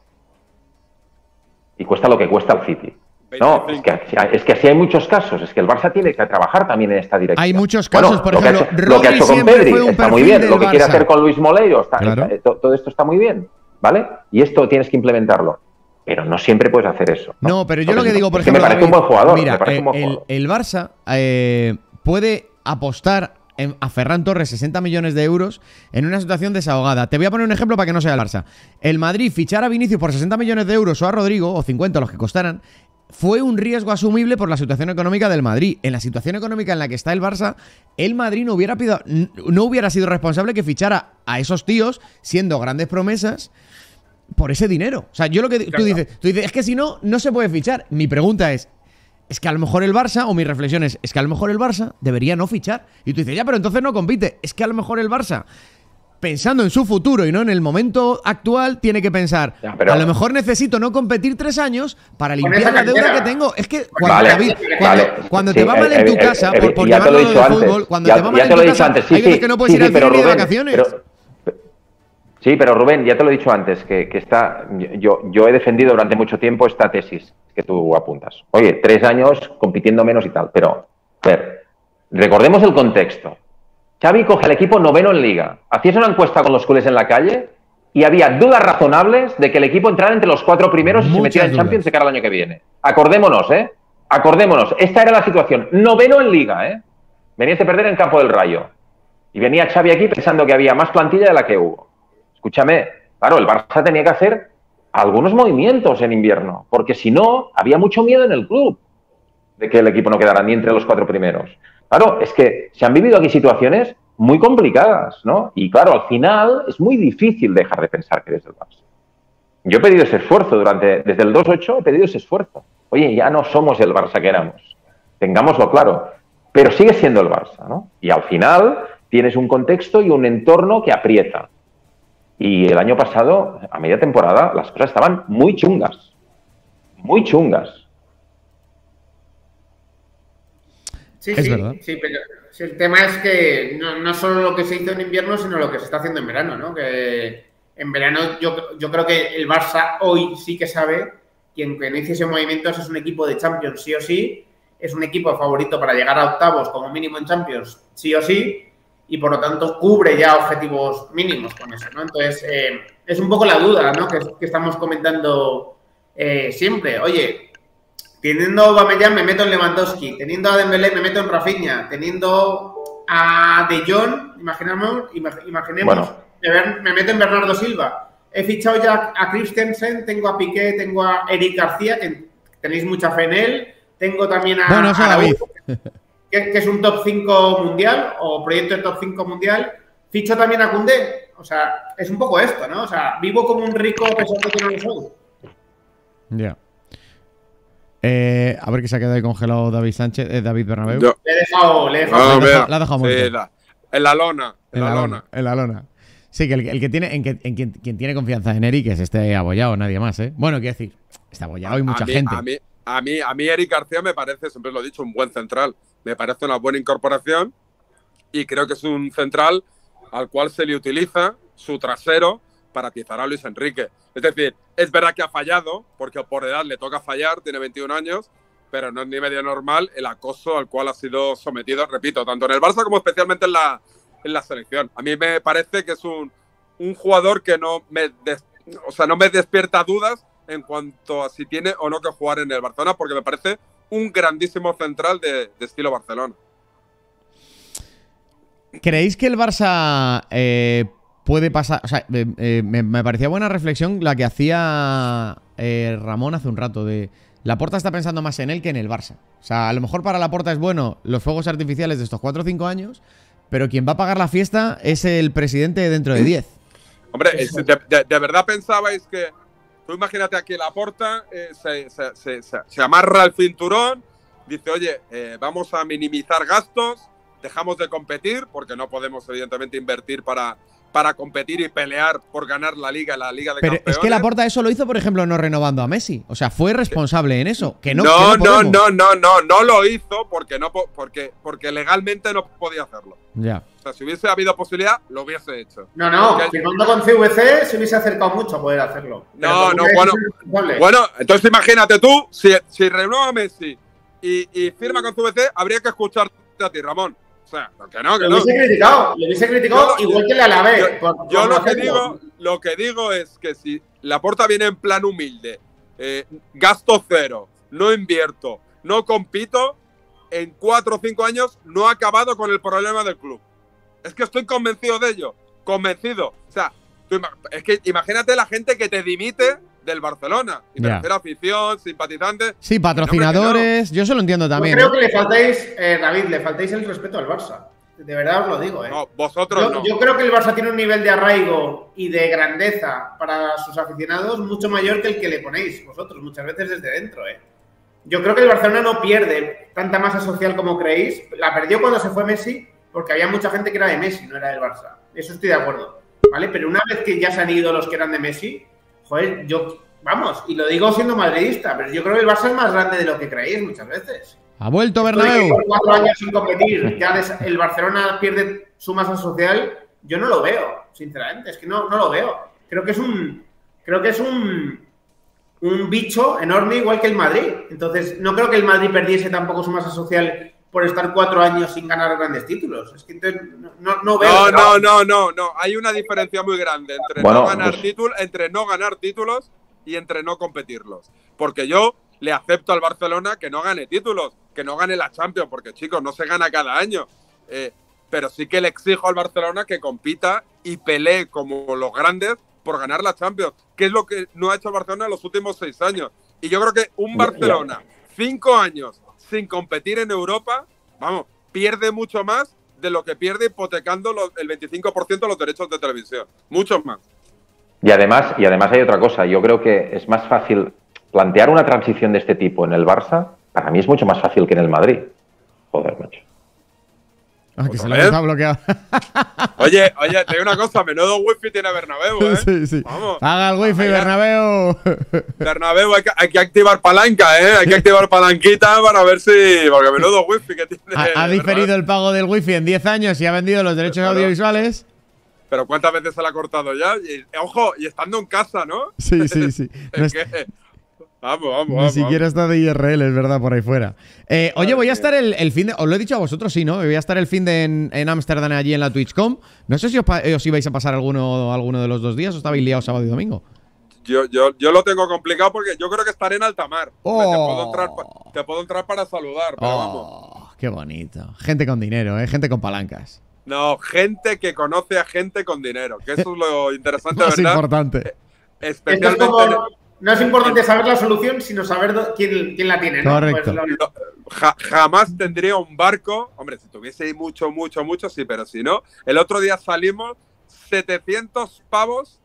Y cuesta lo que cuesta el City. No, es que, es que así hay muchos casos. Es que el Barça tiene que trabajar también en esta dirección. Hay muchos casos, por lo que ha ejemplo, hecho- lo que ha Rodri hecho con siempre Pedri fue un está muy perfil bien. del Lo que quiere Barça. hacer con Luis Moleiro, está, Claro. está- to- todo esto está muy bien, ¿vale? Y esto tienes que implementarlo. Pero no siempre puedes hacer eso. No, No, pero yo lo Entonces, que digo, por es que ejemplo, me parece David, un buen jugador. mira, me parece un buen eh, el, jugador. el Barça eh, puede apostar en- a Ferran Torres sesenta millones de euros en una situación desahogada. Te voy a poner un ejemplo para que no sea el Barça. El Madrid fichar a Vinicius por sesenta millones de euros o a Rodrigo, o cincuenta, los que costaran, fue un riesgo asumible por la situación económica del Madrid. En la situación económica en la que está el Barça, el Madrid no hubiera, pido, no hubiera sido responsable que fichara a esos tíos, siendo grandes promesas, por ese dinero. O sea, yo lo que tú dices, tú dices, es que si no, no se puede fichar. Mi pregunta es, es que a lo mejor el Barça, o mi reflexión es, es que a lo mejor el Barça debería no fichar. Y tú dices, ya, pero entonces no compite. Es que a lo mejor el Barça, pensando en su futuro y no en el momento actual, tiene que pensar, Ya, pero- a lo mejor necesito no competir tres años para Con limpiar esa la deuda cantera. que tengo. Es que cuando, Vale, David, cuando, vale. cuando Sí, te va mal eh, en tu eh, casa, eh, por, por ya te lo he llevarlo dicho de antes. fútbol, cuando Ya- te va mal ya en te tu lo he dicho casa, antes. Sí, hay veces sí, que no puedes sí, ir sí, al pero cine ni de Rubén, vacaciones. pero- Sí, pero Rubén, ya te lo he dicho antes, que, que está, yo, yo he defendido durante mucho tiempo esta tesis que tú apuntas. Oye, tres años compitiendo menos y tal, pero, a ver, recordemos el contexto. Xavi coge al equipo noveno en Liga. Hacías una encuesta con los culés en la calle y había dudas razonables de que el equipo entrara entre los cuatro primeros y Muchas se metiera en dudas. Champions de cara al año que viene. Acordémonos, ¿eh? Acordémonos. Esta era la situación. Noveno en Liga, ¿eh? Venías de perder en Campo del Rayo. Y venía Xavi aquí pensando que había más plantilla de la que hubo. Escúchame, claro, el Barça tenía que hacer algunos movimientos en invierno, porque si no, había mucho miedo en el club de que el equipo no quedara ni entre los cuatro primeros. Claro, es que se han vivido aquí situaciones muy complicadas, ¿no? Y claro, al final es muy difícil dejar de pensar que eres el Barça. Yo he pedido ese esfuerzo durante, desde el dos ocho he pedido ese esfuerzo. Oye, ya no somos el Barça que éramos, tengámoslo claro, pero sigue siendo el Barça, ¿no? Y al final tienes un contexto y un entorno que aprieta. Y el año pasado, a media temporada, las cosas estaban muy chungas, muy chungas. Sí, Es sí, verdad. sí, pero sí, el tema es que no, no solo lo que se hizo en invierno, sino lo que se está haciendo en verano, ¿no? Que en verano yo, yo creo que el Barça hoy sí que sabe que aunque no hiciese movimientos es un equipo de Champions sí o sí, es un equipo favorito para llegar a octavos como mínimo en Champions sí o sí, y por lo tanto cubre ya objetivos mínimos con eso, ¿no? Entonces, eh, es un poco la duda, ¿no? Que, que estamos comentando eh, siempre. Oye, teniendo a Aubameyang me meto en Lewandowski, teniendo a Dembélé me meto en Rafinha, teniendo a De Jong, imaginemos, imaginemos Bueno. me, me meto en Bernardo Silva. He fichado ya a Christensen, tengo a Piqué, tengo a Eric García, que tenéis mucha fe en él, tengo también a, Bueno, eso a David. que, que es un top cinco mundial o proyecto de top cinco mundial. Ficho también a Koundé. O sea, es un poco esto, ¿no? O sea, vivo como un rico a pesar de que no lo soy. Ya. Eh, a ver que se ha quedado ahí congelado David Sánchez, eh, David Bernabéu. Yo- Le he dejado, le he dejado. No, la ha mira, dejado- la ha dejado muerto. sí, la- en la lona. En, En la, la lona. lona, en la lona. Sí, que el, el que tiene, en, que, en quien, quien tiene confianza en Eric es este abollado, nadie más, ¿eh? Bueno, quiero decir, está abollado y mucha a mí, gente. A mí, a, mí, a mí Eric García me parece, siempre lo he dicho, un buen central. Me parece una buena incorporación y creo que es un central al cual se le utiliza su trasero para atizar a Luis Enrique. Es decir, es verdad que ha fallado, porque por edad le toca fallar, tiene veintiún años, pero no es ni medio normal el acoso al cual ha sido sometido, repito, tanto en el Barça como especialmente en la, en la selección. A mí me parece que es un, un jugador que no me, des, o sea, no me despierta dudas en cuanto a si tiene o no que jugar en el Barcelona, porque me parece un grandísimo central de, de estilo Barcelona. ¿Creéis que el Barça eh, puede pasar? O sea, eh, eh, me, me parecía buena reflexión la que hacía eh, Ramón hace un rato de Laporta está pensando más en él que en el Barça. O sea, a lo mejor para Laporta es bueno los fuegos artificiales de estos cuatro o cinco años, pero quien va a pagar la fiesta es el presidente dentro de diez. Hombre, es- de, de- de verdad pensabais que... Tú imagínate aquí Laporta, eh, se, se, se, se, se amarra el cinturón, dice, oye, eh, vamos a minimizar gastos, dejamos de competir, porque no podemos evidentemente invertir para, para competir y pelear por ganar la Liga, la Liga de Pero Campeones. es que Laporta eso lo hizo, por ejemplo, no renovando a Messi. O sea, fue responsable en eso. Que no, no, que no, podemos. no, no, no, no lo hizo porque, no, po- porque, porque legalmente no podía hacerlo. Ya. O sea, si hubiese habido posibilidad, lo hubiese hecho. No, no, Porque- firmando con C V C se hubiese acercado mucho a poder hacerlo. Pero No, con no, una bueno, decisión responsable. Bueno, entonces imagínate tú, si, si renueva Messi y, y firma con C V C, habría que escucharte a ti, Ramón. O sea, que no, que Lo no. hubiese criticado, lo hubiese criticado Yo- igual que la Alavés. Yo, por- yo por lo no que hacerlo. digo, lo que digo es que si Laporta viene en plan humilde, eh, gasto cero, no invierto, no compito, en cuatro o cinco años no ha acabado con el problema del club. Es que estoy convencido de ello, convencido. O sea, tú ima- es que imagínate la gente que te dimite del Barcelona. Y me Ya. refiero a afición, simpatizantes. Sí, patrocinadores. Yo se lo entiendo Yo también. creo ¿eh? que le faltáis, eh, David, le faltáis el respeto al Barça. De verdad os lo digo, ¿eh? No, vosotros Yo, no. yo creo que el Barça tiene un nivel de arraigo y de grandeza para sus aficionados mucho mayor que el que le ponéis vosotros, muchas veces desde dentro, ¿eh? Yo creo que el Barcelona no pierde tanta masa social como creéis. La perdió cuando se fue Messi, porque había mucha gente que era de Messi, no era del Barça. Eso estoy de acuerdo, ¿vale? Pero una vez que ya se han ido los que eran de Messi, joder, yo, vamos, y lo digo siendo madridista, pero yo creo que el Barça es más grande de lo que creéis muchas veces. Ha vuelto Esto de que Bernabéu. por cuatro años sin competir, ya des- el Barcelona pierde su masa social, yo no lo veo. sinceramente. Es que no, no lo veo. Creo que es un, creo que es un, un bicho enorme igual que el Madrid. Entonces, no creo que el Madrid perdiese tampoco su masa social por estar cuatro años sin ganar grandes títulos. Es que entonces no, no veo. No, no, no, no, no. Hay una diferencia muy grande entre Bueno, no ganar pues- títulos, entre no ganar títulos y entre no competirlos. Porque yo le acepto al Barcelona que no gane títulos, que no gane la Champions, porque chicos, no se gana cada año. Eh, pero sí que le exijo al Barcelona que compita y pelee como los grandes por ganar la Champions, que es lo que no ha hecho el Barcelona en los últimos seis años. Y yo creo que un Barcelona, cinco años sin competir en Europa, vamos, pierde mucho más de lo que pierde hipotecando los, el veinticinco por ciento de los derechos de televisión. Mucho más. Y además, y además hay otra cosa. Yo creo que es más fácil plantear una transición de este tipo en el Barça. Para mí es mucho más fácil que en el Madrid. Joder, macho. Ah, que se Otra le vez. está bloqueado. Oye, oye, te digo una cosa, menudo wifi tiene Bernabéu, ¿eh? Sí, sí. Vamos. Haga el wifi, Allá. Bernabéu. Bernabéu, hay que, hay que activar palanca, ¿eh? Hay que activar palanquita para ver si… Porque menudo wifi que tiene… Ha, ha diferido el pago del wifi en diez años y ha vendido los derechos Claro. audiovisuales. Pero ¿cuántas veces se la ha cortado ya? Y, ojo, y estando en casa, ¿no? Sí, sí, sí. No Es es- que… Vamos, vamos, Ni vamos. siquiera está de I R L, es verdad, por ahí fuera. Eh, oye, Madre voy a mía. estar el, el fin de. Os lo he dicho a vosotros, sí, ¿no? Voy a estar el fin de en en Ámsterdam, allí en la TwitchCon. No sé si os, pa- eh, os ibais a pasar alguno, alguno de los dos días o estabais liados sábado y domingo. Yo, yo, yo lo tengo complicado porque yo creo que estaré en alta mar. Hombre, te, Oh. puedo entrar, pa- te puedo entrar para saludar, pero vamos. Oh, qué bonito. Gente con dinero, ¿eh? Gente con palancas. No, gente que conoce a gente con dinero, que eso es lo interesante, Más ¿verdad? importante. Esto es Especialmente… como, no es importante saber la solución, sino saber do- quién, quién la tiene, ¿no? Correcto. Pues lo- Lo- ja- jamás tendría un barco. Hombre, si tuviese mucho, mucho, mucho, sí, pero si no. El otro día salimos setecientos pavos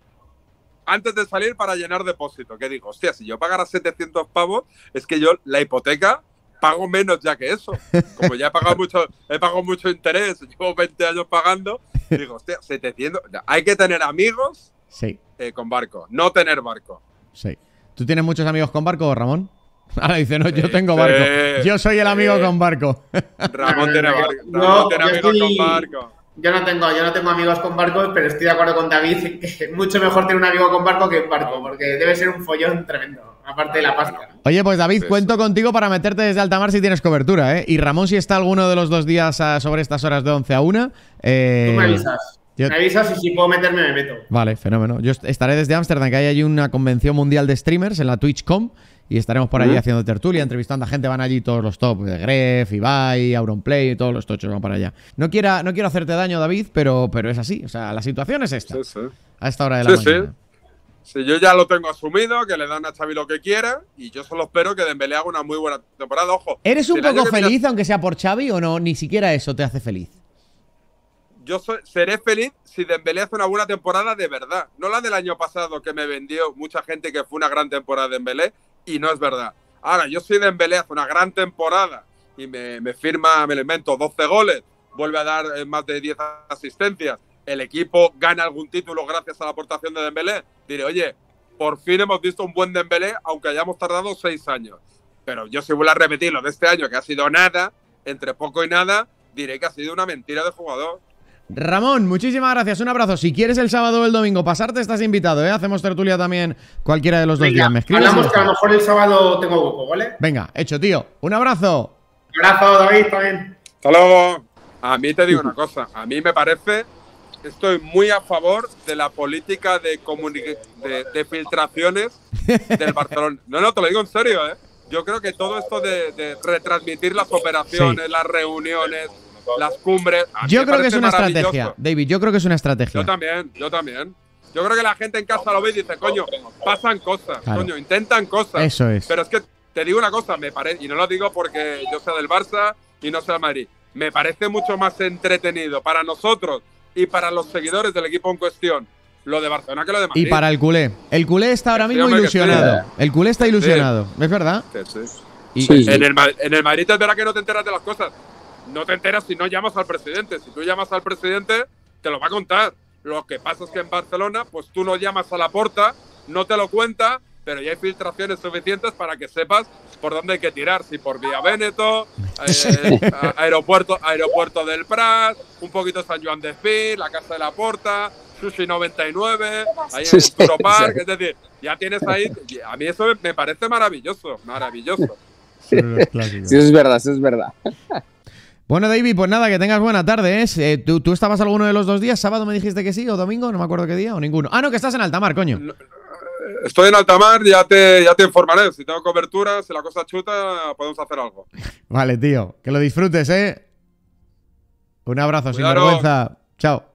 antes de salir para llenar depósito. Que digo, hostia, si yo pagara setecientos pavos, es que yo la hipoteca pago menos ya que eso. Como ya he pagado mucho, he pagado mucho interés, llevo veinte años pagando, digo, hostia, setecientos. Hay que tener amigos Sí, eh, con barco, no tener barco. sí. ¿Tú tienes muchos amigos con barco, Ramón? Ahora dice, no, yo Sí, tengo sí, barco. Yo soy el amigo sí. con barco. Ramón No, tiene no, no, barco. yo- Ramón yo tiene amigos estoy- con barco. Yo no tengo, yo no tengo amigos con barcos, pero estoy de acuerdo con David que es mucho mejor tener un amigo con barco que un barco, porque debe ser un follón tremendo, aparte de la pasta. Oye, pues David, Sí, cuento contigo para meterte desde Altamar si tienes cobertura, ¿eh? Y Ramón, si está alguno de los dos días ah, sobre estas horas de once a una. Eh, Tú me avisas. yo- Me avisas y si puedo meterme, me meto. Vale, fenómeno. Yo est- estaré desde Ámsterdam, que hay allí una convención mundial de streamers en la TwitchCon. Y estaremos por allí haciendo tertulia, entrevistando a gente. Van allí todos los top, de Gref, Ibai, Auronplay, todos los tochos van para allá. No, quiera, no quiero hacerte daño, David, pero, pero es así. O sea, la situación es esta. Sí, sí. A esta hora de la Sí, sí. mañana. Sí, yo ya lo tengo asumido, que le dan a Xavi lo que quiera, y yo solo espero que Dembélé haga una muy buena temporada. Ojo. ¿Eres si un el año poco que viene- feliz, aunque sea por Xavi, o no? Ni siquiera eso te hace feliz. Yo soy- seré feliz si Dembélé hace una buena temporada de verdad. No la del año pasado que me vendió mucha gente que fue una gran temporada de Dembélé, y no es verdad. Ahora, yo soy Dembélé, hace una gran temporada y me, me firma, me lo invento, doce goles, vuelve a dar eh, más de diez asistencias, el equipo gana algún título gracias a la aportación de Dembélé, diré, oye, por fin hemos visto un buen Dembélé, aunque hayamos tardado seis años. Pero yo si vuelvo a repetir lo de este año, que ha sido nada, entre poco y nada, diré que ha sido una mentira de jugador. Ramón, muchísimas gracias. Un abrazo. Si quieres el sábado o el domingo pasarte, estás invitado, ¿eh? Hacemos tertulia también cualquiera de los dos Venga, días. ¿Me escribes? y hablamos ya que a lo está. mejor el sábado tengo hueco, ¿vale? Venga, hecho, tío. Un abrazo. Un abrazo, David, también. Hasta luego. A mí te digo una cosa, a mí me parece, estoy muy a favor de la política de, comuni- de, de filtraciones del Barcelona. No, no, te lo digo en serio, ¿eh? Yo creo que todo esto de, de retransmitir las operaciones, Sí. las reuniones, las cumbres… a mí Yo me creo que parece es una maravilloso. estrategia, David. Yo creo que es una estrategia. Yo también, yo también. Yo creo que la gente en casa lo ve y dice, coño, pasan cosas, Claro. coño, intentan cosas. Eso es. Pero es que te digo una cosa, me parece, y no lo digo porque yo sea del Barça y no sea del Madrid, me parece mucho más entretenido para nosotros y para los seguidores del equipo en cuestión lo de Barcelona que lo de Madrid. Y para el culé. El culé está ahora Sí, mismo hombre, que ilusionado. El culé está ilusionado. ¿Es verdad? Sí, sí. Y- Sí, sí. En, el, Ma- en el Madrid es verdad que no te enteras de las cosas. No te enteras si no llamas al presidente. Si tú llamas al presidente, te lo va a contar. Lo que pasa es que en Barcelona, pues tú no llamas a la porta, no te lo cuenta, pero ya hay filtraciones suficientes para que sepas por dónde hay que tirar. Si por Vía Véneto, eh, a- aeropuerto, aeropuerto del Prat, un poquito San Joan de Espí, la Casa de la Porta, Sushi noventa y nueve, ahí Sí, en sí, Turo Park, sí. es decir, ya tienes ahí, a mí eso me parece maravilloso, maravilloso. Son los clásicos. Sí, eso es verdad, eso es verdad. Bueno, David, pues nada, que tengas buena tarde, ¿eh? Eh, ¿tú, ¿Tú estabas alguno de los dos días? ¿Sábado me dijiste que sí o domingo? No me acuerdo qué día o ninguno. Ah, no, que estás en alta mar, coño. Estoy en alta mar, ya te, ya te informaré. Si tengo cobertura, si la cosa chuta, podemos hacer algo. Vale, tío. Que lo disfrutes, ¿eh? Un abrazo, sin Cuidaros. vergüenza. Chao.